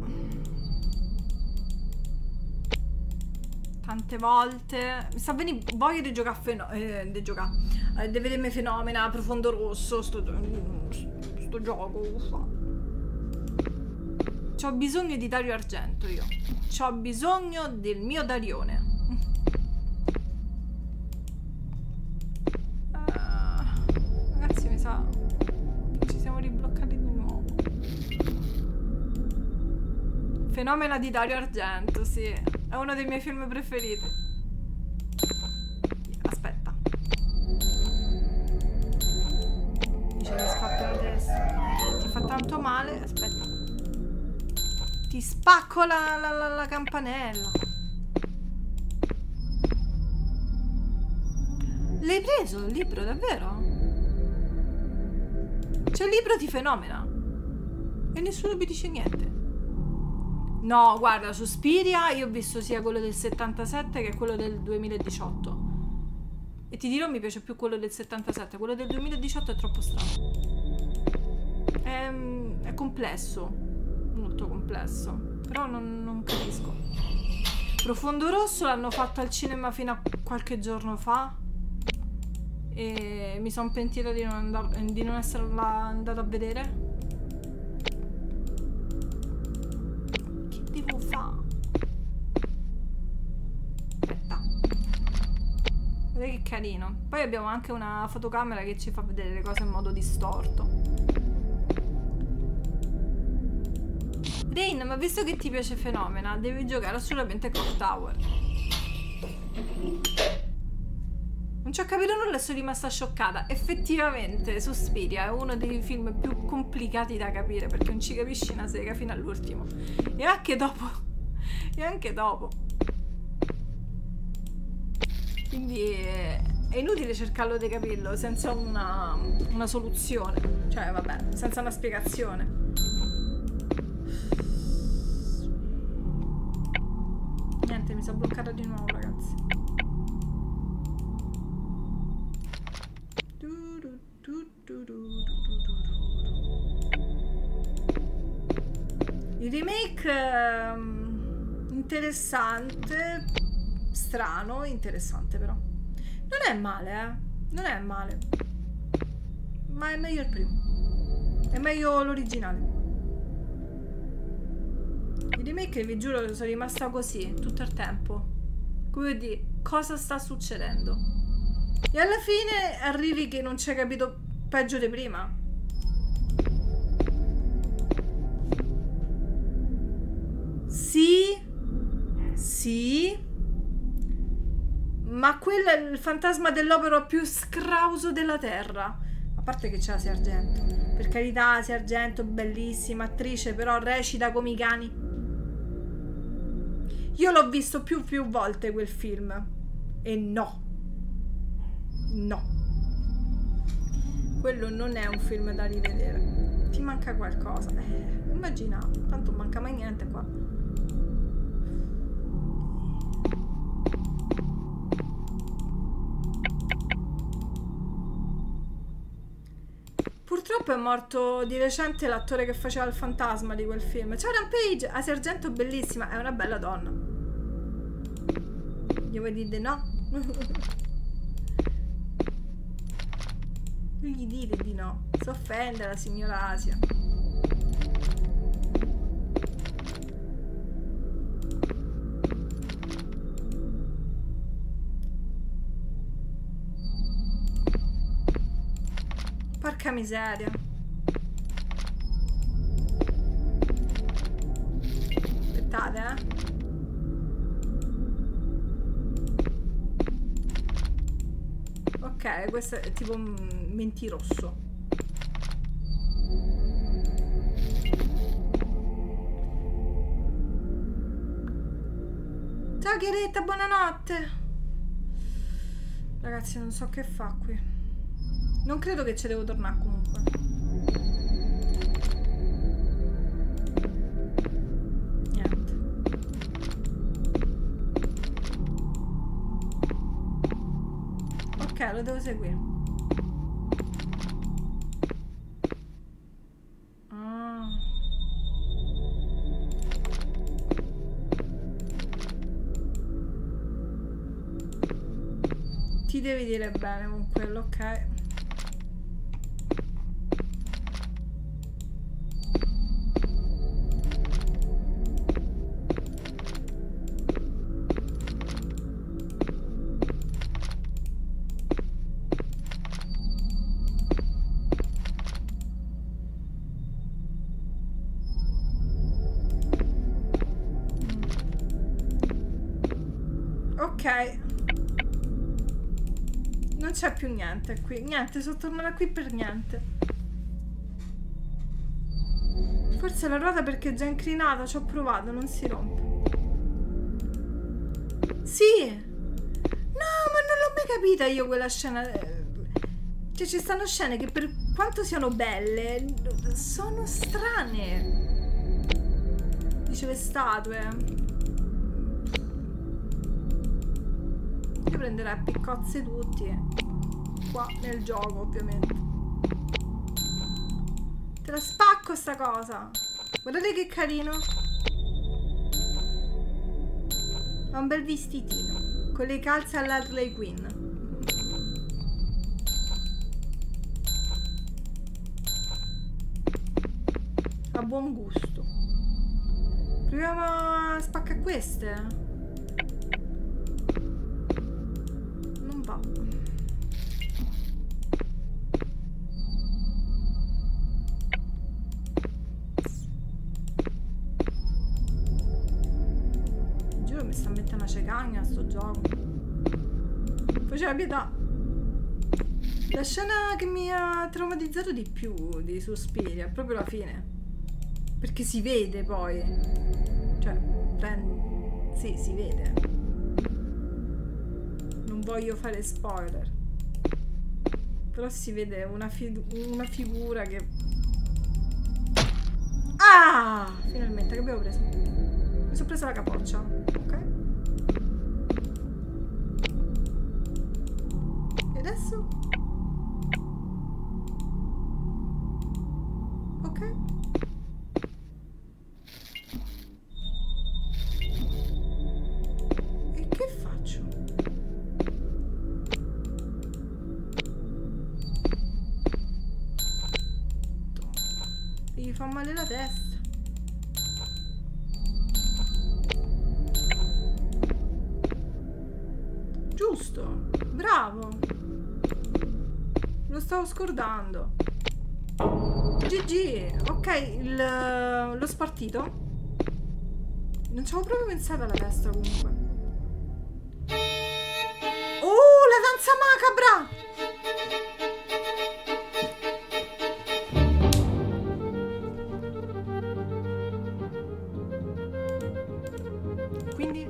A: Tante volte mi sta venendo voglia di giocare a feno eh, di giocare eh, di vedermi Fenomena, Profondo Rosso, sto, sto gioco. C'ho bisogno di Dario Argento io. C'ho bisogno del mio Darione. Uh, ragazzi, mi sa Fenomena di Dario Argento, sì. È uno dei miei film preferiti. Aspetta. Dice che scappi la testa. Ti fa tanto male. Aspetta. Ti spacco la, la, la, la campanella. L'hai preso il libro, davvero? C'è il libro di Fenomena. E nessuno mi dice niente. No, guarda, Suspiria io ho visto sia quello del settantasette che quello del duemiladiciotto. E ti dirò, mi piace più quello del settantasette. Quello del duemiladiciotto è troppo strano. È, è complesso. Molto complesso. Però non, non capisco. Profondo Rosso l'hanno fatto al cinema fino a qualche giorno fa. E mi sono pentita di non, andar, di non esserla andata a vedere. Che devo fare? Aspetta. Vedete che carino. Poi abbiamo anche una fotocamera che ci fa vedere le cose in modo distorto. Rain, ma visto che ti piace Fenomena, devi giocare assolutamente Clock Tower. Non ci ho capito nulla e sono rimasta scioccata. Effettivamente Suspiria è uno dei film più complicati da capire, perché non ci capisci una sega fino all'ultimo. E anche dopo. E anche dopo. Quindi è, è inutile cercarlo di capirlo senza una, una soluzione. Cioè vabbè, senza una spiegazione. Niente, mi sono bloccata di nuovo, ragazzi. Il remake um, interessante, strano, interessante però. Non è male, eh. Non è male. Ma è meglio il primo. È meglio l'originale. Il remake, vi giuro, sono rimasta così tutto il tempo. Come dire, cosa sta succedendo? E alla fine arrivi che non ci hai capito peggio di prima. Sì, sì, ma quello è il fantasma dell'opera più scrauso della terra. A parte che c'è la Sargento. Per carità, Sargento, bellissima attrice, però recita come i cani. Io l'ho visto più più volte quel film. E no. No. Quello non è un film da rivedere. Ti manca qualcosa. Eh, immaginavo. Tanto non manca mai niente qua. Purtroppo è morto di recente l'attore che faceva il fantasma di quel film. Ciao Rampage, la Sargento bellissima, è una bella donna. Gli vuoi dire no? Non gli dite di no, si offende la signora Asia. Porca miseria. Aspettate, eh. Ok, questo è tipo un mentirosso. Ciao Chiaretta, buonanotte. Ragazzi, non so che fa qui. Non credo che ci devo tornare comunque. Niente. Ok, lo devo seguire. Ah. Ti devi dire bene con quello, ok. Ok. Non c'è più niente qui. Niente, sono tornata qui per niente. Forse la ruota perché è già inclinata. Ci ho provato, non si rompe. Sì. No, ma non l'ho mai capita io quella scena. Cioè ci stanno scene che per quanto siano belle sono strane. Dice le statue. Io prenderei a piccozze tutti. Qua nel gioco ovviamente. Te la spacco sta cosa. Guardate che carino. Ha un bel vestitino con le calze all'Harley Quinn. Ha buon gusto. Proviamo a spaccare queste. Non va. Giuro mi sta mettendo una cecagna a sto gioco. Faceva pietà. La scena che mi ha traumatizzato di più di Suspiria è proprio la fine. Perché si vede poi. Cioè, prend... sì, si vede. Non voglio fare spoiler. Però si vede una, fi una figura che... Ah! Finalmente, che abbiamo preso? Mi sono presa la capoccia. Ok. E adesso? Ok. E che faccio? Gli fa male la testa. Giusto, bravo. Lo stavo scordando. G G. Ok, il, lo spartito. Non ci avevo proprio pensato alla testa comunque. Oh, la danza macabra. Quindi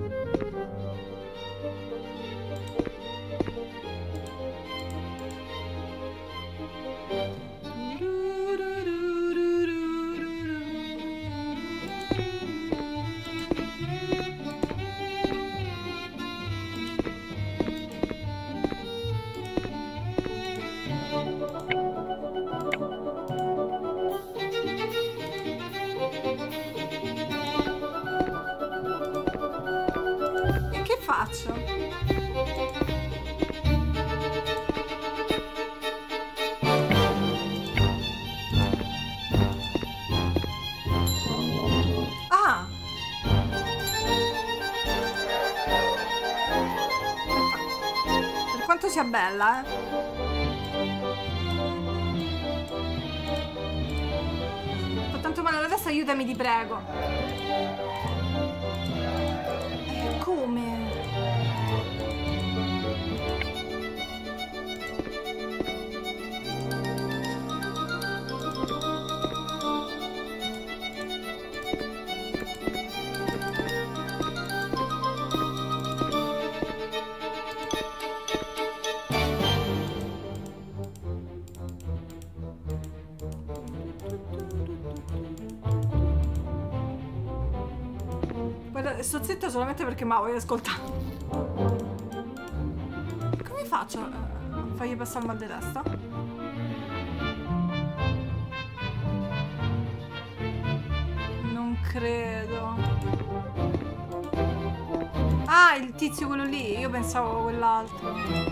A: e che faccio? Ah! Per quanto sia bella, eh? Fa tanto male alla testa, aiutami, ti prego. Eh, come? Guarda, sto zitta solamente perché ma voglio ascoltare. Come faccio a fargli passare il mal di testa? Non credo. Ah, il tizio quello lì. Io pensavo quell'altro.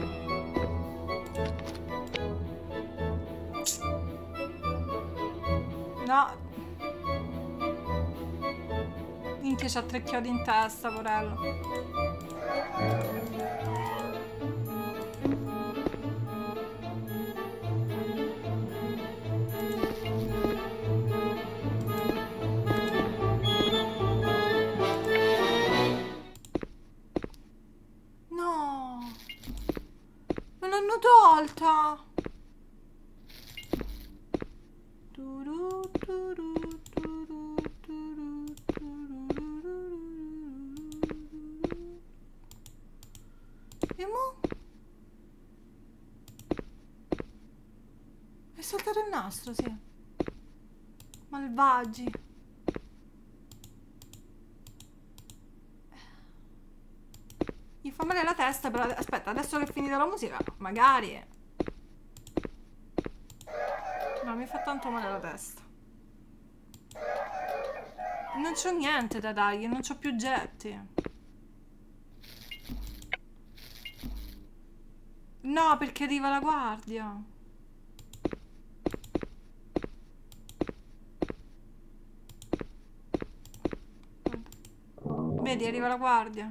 A: No. Minchia, c'ha tre chiodi in testa, porello. volta. Turu, turu, turu, turu, turu. E mo? È saltato il nastro, sì. Malvagi. Gli fa male la testa, però aspetta, adesso che è finita la musica, magari. No, mi fa tanto male la testa. Non c'ho niente da dargli, non c'ho più getti. No, perché arriva la guardia. Vedi, arriva la guardia.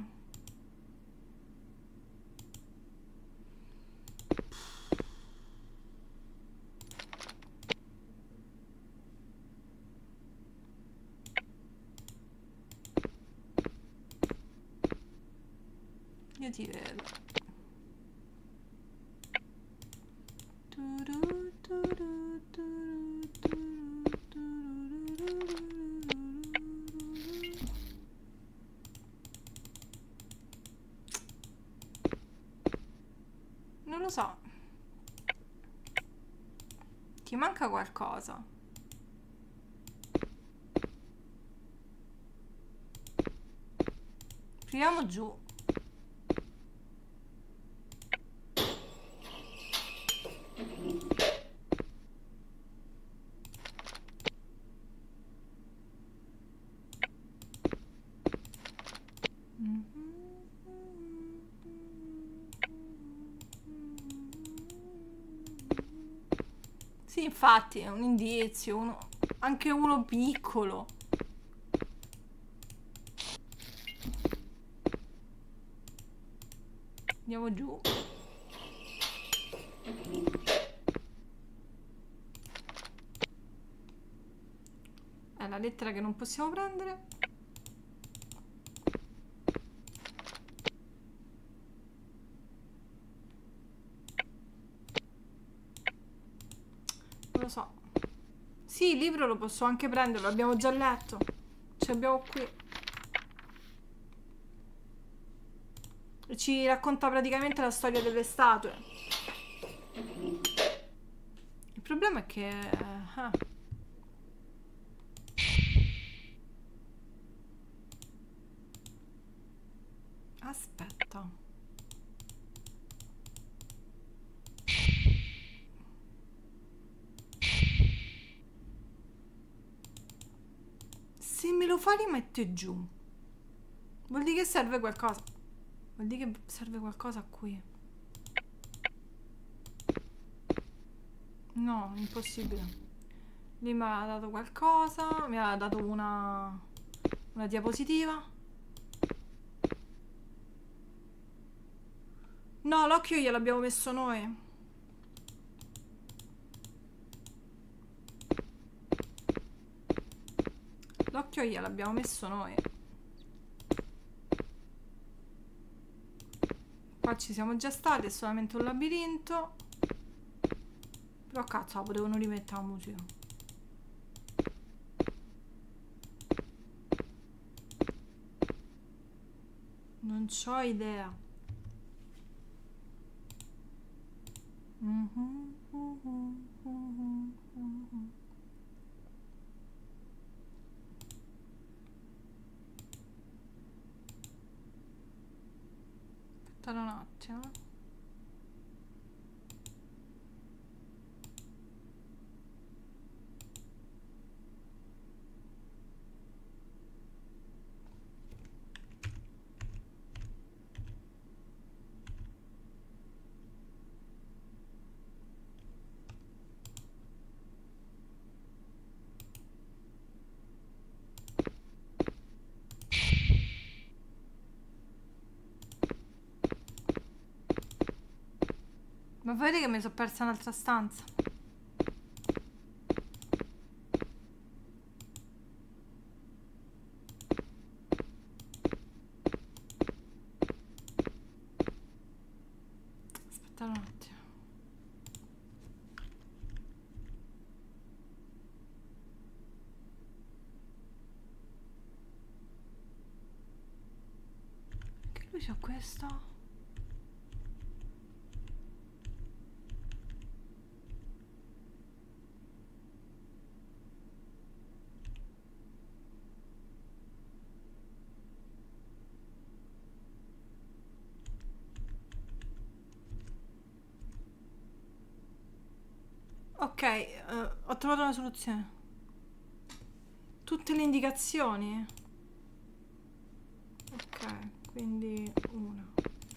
A: Io ti vedo. Turu, turu, turu, turu, turu. Non lo so. Ti manca qualcosa. Proviamo giù. Sì, infatti è un indizio, uno, anche uno piccolo. Andiamo giù. È la lettera che non possiamo prendere. Non lo so. Sì, il libro lo posso anche prendere, l'abbiamo già letto. Ce l'abbiamo qui. Ci racconta praticamente la storia delle statue. Il problema è che... Eh. Aspetta. Se me lo fa rimette giù, vuol dire che serve qualcosa. Vuol dire che serve qualcosa qui. No, impossibile. Lì mi ha dato qualcosa. Mi ha dato una Una diapositiva. No, l'occhio gliel'abbiamo messo noi. L'occhio gliel'abbiamo messo noi. Qua ci siamo già stati, è solamente un labirinto. Però cazzo, potevano rimettere la musica. Non c'ho idea. Mm-hmm, mm-hmm, mm-hmm, mm-hmm. Aspetta un attimo. Ma vedi che mi sono persa un'altra stanza. Aspetta un attimo. Poi c'è questo. Ok, uh, ho trovato una soluzione. Tutte le indicazioni. Ok, quindi una.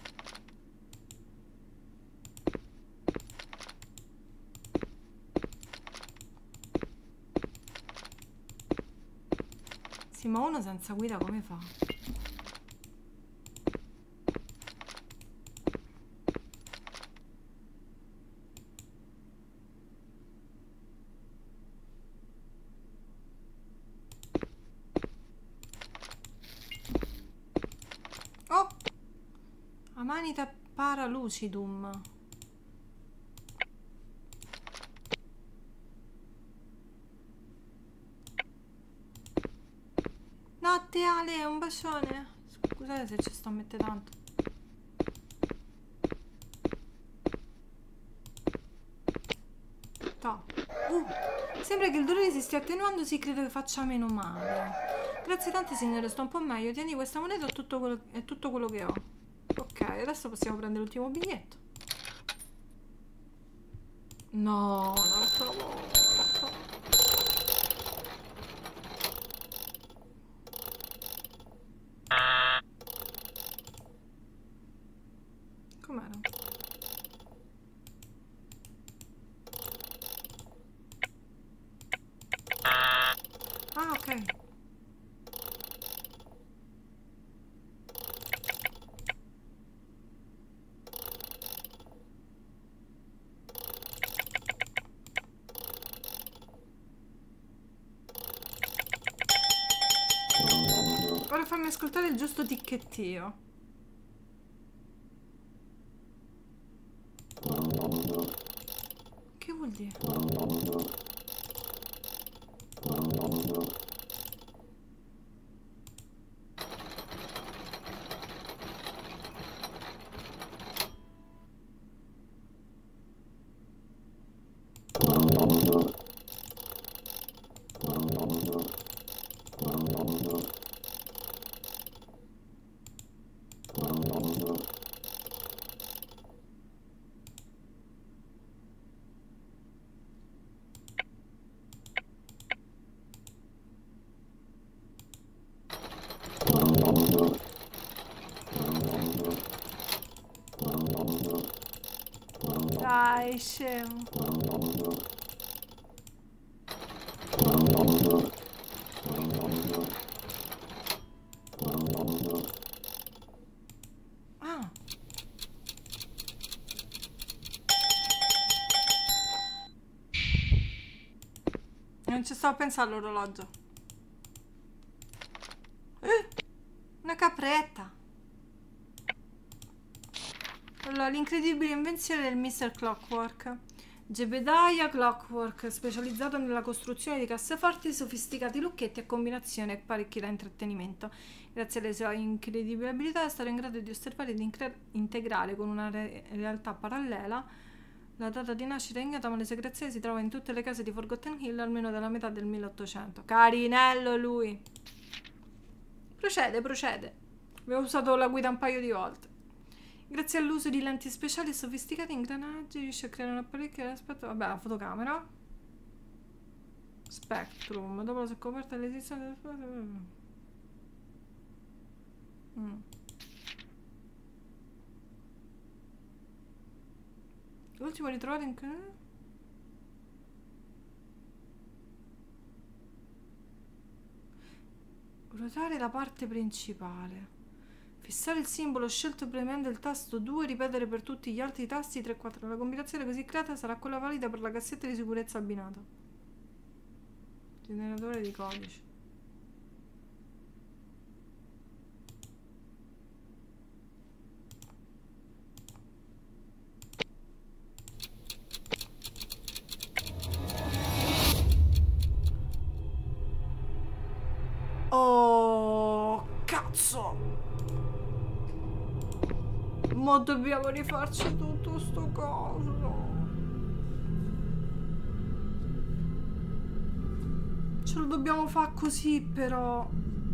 A: Sì, ma uno senza guida come fa? Oh! Amanita paralucidum. Notte Ale, un bacione. Scusate se ci sto a mettere tanto. To. Uh, sembra che il dolore si stia attenuando, sì, credo che faccia meno male. Grazie tante signore, sto un po' meglio. Tieni questa moneta, è tutto quello, è tutto quello che ho. Ok, adesso possiamo prendere l'ultimo biglietto. No, un'altra volta. Com'era? Ah, ok. Ora fammi ascoltare il giusto ticchettio. Che vuol dire? Dai, scemo. Ah. Non ci stavo a pensare all'orologio. Eh, una capretta. Allora, l'incredibile invenzione del mister Clockwork. Jebediah Clockwork, specializzato nella costruzione di casseforti, sofisticati lucchetti e combinazioni apparecchi da intrattenimento. Grazie alle sue incredibili abilità è stato in grado di osservare ed integrare con una re realtà parallela la data di nascita ignota, ma le segrezioni si trovano in tutte le case di Forgotten Hill almeno dalla metà del milleottocento. Carinello lui! Procede, procede. Avevo usato la guida un paio di volte. Grazie all'uso di lenti speciali e sofisticati ingranaggi riesce a creare un apparecchio aspetta, vabbè, la fotocamera. Spectrum, dopo la scoperta dell'esistenza del... Mm. L'ultimo ritrovato in... Ruotare la parte principale. Fissare il simbolo scelto premendo il tasto due, ripetere per tutti gli altri tasti tre quattro. La combinazione così creata sarà quella valida per la cassetta di sicurezza abbinata. Generatore di codici. Oh, cazzo! mo dobbiamo rifarci tutto sto coso. Ce lo dobbiamo fare così però.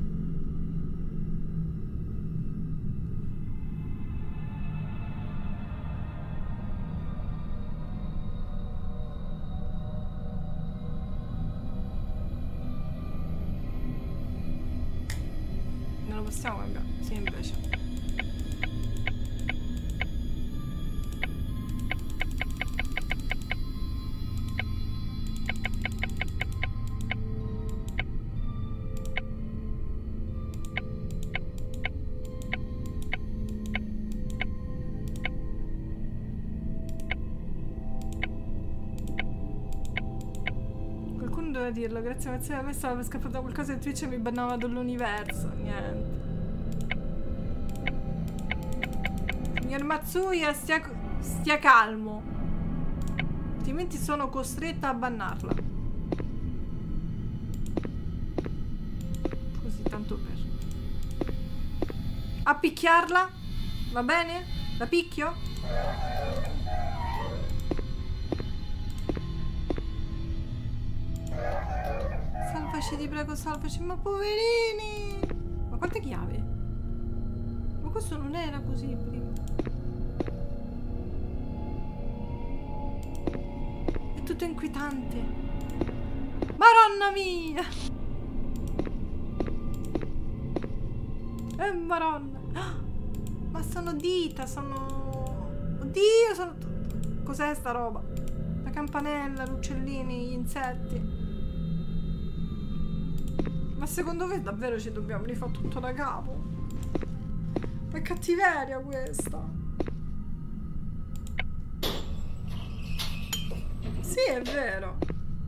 A: Non lo possiamo cambiare? Sì, invece. Dirlo, grazie, grazie a me stava per scappare da qualcosa e Twitch mi bannava dall'universo. Niente. Signor Matsuya, stia, stia calmo. Altrimenti sono costretta a bannarla. Così, tanto per. A picchiarla? Va bene? La picchio? Salvaci, ti prego, salvaci, ma poverini! Ma quante chiavi? Ma questo non era così prima. È tutto inquietante. Maronna mia! Eh, maronna! Ma sono dita, sono... Oddio, sono... Cos'è sta roba? La campanella, gli uccellini, gli insetti. Ma secondo me davvero ci dobbiamo rifare tutto da capo? È cattiveria questa. Sì, è vero.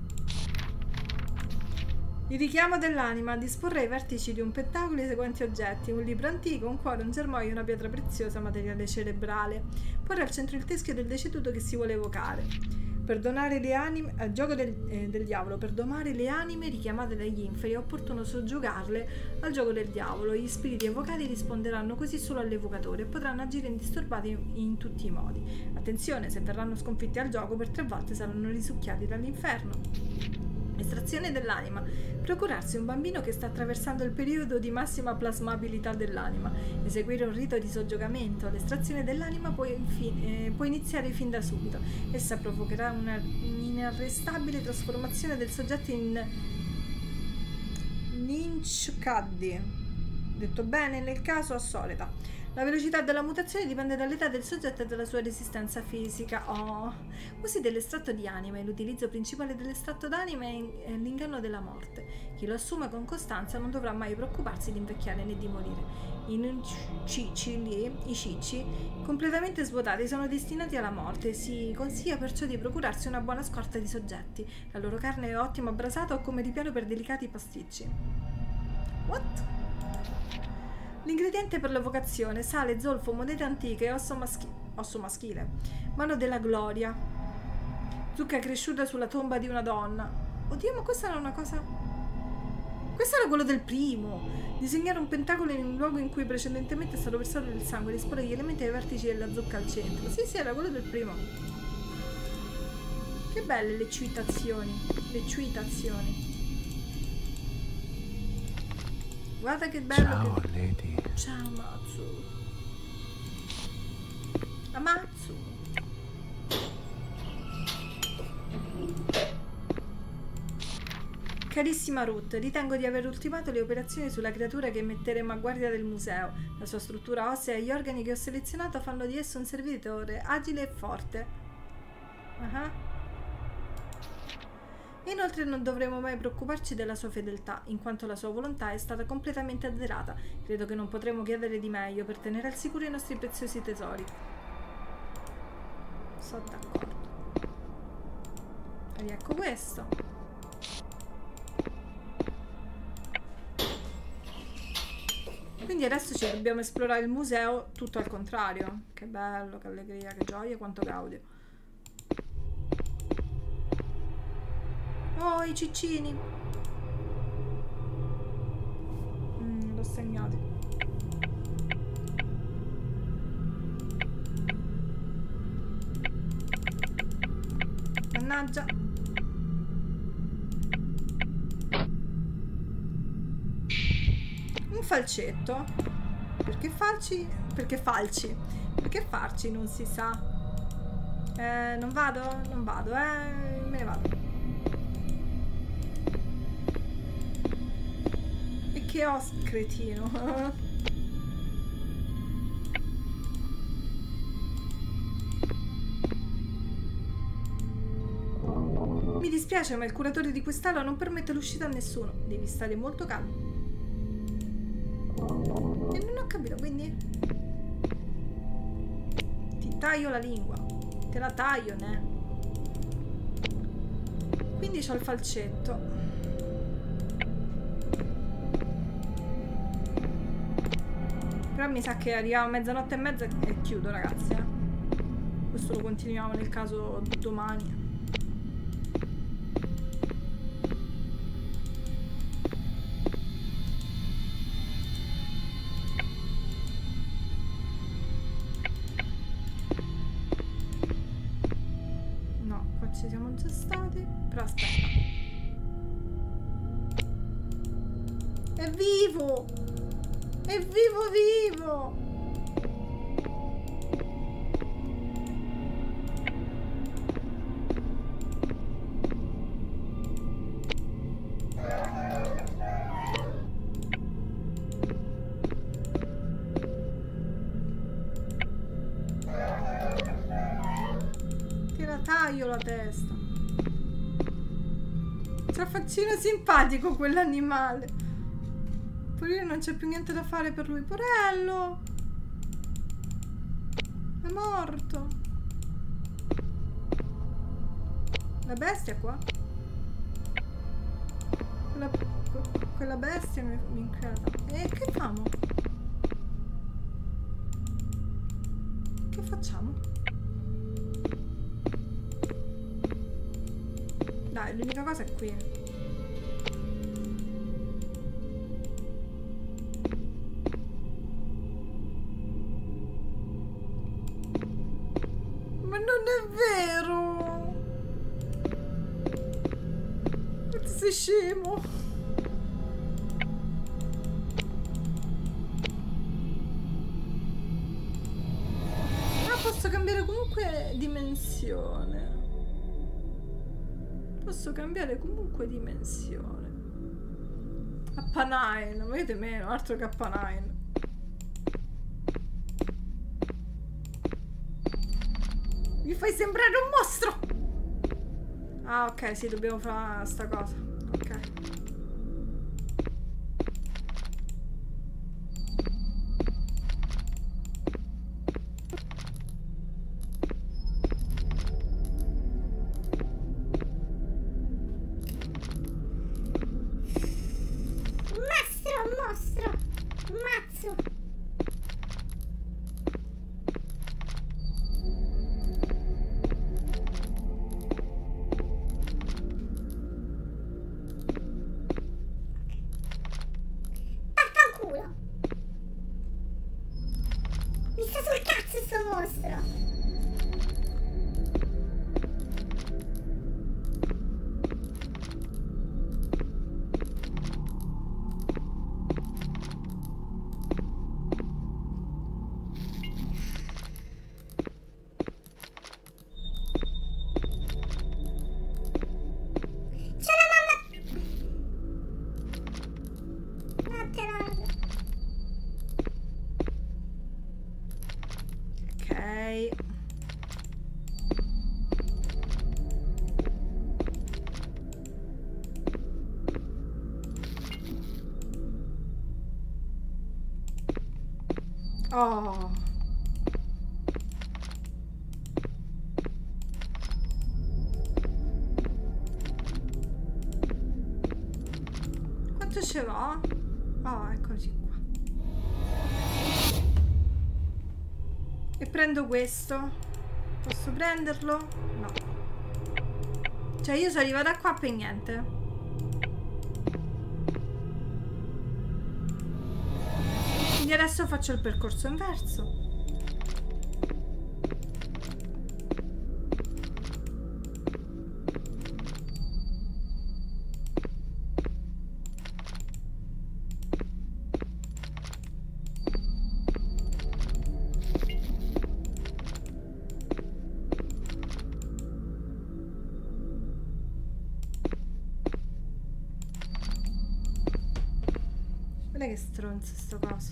A: Il richiamo dell'anima. Disporre i vertici di un pentacolo i seguenti oggetti: un libro antico, un cuore, un germoglio, una pietra preziosa, materiale cerebrale. Porre al centro il teschio del deceduto che si vuole evocare. Per donare le anime al gioco del, eh, del diavolo, per domare le anime richiamate dagli inferi, è opportuno soggiogarle al gioco del diavolo. Gli spiriti evocati risponderanno così solo all'evocatore e potranno agire indisturbati in, in tutti i modi. Attenzione, se verranno sconfitti al gioco, per tre volte saranno risucchiati dall'inferno. Estrazione dell'anima. Procurarsi un bambino che sta attraversando il periodo di massima plasmabilità dell'anima. Eseguire un rito di soggiogamento. L'estrazione dell'anima può, eh, può iniziare fin da subito. Essa provocherà una inarrestabile trasformazione del soggetto in Ninchkaddi. Detto bene, nel caso a solita. La velocità della mutazione dipende dall'età del soggetto e dalla sua resistenza fisica. Oh. Usi dell'estratto di anima. L'utilizzo principale dell'estratto d'anima è l'inganno della morte. Chi lo assume con costanza non dovrà mai preoccuparsi di invecchiare né di morire. I cicci, lì, i cicci completamente svuotati sono destinati alla morte. Si consiglia perciò di procurarsi una buona scorta di soggetti. La loro carne è ottima brasata o come ripiano per delicati pasticci. What? L'ingrediente per l'evocazione: sale, zolfo, monete antiche e osso, maschi osso maschile. Mano della gloria. Zucca cresciuta sulla tomba di una donna. Oddio, ma questa era una cosa... Questo era quello del primo. Disegnare un pentacolo in un luogo in cui precedentemente è stato versato del sangue. Disporre gli elementi ai vertici della zucca al centro. Sì, sì, era quello del primo. Che belle le citazioni. Le citazioni. Guarda che bello.
B: Ciao,
A: che...
B: Lady.
A: Ciao, Matsu. Amatsu. Carissima Ruth, ritengo di aver ultimato le operazioni sulla creatura che metteremo a guardia del museo. La sua struttura ossea e gli organi che ho selezionato fanno di esso un servitore agile e forte. Uh-huh. Inoltre non dovremo mai preoccuparci della sua fedeltà, in quanto la sua volontà è stata completamente azzerata. Credo che non potremo chiedere di meglio per tenere al sicuro i nostri preziosi tesori. Sono d'accordo. E ecco questo. Quindi adesso ci dobbiamo esplorare il museo tutto al contrario. Che bello, che allegria, che gioia, quanto gaudio. Oh, i ciccini. Mm, l'ho segnato. Mannaggia. Un falcetto. Perché falci? Perché falci? Perché farci non si sa. Eh, non vado? Non vado, eh. Me ne vado. E che ho, cretino. Mi dispiace, ma il curatore di quest'aula non permette l'uscita a nessuno. Devi stare molto calmo. E non ho capito, quindi... Ti taglio la lingua. Te la taglio, ne? Quindi c'ho il falcetto. Però mi sa che arriviamo a mezzanotte e mezza e chiudo, ragazzi, eh. Questo lo continuiamo nel caso domani. Ci siamo già stati, però aspetta. È vivo! È vivo vivo! Taglio la testa. C'ha faccino simpatico quell'animale. Poi non c'è più niente da fare per lui. Porello! È morto. La bestia qua? Quella, quella bestia mi, mi inquieta. E che famo? Che facciamo? Dai, l'unica cosa è qui. Ma non è vero! Sei scemo! Ma posso cambiare comunque dimensione. Posso cambiare comunque dimensione. K nove, non vedete meno, altro K nove. Mi fai sembrare un mostro! Ah, ok, sì, dobbiamo fare sta cosa. Ok. Oh. Quanto ce l'ho? Oh, eccoci qua. E prendo questo. Posso prenderlo? No. Cioè io sono arrivata qua per niente. Quindi adesso faccio il percorso inverso. Guarda che stronzo sto coso.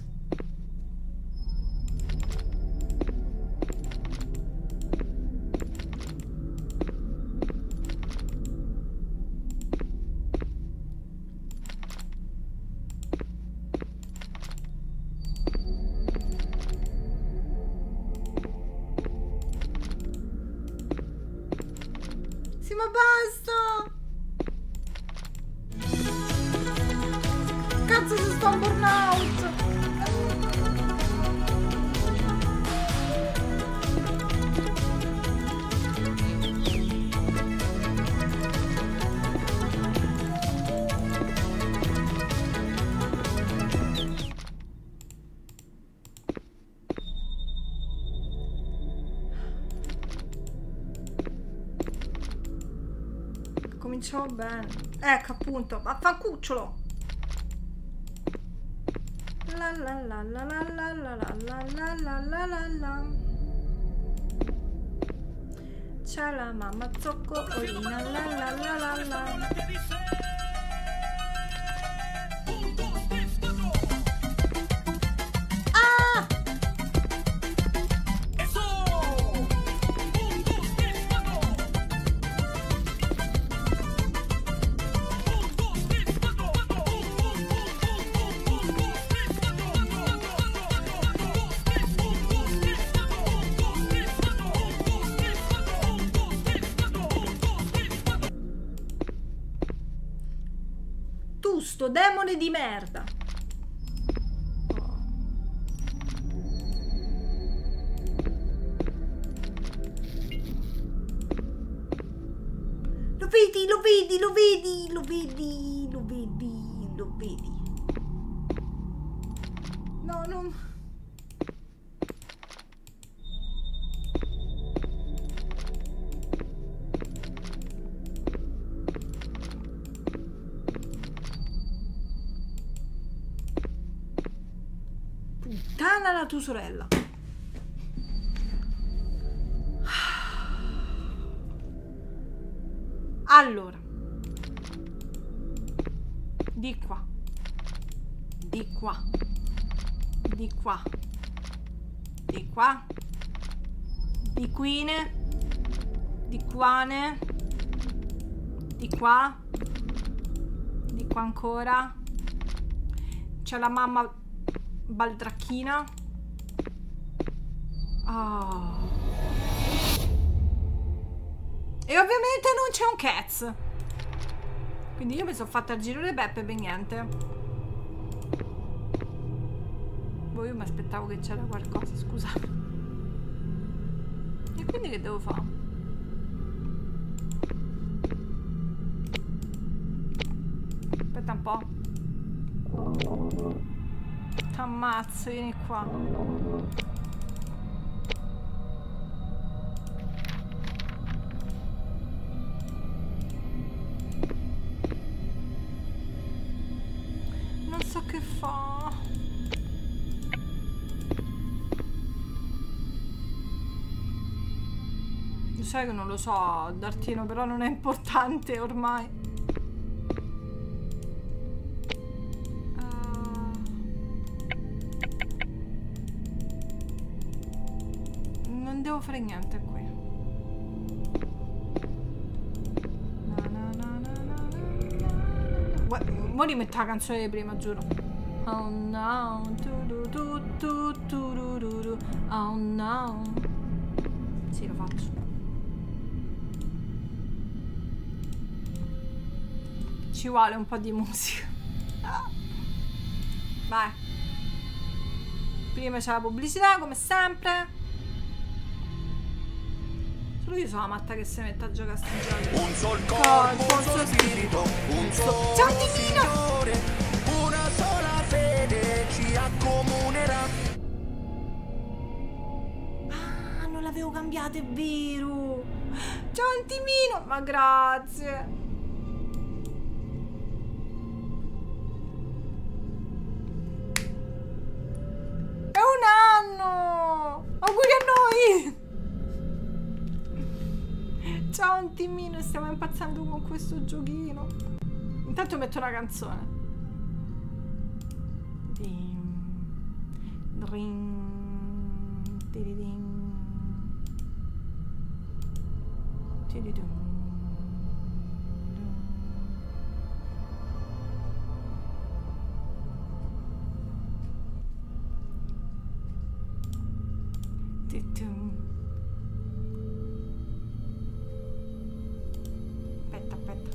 A: Sì, ma basta! Cazzo, si sta un burnout! Cominciamo bene. Ecco, appunto, vaffancucciolo! La la la la la la la la la la la la la. C'è la mamma zoccolina, la la la la la. Ah! Tu sto demone di merda. Lo vedi, lo vedi, lo vedi, lo vedi, lo vedi, lo vedi. No, non... Puttana la tua sorella. Allora, di qua, di qua, di qua, di qua, di quine, di quane, di qua, di qua ancora. C'è la mamma baldracchina. Oh. E ovviamente non c'è un cazzo. Quindi io mi sono fatta il giro le beppe per niente. Boh, io mi aspettavo che c'era qualcosa, scusate. E quindi che devo fare? Aspetta un po'. T'ammazzo, vieni qua. Non so che fa. Sai che non lo so, Dartino, però non è importante ormai. Non devo fare niente qui. Mo rimetto la canzone di prima, giuro. Oh no, tu, tu, tu, tu, tu, oh no. Sì, lo faccio. Ci vuole un po' di musica. Vai. Prima c'è la pubblicità, come sempre. Solo io sono la matta che si mette a giocare a sti giochi.
F: Un sol corpo, un sol spirito, un solo Signore, una sola fede ci accomunerà.
A: Ah, non l'avevo cambiato, è vero. Ciao Antimino, ma grazie. È un anno. Auguri a noi. Ciao Antimino, stiamo impazzendo con questo giochino. Intanto metto una canzone. Aspetta, aspetta.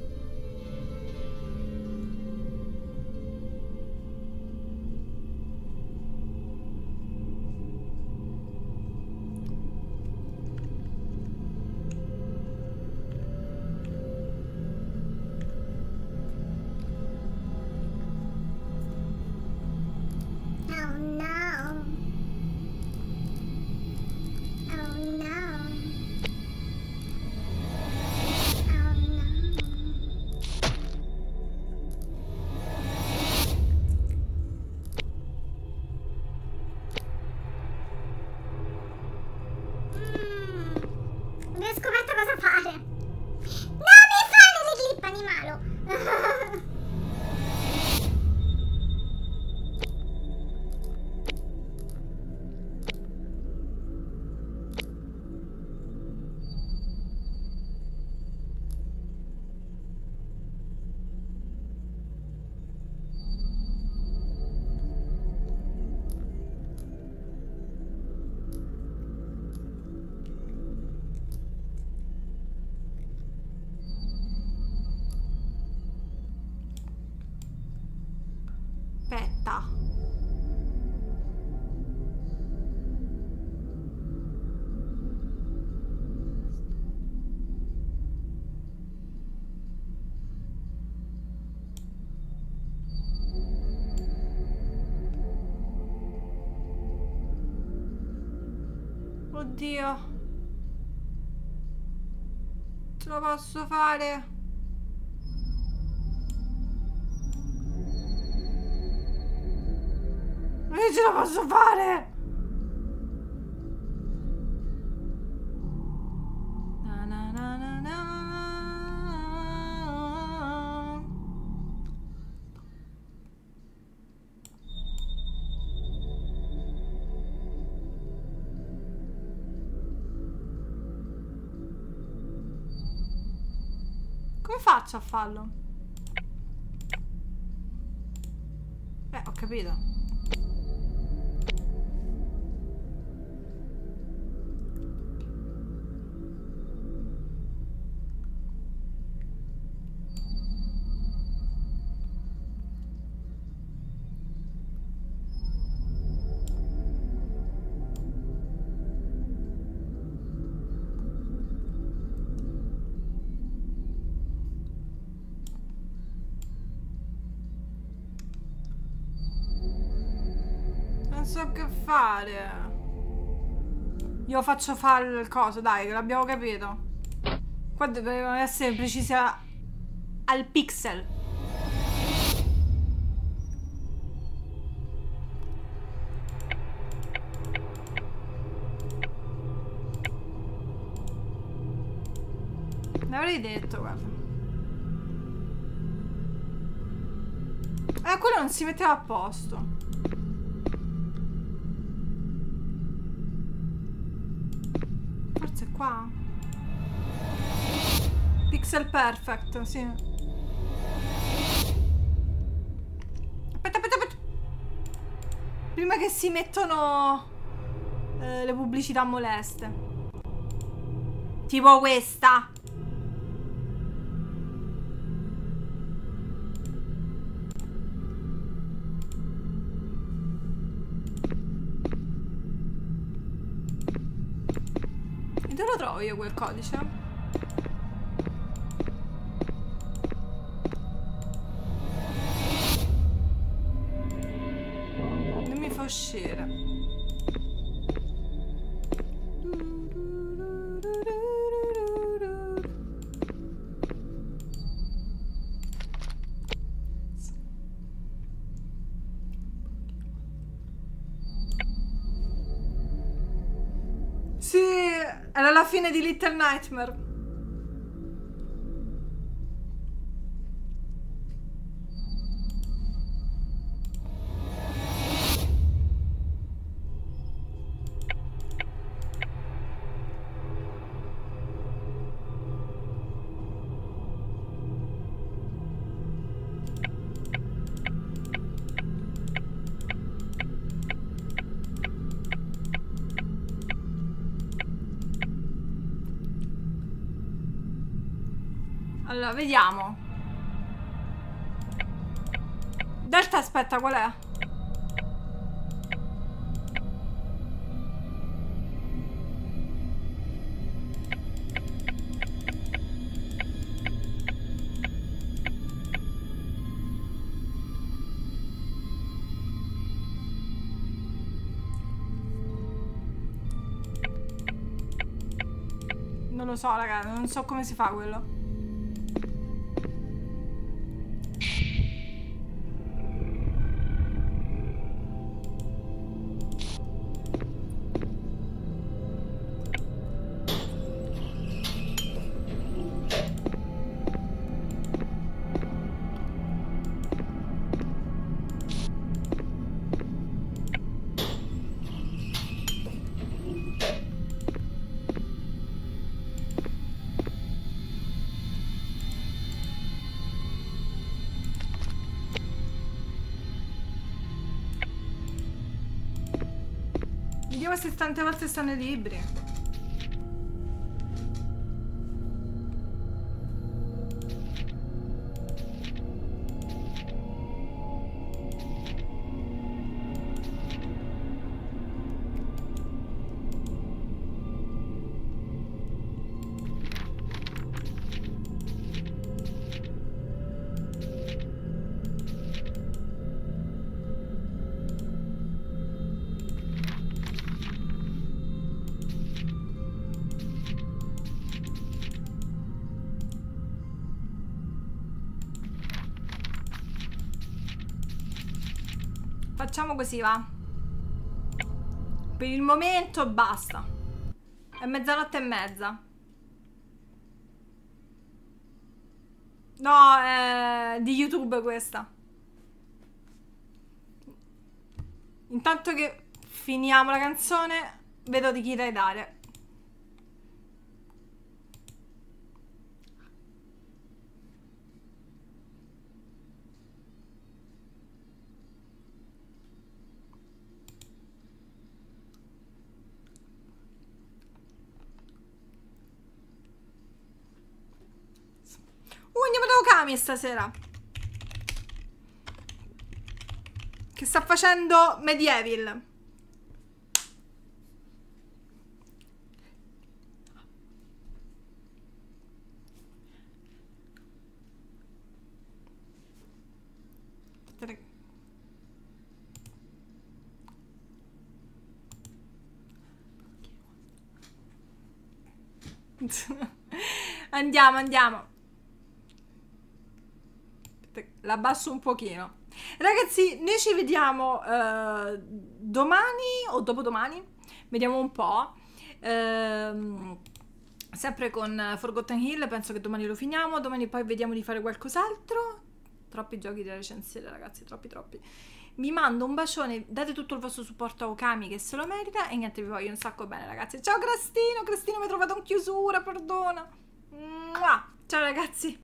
C: Oh no. Oh no. Oh no. Mm, abbiamo scoperto cosa fare. Non mi fare le clip, animalo.
A: Aspetta. Oddio. Ce la posso fare? Io ce la posso fare! Na na na na na. Come faccio a farlo? Eh, ho capito. Non so che fare. Io faccio fare il coso, dai, che l'abbiamo capito. Qua dobbiamo essere precisi a- al pixel. L'avrei detto, guarda. Eh, quello non si metteva a posto. Forse è qua. Pixel perfect, sì. Aspetta, aspetta, aspetta. Prima che si mettono eh, le pubblicità moleste. Tipo questa. E dove lo trovo io quel codice? Non mi fa uscire. Sì, era la fine di Little Nightmare. Allora, vediamo. Delta, aspetta, qual è? Non lo so, raga, non so come si fa quello. Vediamo se tante volte stanno i libri. Facciamo così, va. Per il momento basta. È mezzanotte e mezza. No, è di YouTube questa. Intanto che finiamo la canzone, vedo di chi raidare. Uh, andiamo da Okami stasera, che sta facendo Medieval. Andiamo, andiamo. La abbasso un pochino. Ragazzi, noi ci vediamo uh, domani o dopodomani. Vediamo un po'. Uh, sempre con Forgotten Hill. Penso che domani lo finiamo. Domani poi vediamo di fare qualcos'altro. Troppi giochi da recensire, ragazzi. Troppi, troppi. Vi mando un bacione. Date tutto il vostro supporto a Okami, che se lo merita. E niente, vi voglio un sacco bene, ragazzi. Ciao Crastino. Crastino mi ha trovato in chiusura, perdona. Mua. Ciao ragazzi.